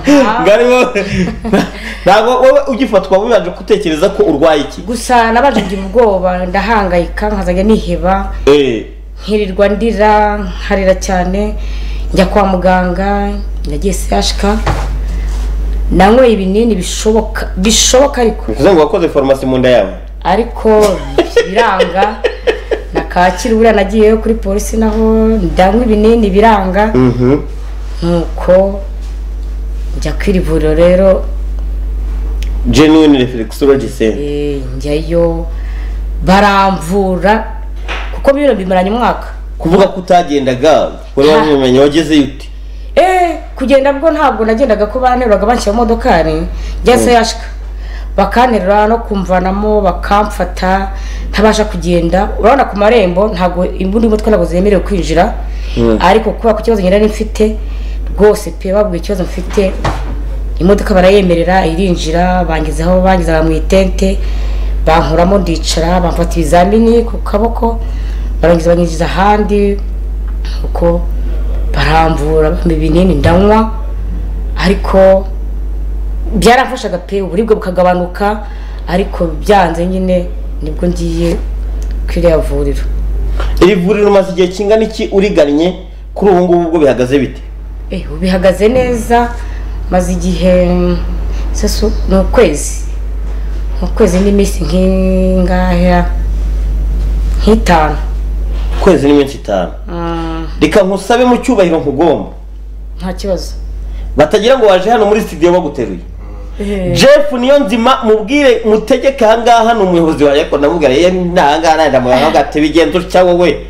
ntabwo wowe ugifatwa wibaje gutekereza ko urwaye iki gusa nabaje ngira ubwoba ndahangayika nkazajya niheba nkirirwa ndira nkarira cyane njya kwa muganga nagiye sashika nanyweye ibinini bishoboka bishoboka ariko uvuze ngo wakoze farumasi mu nda yawe ariko biranga nakakira buriya nagiyeyo kuri polisi naho ndanywa ibinini biranga nuko njya kwira ivuriro rero Genuine Reflexology Center eh njyayo baramvura kuko biro bimaranye umwaka kuvuga ko utagendaga wari wamenye wageze uti eh kugenda bwo ntabwo nagendaga ko banteruraga banshyira mu modokari njyase yashika bakanterura no kumvanamo bakamfata ntabasha kugenda urabona ku marembo ntabwo imbundi mutwe ntabwo zemerewe kwinjira ariko kuba ku kibazo nyine mfite rwose pe babwiye ikibazo mfite imodoka barayemerera irinjira bangizeho bangiza mu itente bankuramo ndicara bamfata ibizamini ku kaboko barangiza bangiza ahandi uko baramvura ibinini ndanywa ariko byaramfashaga pe uburibwe bukagabanuka ariko byanze nyine nibwo ngiye kwiriya vuriro. iri vuriro maze igihe kingana iki urigannye kuri ubu ngubu ubwo bihagaze bite? eh ubihagaze neza maze igihe sesu no kwezi mu kwezi n'iminsi nk'ingahera nk'itanu kwezi n'iminsi itanu reka nkusabe mu cyubahiro nkugomba nta kibazo batagira ngo waje hano muri studio baguteruye Jeff niyo nzima mubwire mutegeka hangaha hano umuyobozi wawe ko ndamubwira ye nanga nanda mu hagati bigendo cyawo we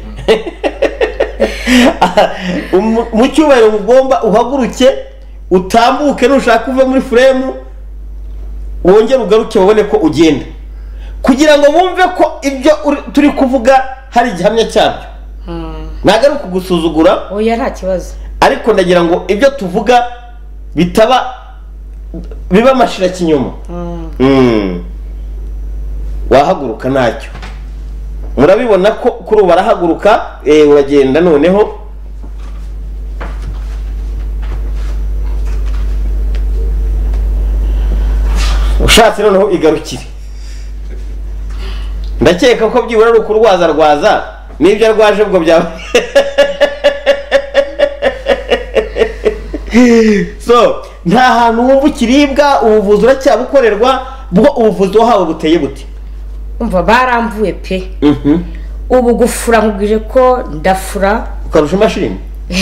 mu cyubahiro mugomba uhaguruke utambuke nushaka uve muri frame wongere ugaruke babone ko ugenda kugira ngo bumve ko ibyo turi kuvuga hari igihamya cyabyo nagaruka gusuzugura oya nta kibazo ariko ndagira ngo ibyo tuvuga bitaba biba amashira kinyoma wahaguruka ntacyo murabibona ko kuri ubu barahaguruka uragenda noneho ushatse noneho igarukire ndakeka ko byibura ari ukurwaza rwaza n'ibyo arwaje ubwo byaba so nta hantu wumva ukiribwa ubuvuzi uracyabukorerwa bwo ubuvuzi wahawe buteye buti umva baramvuye pe ubu gufura nkubwije ko ndafura ukarusha imashini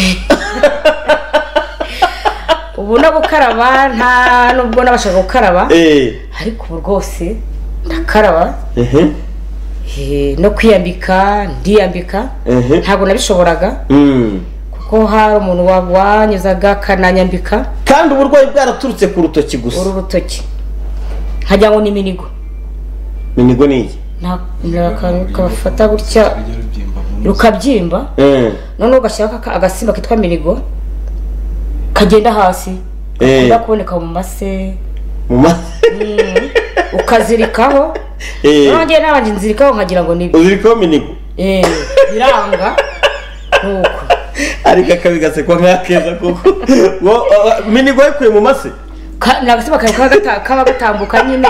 ubu no gukaraba nta nubwo nabashaka gukaraba ariko ubu rwose ndakaraba no kwiyambika ndiyambika ntabwo nabishoboraga kuko hari umuntu wanyuzaga akananyambika kandi uburwayi bwaraturutse ku rutoki gusa uru rutoki nkajya ngo ni minigo minigo ni iki kabafata gutya rukabyimba noneho ugashyiraho agasimba kitwa minigo kagenda hasi gakunda kuboneka mu mase mu mase ukazirikaho nongeye nabanje nzirikaho nkagira ngo nibi uzirikaho minigo eh biranga nuko ariko akabigasekwa nk'akeza kuko ngo minigo yikuye mu mase nagasima kaba gatambuka nyine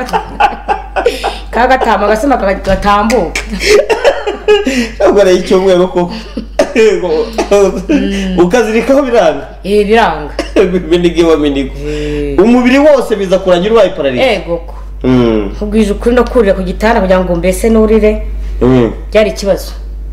kaba gatamba agasima gatambuka ubwo rero icyumweru koko ukazirikaho biranga eh biranga minigo iwa minigo umubiri wose biza kurangira ubaye pararize ego ko ubwije ukuri no kurira ku gitanda kugira ngo mbese nurire byari ikibazo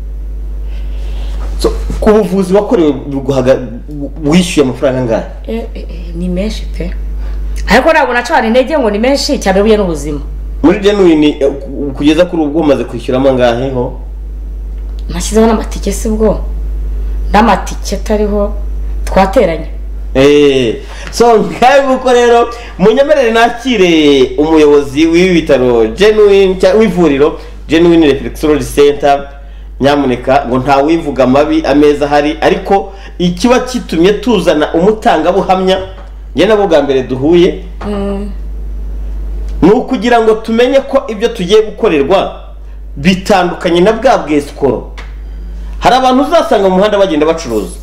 ku buvuzi wakorewe wishyuye amafaranga angahe ni menshi pe ariko ntabwo nacana intege ngo ni menshi cyane buye n'ubuzima muri Genuine kugeza kuri ubwo umaze kwishyuramo angahe ho nashyizeho n'amatike si bwo n'amatike atariho twateranye Eh, so ngaho nguko rero munyemerere nakire umuyobozi w'ibi bitaro Genuine cyangwa w'ivuriro Genuine Reflexology Center, nyamuneka ngo nta wivuga amabi ameza hari, ariko ikiba kitumye tuzana umutangabuhamya njye nabo bwa mbere duhuye ni ukugira ngo tumenye ko ibyo tugiye gukorerwa bitandukanye na bwa bwesikoro. Hari abantu uzasanga mu muhanda bagenda bacuruza,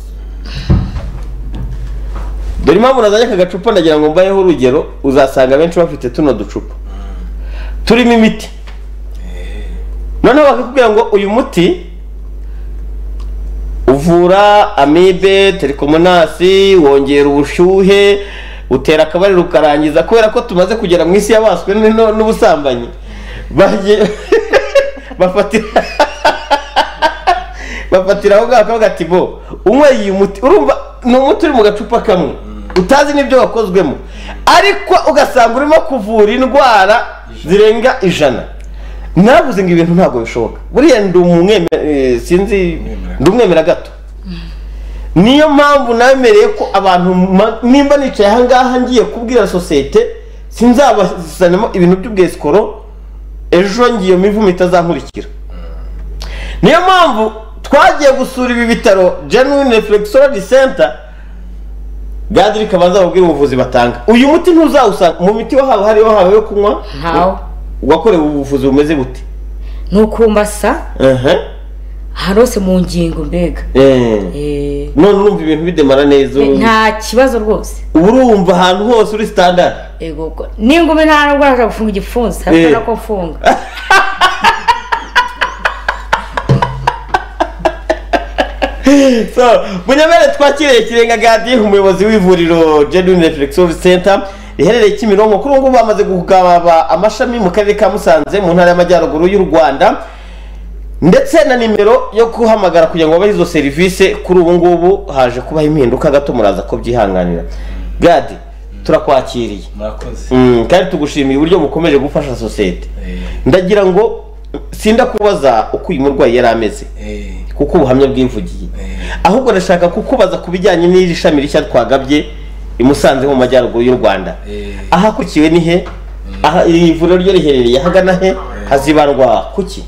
dore impamvu nazanye aka gacupa ndagira ngo mbayeho urugero, uzasanga benshi bafite tuno ducupa turimo imiti, noneho bakakubwira ngo uyu muti uvura amibe, terikomonasi, wongera ubushyuhe, utera akabariro ukarangiza, kubera ko tumaze kugera mu isi y'abaswe n'ubusambanyi bafatira bafatira aho ngaho bakavuga ati bo unyweye uyu muti, urumva ni umuti uri mu gacupa kamwe utazi n'ibyo wakozwemo, ariko ugasanga urimo kuvura indwara zirenga ijana. Navuze ngo ibintu ntabwo bishoboka, buriya ndi umwemera, sinzi ndi umwemera gato. Niyo mpamvu namereye ko abantu nimba nicaye aha ngaha ngiye kubwira sosiyete sinzabazanamo ibintu by'ubwesikoro, ejo ngiye mivumo itazankurikira. Niyo mpamvu twagiye gusura ibi bitaro Genuine Reflexology Center, Gadri kabanza babwira ubuvuzi batanga. Uyu muti ntuzawusanga mu miti wahawe hari wahawe yo kunywa ntawe wakorewe ubuvuzi bumeze bute? Nukumbasa ehe harose mu ngingo mbega eh none urumva ibintu bidemara neza, nta kibazo rwose, urumva ahantu hose uri standard. Ego ningume nta nubwo ashaka gufunga igipfunsi, hapana ko mfunga. So munyamere twakiriye Kirenga Gadi, umuyobozi w'ivuriro Genuine Reflexology Center riherereye Kimironko. Kuri ubu bamaze kugaba amashami mu karere ka Musanze mu ntara y'Amajyaruguru y'u Rwanda, ndetse na nimero yo kuhamagara kugira ngo bahe izo serivisi. Kuri ubu ngubu haje kubaho impinduka gato, muraza ko byihanganira. Gadi turakwakiriye, murakoze mm, kandi tugushimiye uburyo mukomeje gufasha sosiyete. Ndagira ngo sinda kubaza uko uyu murwayi yari ameze kuko ubuhamya bw'imvugiye, ahubwo ndashaka kukubaza ku bijyanye n'iri shami rishya twagabye i Musanze mu Majyaruguru y'u Rwanda. Ahakurikiwe ni he? Aha iri vuriro ryo riherereye hagana he? Hazibandwa kuki?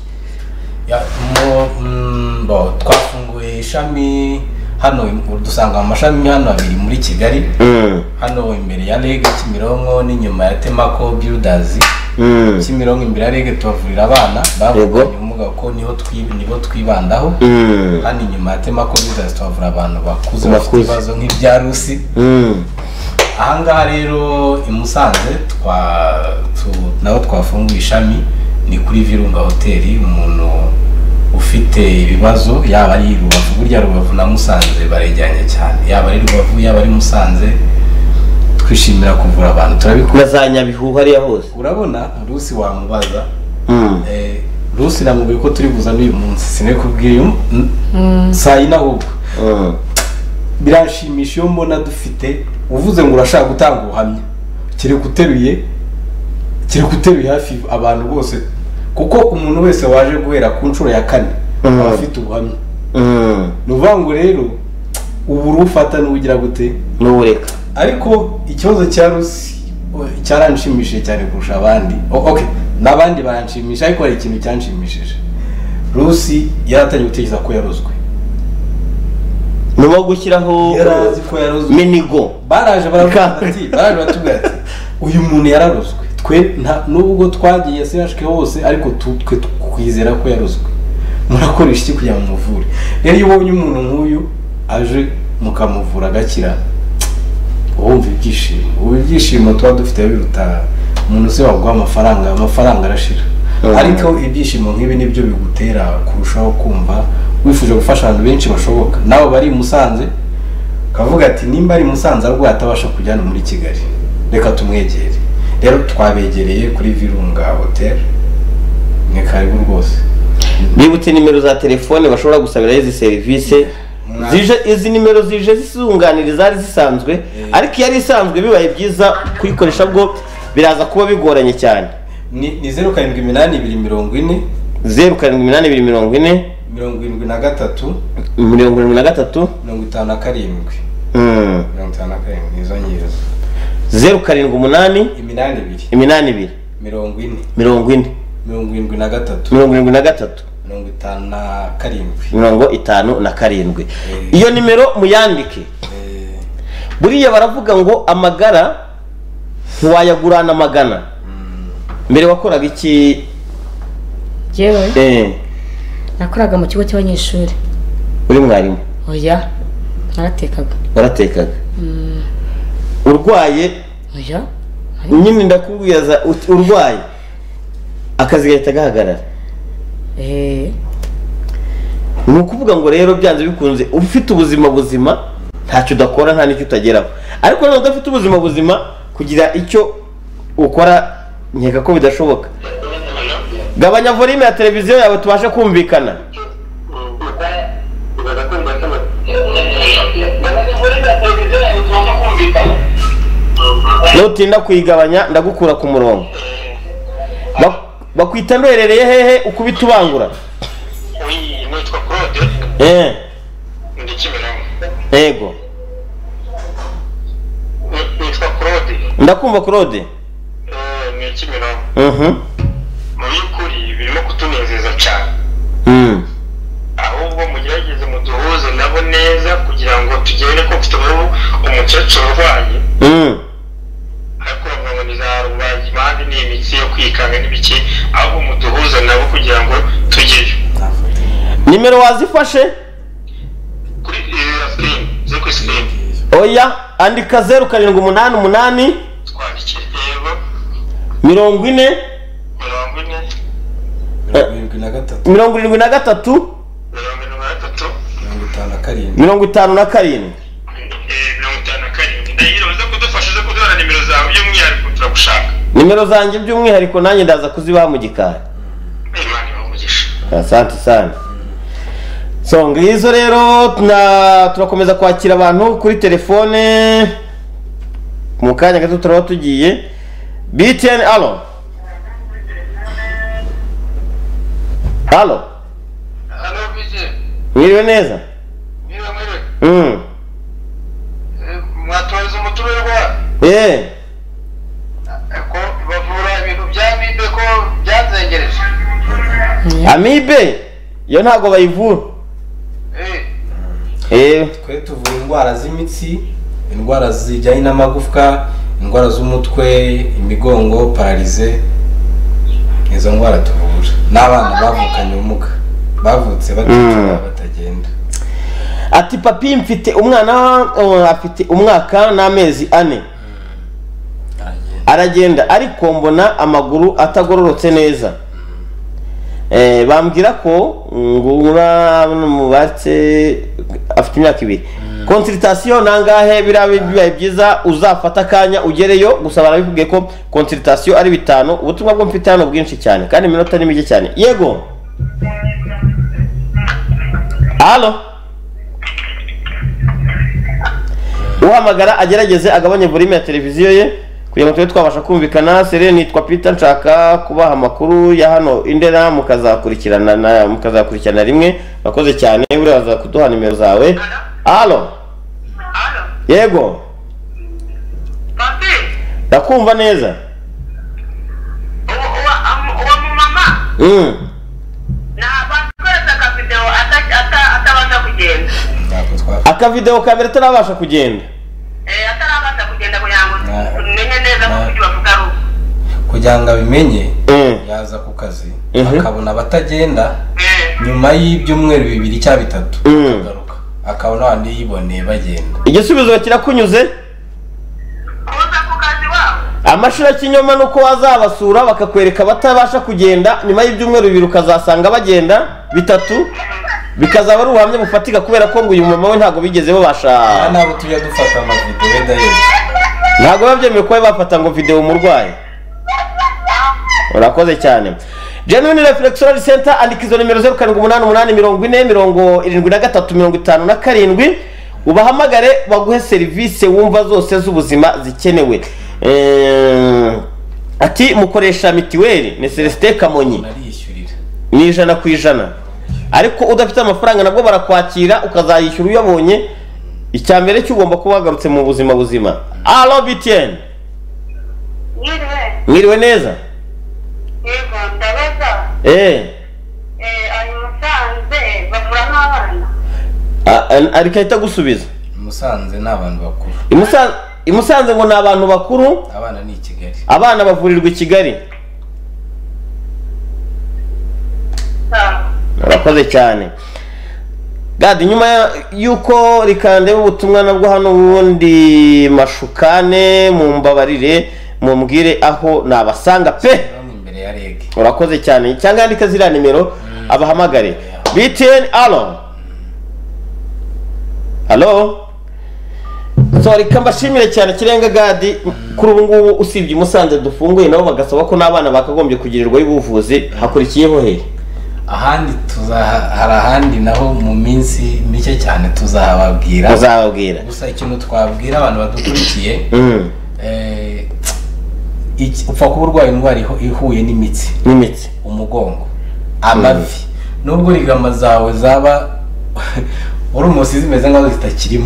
Bo twafunguye ishami hano, dusanga amashami hano abiri muri Kigali, hano imbere ya Rege Kimironko n'inyuma ya Temako Builders. Kimironko imbere ya Rege tubavurira abana bavuganye ubumuga ko niho twibi nibo twibandaho, hano inyuma ya Temako Builders tubavura abantu bakuze bafite ibibazo nk'ibya rusi. Ahangaha rero i Musanze twa naho twafunguye ishami ni kuri Virunga Hotel. Umuntu ufite ibibazo yaba ari Rubavu, burya Rubavu na Musanze baregeranye cyane, yaba ari Rubavu yaba ari Musanze, twishimira kuvura abantu turabikora. Za Nyabihu hariya hose urabona Rusi wamubaza eh Rusi namubwiye ko turi buza n'uyu munsi, sine kubwiye saa yine ahubwo birashimisha iyo mbona dufite uvuze ngo urashaka gutanga ubuhamya, kiri kuteruye kiri kuteruye hafi abantu bose, kuko umuntu wese waje guhera ku nshuro ya kane aba afite ubuhamya. Nuvuga ngo rero ubu rufata n'ugira gute n'ureka, ariko ikibazo cya Rusi cyaranshimishije cyane kurusha abandi. Okay, nabandi baranshimisha, ariko hari ikintu cyanshimishije. Rusi yaratangiye gutekereza ko yarozwe, nuba gushyiraho yarazi ko yarozwe minigo, baraje baravuga ati baraje batubwira ati uyu muntu yararozwe. Twe nta nubwo twagiye sirashike hose, ariko twe twizera ko yarozwe. Murakoresha iki kugira ngo muvure? Rero iyo ubonye umuntu nk'uyu aje mukamuvura agakira, wumva ibyishimo. Ubu ibyishimo tuba dufite biruta umuntu se waguha amafaranga, amafaranga arashira. Ariko ibyishimo nk'ibi nibyo bigutera kurushaho kumva wifuje gufasha abantu benshi bashoboka. Nabo bari Musanze kavuga ati nimba ari Musanze arwaye atabasha kujyana muri Kigali, reka tumwegere. Rero twabegereye kuri Virunga Hotel, ni karibu rwose. Bibutse nimero za telefone bashobora gusabira izi serivisi. Zije izi nimero zije zizunganira zari zisanzwe, ariko yari isanzwe bibaye byiza kuyikoresha bwo biraza kuba bigoranye cyane. Ni ni zero karindwi iminani ibiri mirongo ine zero karindwi iminani ibiri mirongo ine mirongo irindwi na gatatu mirongo irindwi na gatatu mirongo itanu na karindwi. Mm. mirongo itanu na karindwi nizo ngizo. zeru karindwi umunani iminani ibiri iminani ibiri mirongo ine mirongo ine mirongo irindwi na gatatu mirongo irindwi na gatatu mirongo itanu na karindwi mirongo itanu na karindwi iyo nimero muyandike. Buriya baravuga ngo amagara ntiwayagurana amagana. Mbere wakoraga iki? Jewe eh nakoraga mu kigo cy'abanyeshuri. Uri mwarimu? Oya, naratekaga. Waratekaga? Mm. Urwaye? Oya. Nyine ndakubwiza urwaye akazi gahita gahagarara. Eh. Ni ukuvuga ngo rero byanze bikunze ufite ubuzima buzima ntacyo udakora nta n'icyo utageraho, ariko niba udafite ubuzima buzima kugira icyo ukora nkeka ko bidashoboka. Gabanya volume ya televiziyo yawe tubashe kumvikana. Nutinda kuyigabanya ndagukura ku murongo. Bakwita ndwerereye hehe ukubita ubangura? Eh. Ego. Nitwa Claude. Ndakumva Claude. Eh, ni Kimironko. Mhm. Mu by'ukuri birimo kutunezeza cyane. Mm. Ahubwo mugerageze muduhuze nabo neza kugira ngo tugere ko mfite umukecuru urwaye. Mm. Ariko ngo ni za rubagi bandi ni imitsi yo kwikanga n'ibiki, ahubwo muduhuze nabo kugira ngo tugeyo. Nimero wazifashe? Kuri uh, screen, zo ku screen. Oya, andika zeru karindwi umunani umunani Twandikire yego. mirongo ine mirongo ine mirongo irindwi na gatatu mirongo irindwi na gatatu mirongo irindwi na gatatu mirongo itanu na karindwi mirongo itanu na karindwi. Eh, mirongo itanu na karindwi. Ndahiro uze kudufasha uze kuduhana nimero zawe by'umwihariko turagushaka. Nimero zanjye by'umwihariko nanjye ndaza kuzibaha mu gikari. Imana ibamugisha. Asante sana. So ngizo rero tuna turakomeza kwakira abantu kuri telefone mu kanya gato turaba tugiye. B T N allo. Allo. Allo bije. Mwiriwe neza? Mwiriwe mwiriwe. Mm. Mwatoza umutumirwa. Eh. Ko bavura ibintu bya mibe ko byanzengereje. Amibe yo ntago bayivura. Eh. Eh. Twe tuvura indwara z'imitsi, indwara zijyanye n'amagufwa, indwara z'umutwe, imigongo, paralize. Izo ndwara tuvura. N'abana bavukanye ubumuga. Bavutse batagenda batagenda. Ati papi mfite umwana uh, afite umwaka n'amezi ane. Aragenda ariko mbona amaguru atagororotse neza. Eh bambwira ko ngura mubatse afite imyaka ibiri. Consultation nangahe birabe bibaye byiza uzafata akanya ugereyo gusa barabivuge ko consultation ari bitanu. Ubutumwa bwo mfite hano bwinshi cyane kandi iminota ni mike cyane. Yego. Allo. Uhamagara agerageze agabanye volume ya televiziyo ye kugira ngo tube twabasha kumvikana. Sere nitwa Peter nshaka kubaha amakuru ya hano Indera mukazakurikirana na mukazakurikirana rimwe. Bakoze cyane uraza kuduha nimero zawe. Allo. Yego. Papi. Ndakumva neza. Uwa mama. Mm. Na bakweza ka video atabasha kugenda. Aka video kamera tarabasha kugenda. Eh atarabasha kugenda kugira ngo menye neza ko kujya bavuga ru. Kugira ngo abimenye yaza ku kazi akabona abatagenda nyuma y'ibyumweru bibiri cya bitatu agaruka akabona abandi yiboneye bagenda. Igisubizo kirakunyuze? Kuza ku kazi wabo. Amashira kinyoma nuko wazabasura bakakwereka batabasha kugenda nyuma y'ibyumweru bibiri ukazasanga bagenda bitatu bikazaba ari ubuhamya bufatika kubera ko ngo uyu mama we ntago bigeze babasha. Nabo tujya dufata ama video wenda yeye. Ntago babyemeye ko bafata ngo video umurwayi. Urakoze cyane. Genuine Reflexology Center andika izo nimero zeru karindwi umunani umunani mirongo ine mirongo irindwi na gatatu mirongo itanu na karindwi ubahamagare baguhe serivisi wumva zose z'ubuzima zikenewe. Eh, ati mukoresha mitiweli ni Celestin Kamonyi. Ni ijana ku ijana. Ariko udafite amafaranga nabwo barakwakira ukazayishyura uyabonye icya mbere cyo ugomba kuba wagarutse mu buzima buzima. Alo B T N. Mwiriwe neza. Yego ndabaza. Eh. Eh ayo Musanze bavura n'abana. Ah, ariko ahita gusubiza. Musanze n'abantu bakuru. Imusanze Imusanze ngo ni abantu bakuru. Abana ni i Kigali. Abana bavurirwa i Kigali. Urakoze cyane. Gadi nyuma yuko rikande ubutumwa nabwo hano ubundi mashukane mu mbabarire mumbwire aho nabasanga pe. Imbere ya rege. Urakoze cyane. Cyangwa andika zira nimero abahamagare. B T N alo. Alo. Sorry kambashimire cyane Kirenga Gadi kuri ubu ngubu usibye Musanze dufunguye nabo bagasaba ko n'abana bakagombye kugirirwa y'ubuvuzi hakurikiyeho he. Ahandi tuza hari ahandi naho mu minsi mike cyane tuzababwira. Tuzababwira. Gusa ikintu twabwira abantu badukurikiye eh iki upfa kuba urwaye indwara ihuye n'imitsi. N'imitsi. Umugongo. Amavi. Nubwo rigama zawe zaba uri umusizi zimeze nkaho zitakirimo.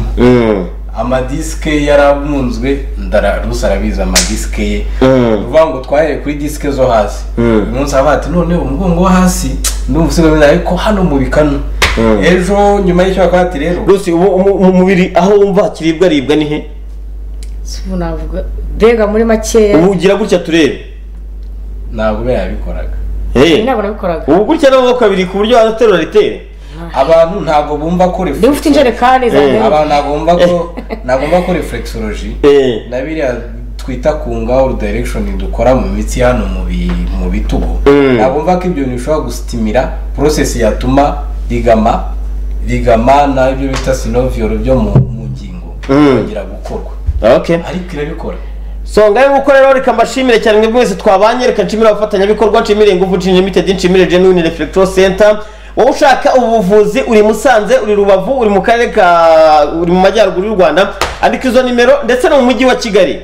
Amadiske yaramunzwe ndararusa arabiza amadiske ye. Uvuga ngo twahere kuri diske zo hasi. Umunsi abati none umugongo wo hasi ndumusiga ariko hano mu bikano. Ejo nyuma y'icyo bakati rero. Rusi mu mubiri aho wumva kiribwa ribwa ni he? Sibu navuga bega muri makeya. Ubugira gutya turebe. Ntabwo be yabikoraga. Eh. Ntabwo nabikoraga. Ubu gutya nabo kabiri ku buryo aterura ritere. Abantu ntago bumva ko reflexology. Ufite injerekani za mbere. Abantu nagomba ko nagomba ko reflexology. Nabiriya twita kunga or direction dukora mu mitsi hano mu mu bitugu. Nagomba ko ibyo bishobora gustimira process yatuma ligama ligama na ibyo bita synovial byo mu ngingo kugira gukorwa. Okay. Ariko irabikora. So ngaye nguko rero reka mbashimire cyane mwebwe mwese twabanye reka nshimira abafatanya bikorwa nshimire Nguvu Limited nshimire Genuine Reflector Center. Wowe ushaka ubuvuzi uri Musanze uri Rubavu uri mu karere ka uri mu majyaruguru y'u Rwanda andika izo nimero ndetse no mu mujyi wa Kigali.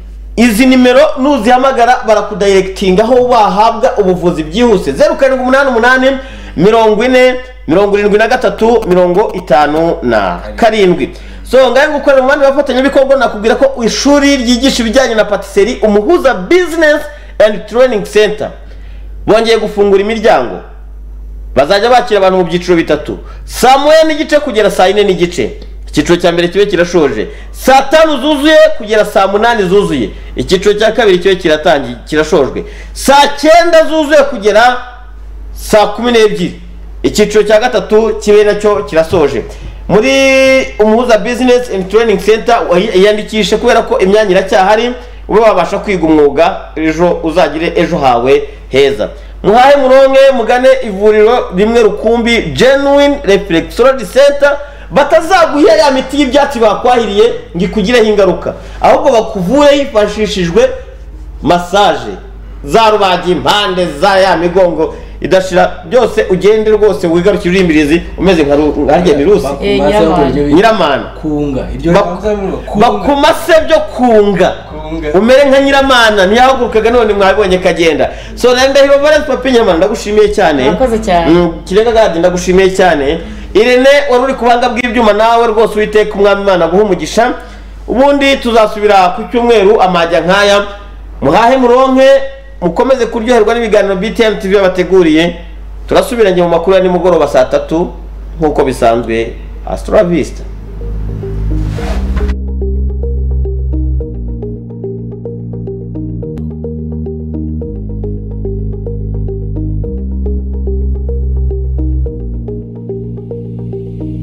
Izi nimero nuzihamagara barakudirectinga aho wahabwa ubuvuzi byihuse zero karindwi umunani umunani mirongo ine mirongo irindwi na gatatu mirongo itanu na karindwi. So ngaye gukorera mu bandi bafatanya bikorwa nakubwira ko ishuri ryigisha ibijyanye na patisserie Umuhuza Business and Training Center bongeye gufungura imiryango. Bazajya bakira abantu mu byiciro bitatu. Saa moya n'igice kugera saa yine n'igice. Icyiciro cya mbere kibe kirashoje. Saa tanu zuzuye kugera saa munani zuzuye. Icyiciro cya kabiri kibe kiratangiye kirashojwe. Saa cyenda zuzuye kugera saa kumi n'ebyiri. Icyiciro cya gatatu kibe nacyo kirasoje. Muri Umuhuza Business and Training Center yandikishe kubera ko imyanya iracyahari ube wabasha kwiga umwuga ejo uzagire ejo hawe heza. Muhaye muronke mugane ivuriro rimwe rukumbi Genuine Reflexology Center batazaguhira ya miti y'ibyatsi bakwahiriye ngikugireho ingaruka ahubwo bakuvure hifashishijwe massage za rubagi impande za ya migongo idashira byose ugende rwose wigarukira urimbirizi umeze nka nkarye virusi nyiramana kunga iryo bakumase byo kunga umere nka nyiramana ntiyahagurukaga none mwabonye kagenda so nende hiro Valence Papi Nyamana ndagushimiye cyane nakoze cyane Kirenga Gadi ndagushimiye cyane Irene wari uri kubanga bw'ibyuma nawe rwose witeka umwami Imana guha umugisha ubundi tuzasubira ku cyumweru amajya nkaya muhahe muronke mukomeze kuryoherwa n'ibiganiro B T N T V bateguriye turasubiranye mu makuru ya nimugoroba saa tatu nkuko bisanzwe Astro Vista.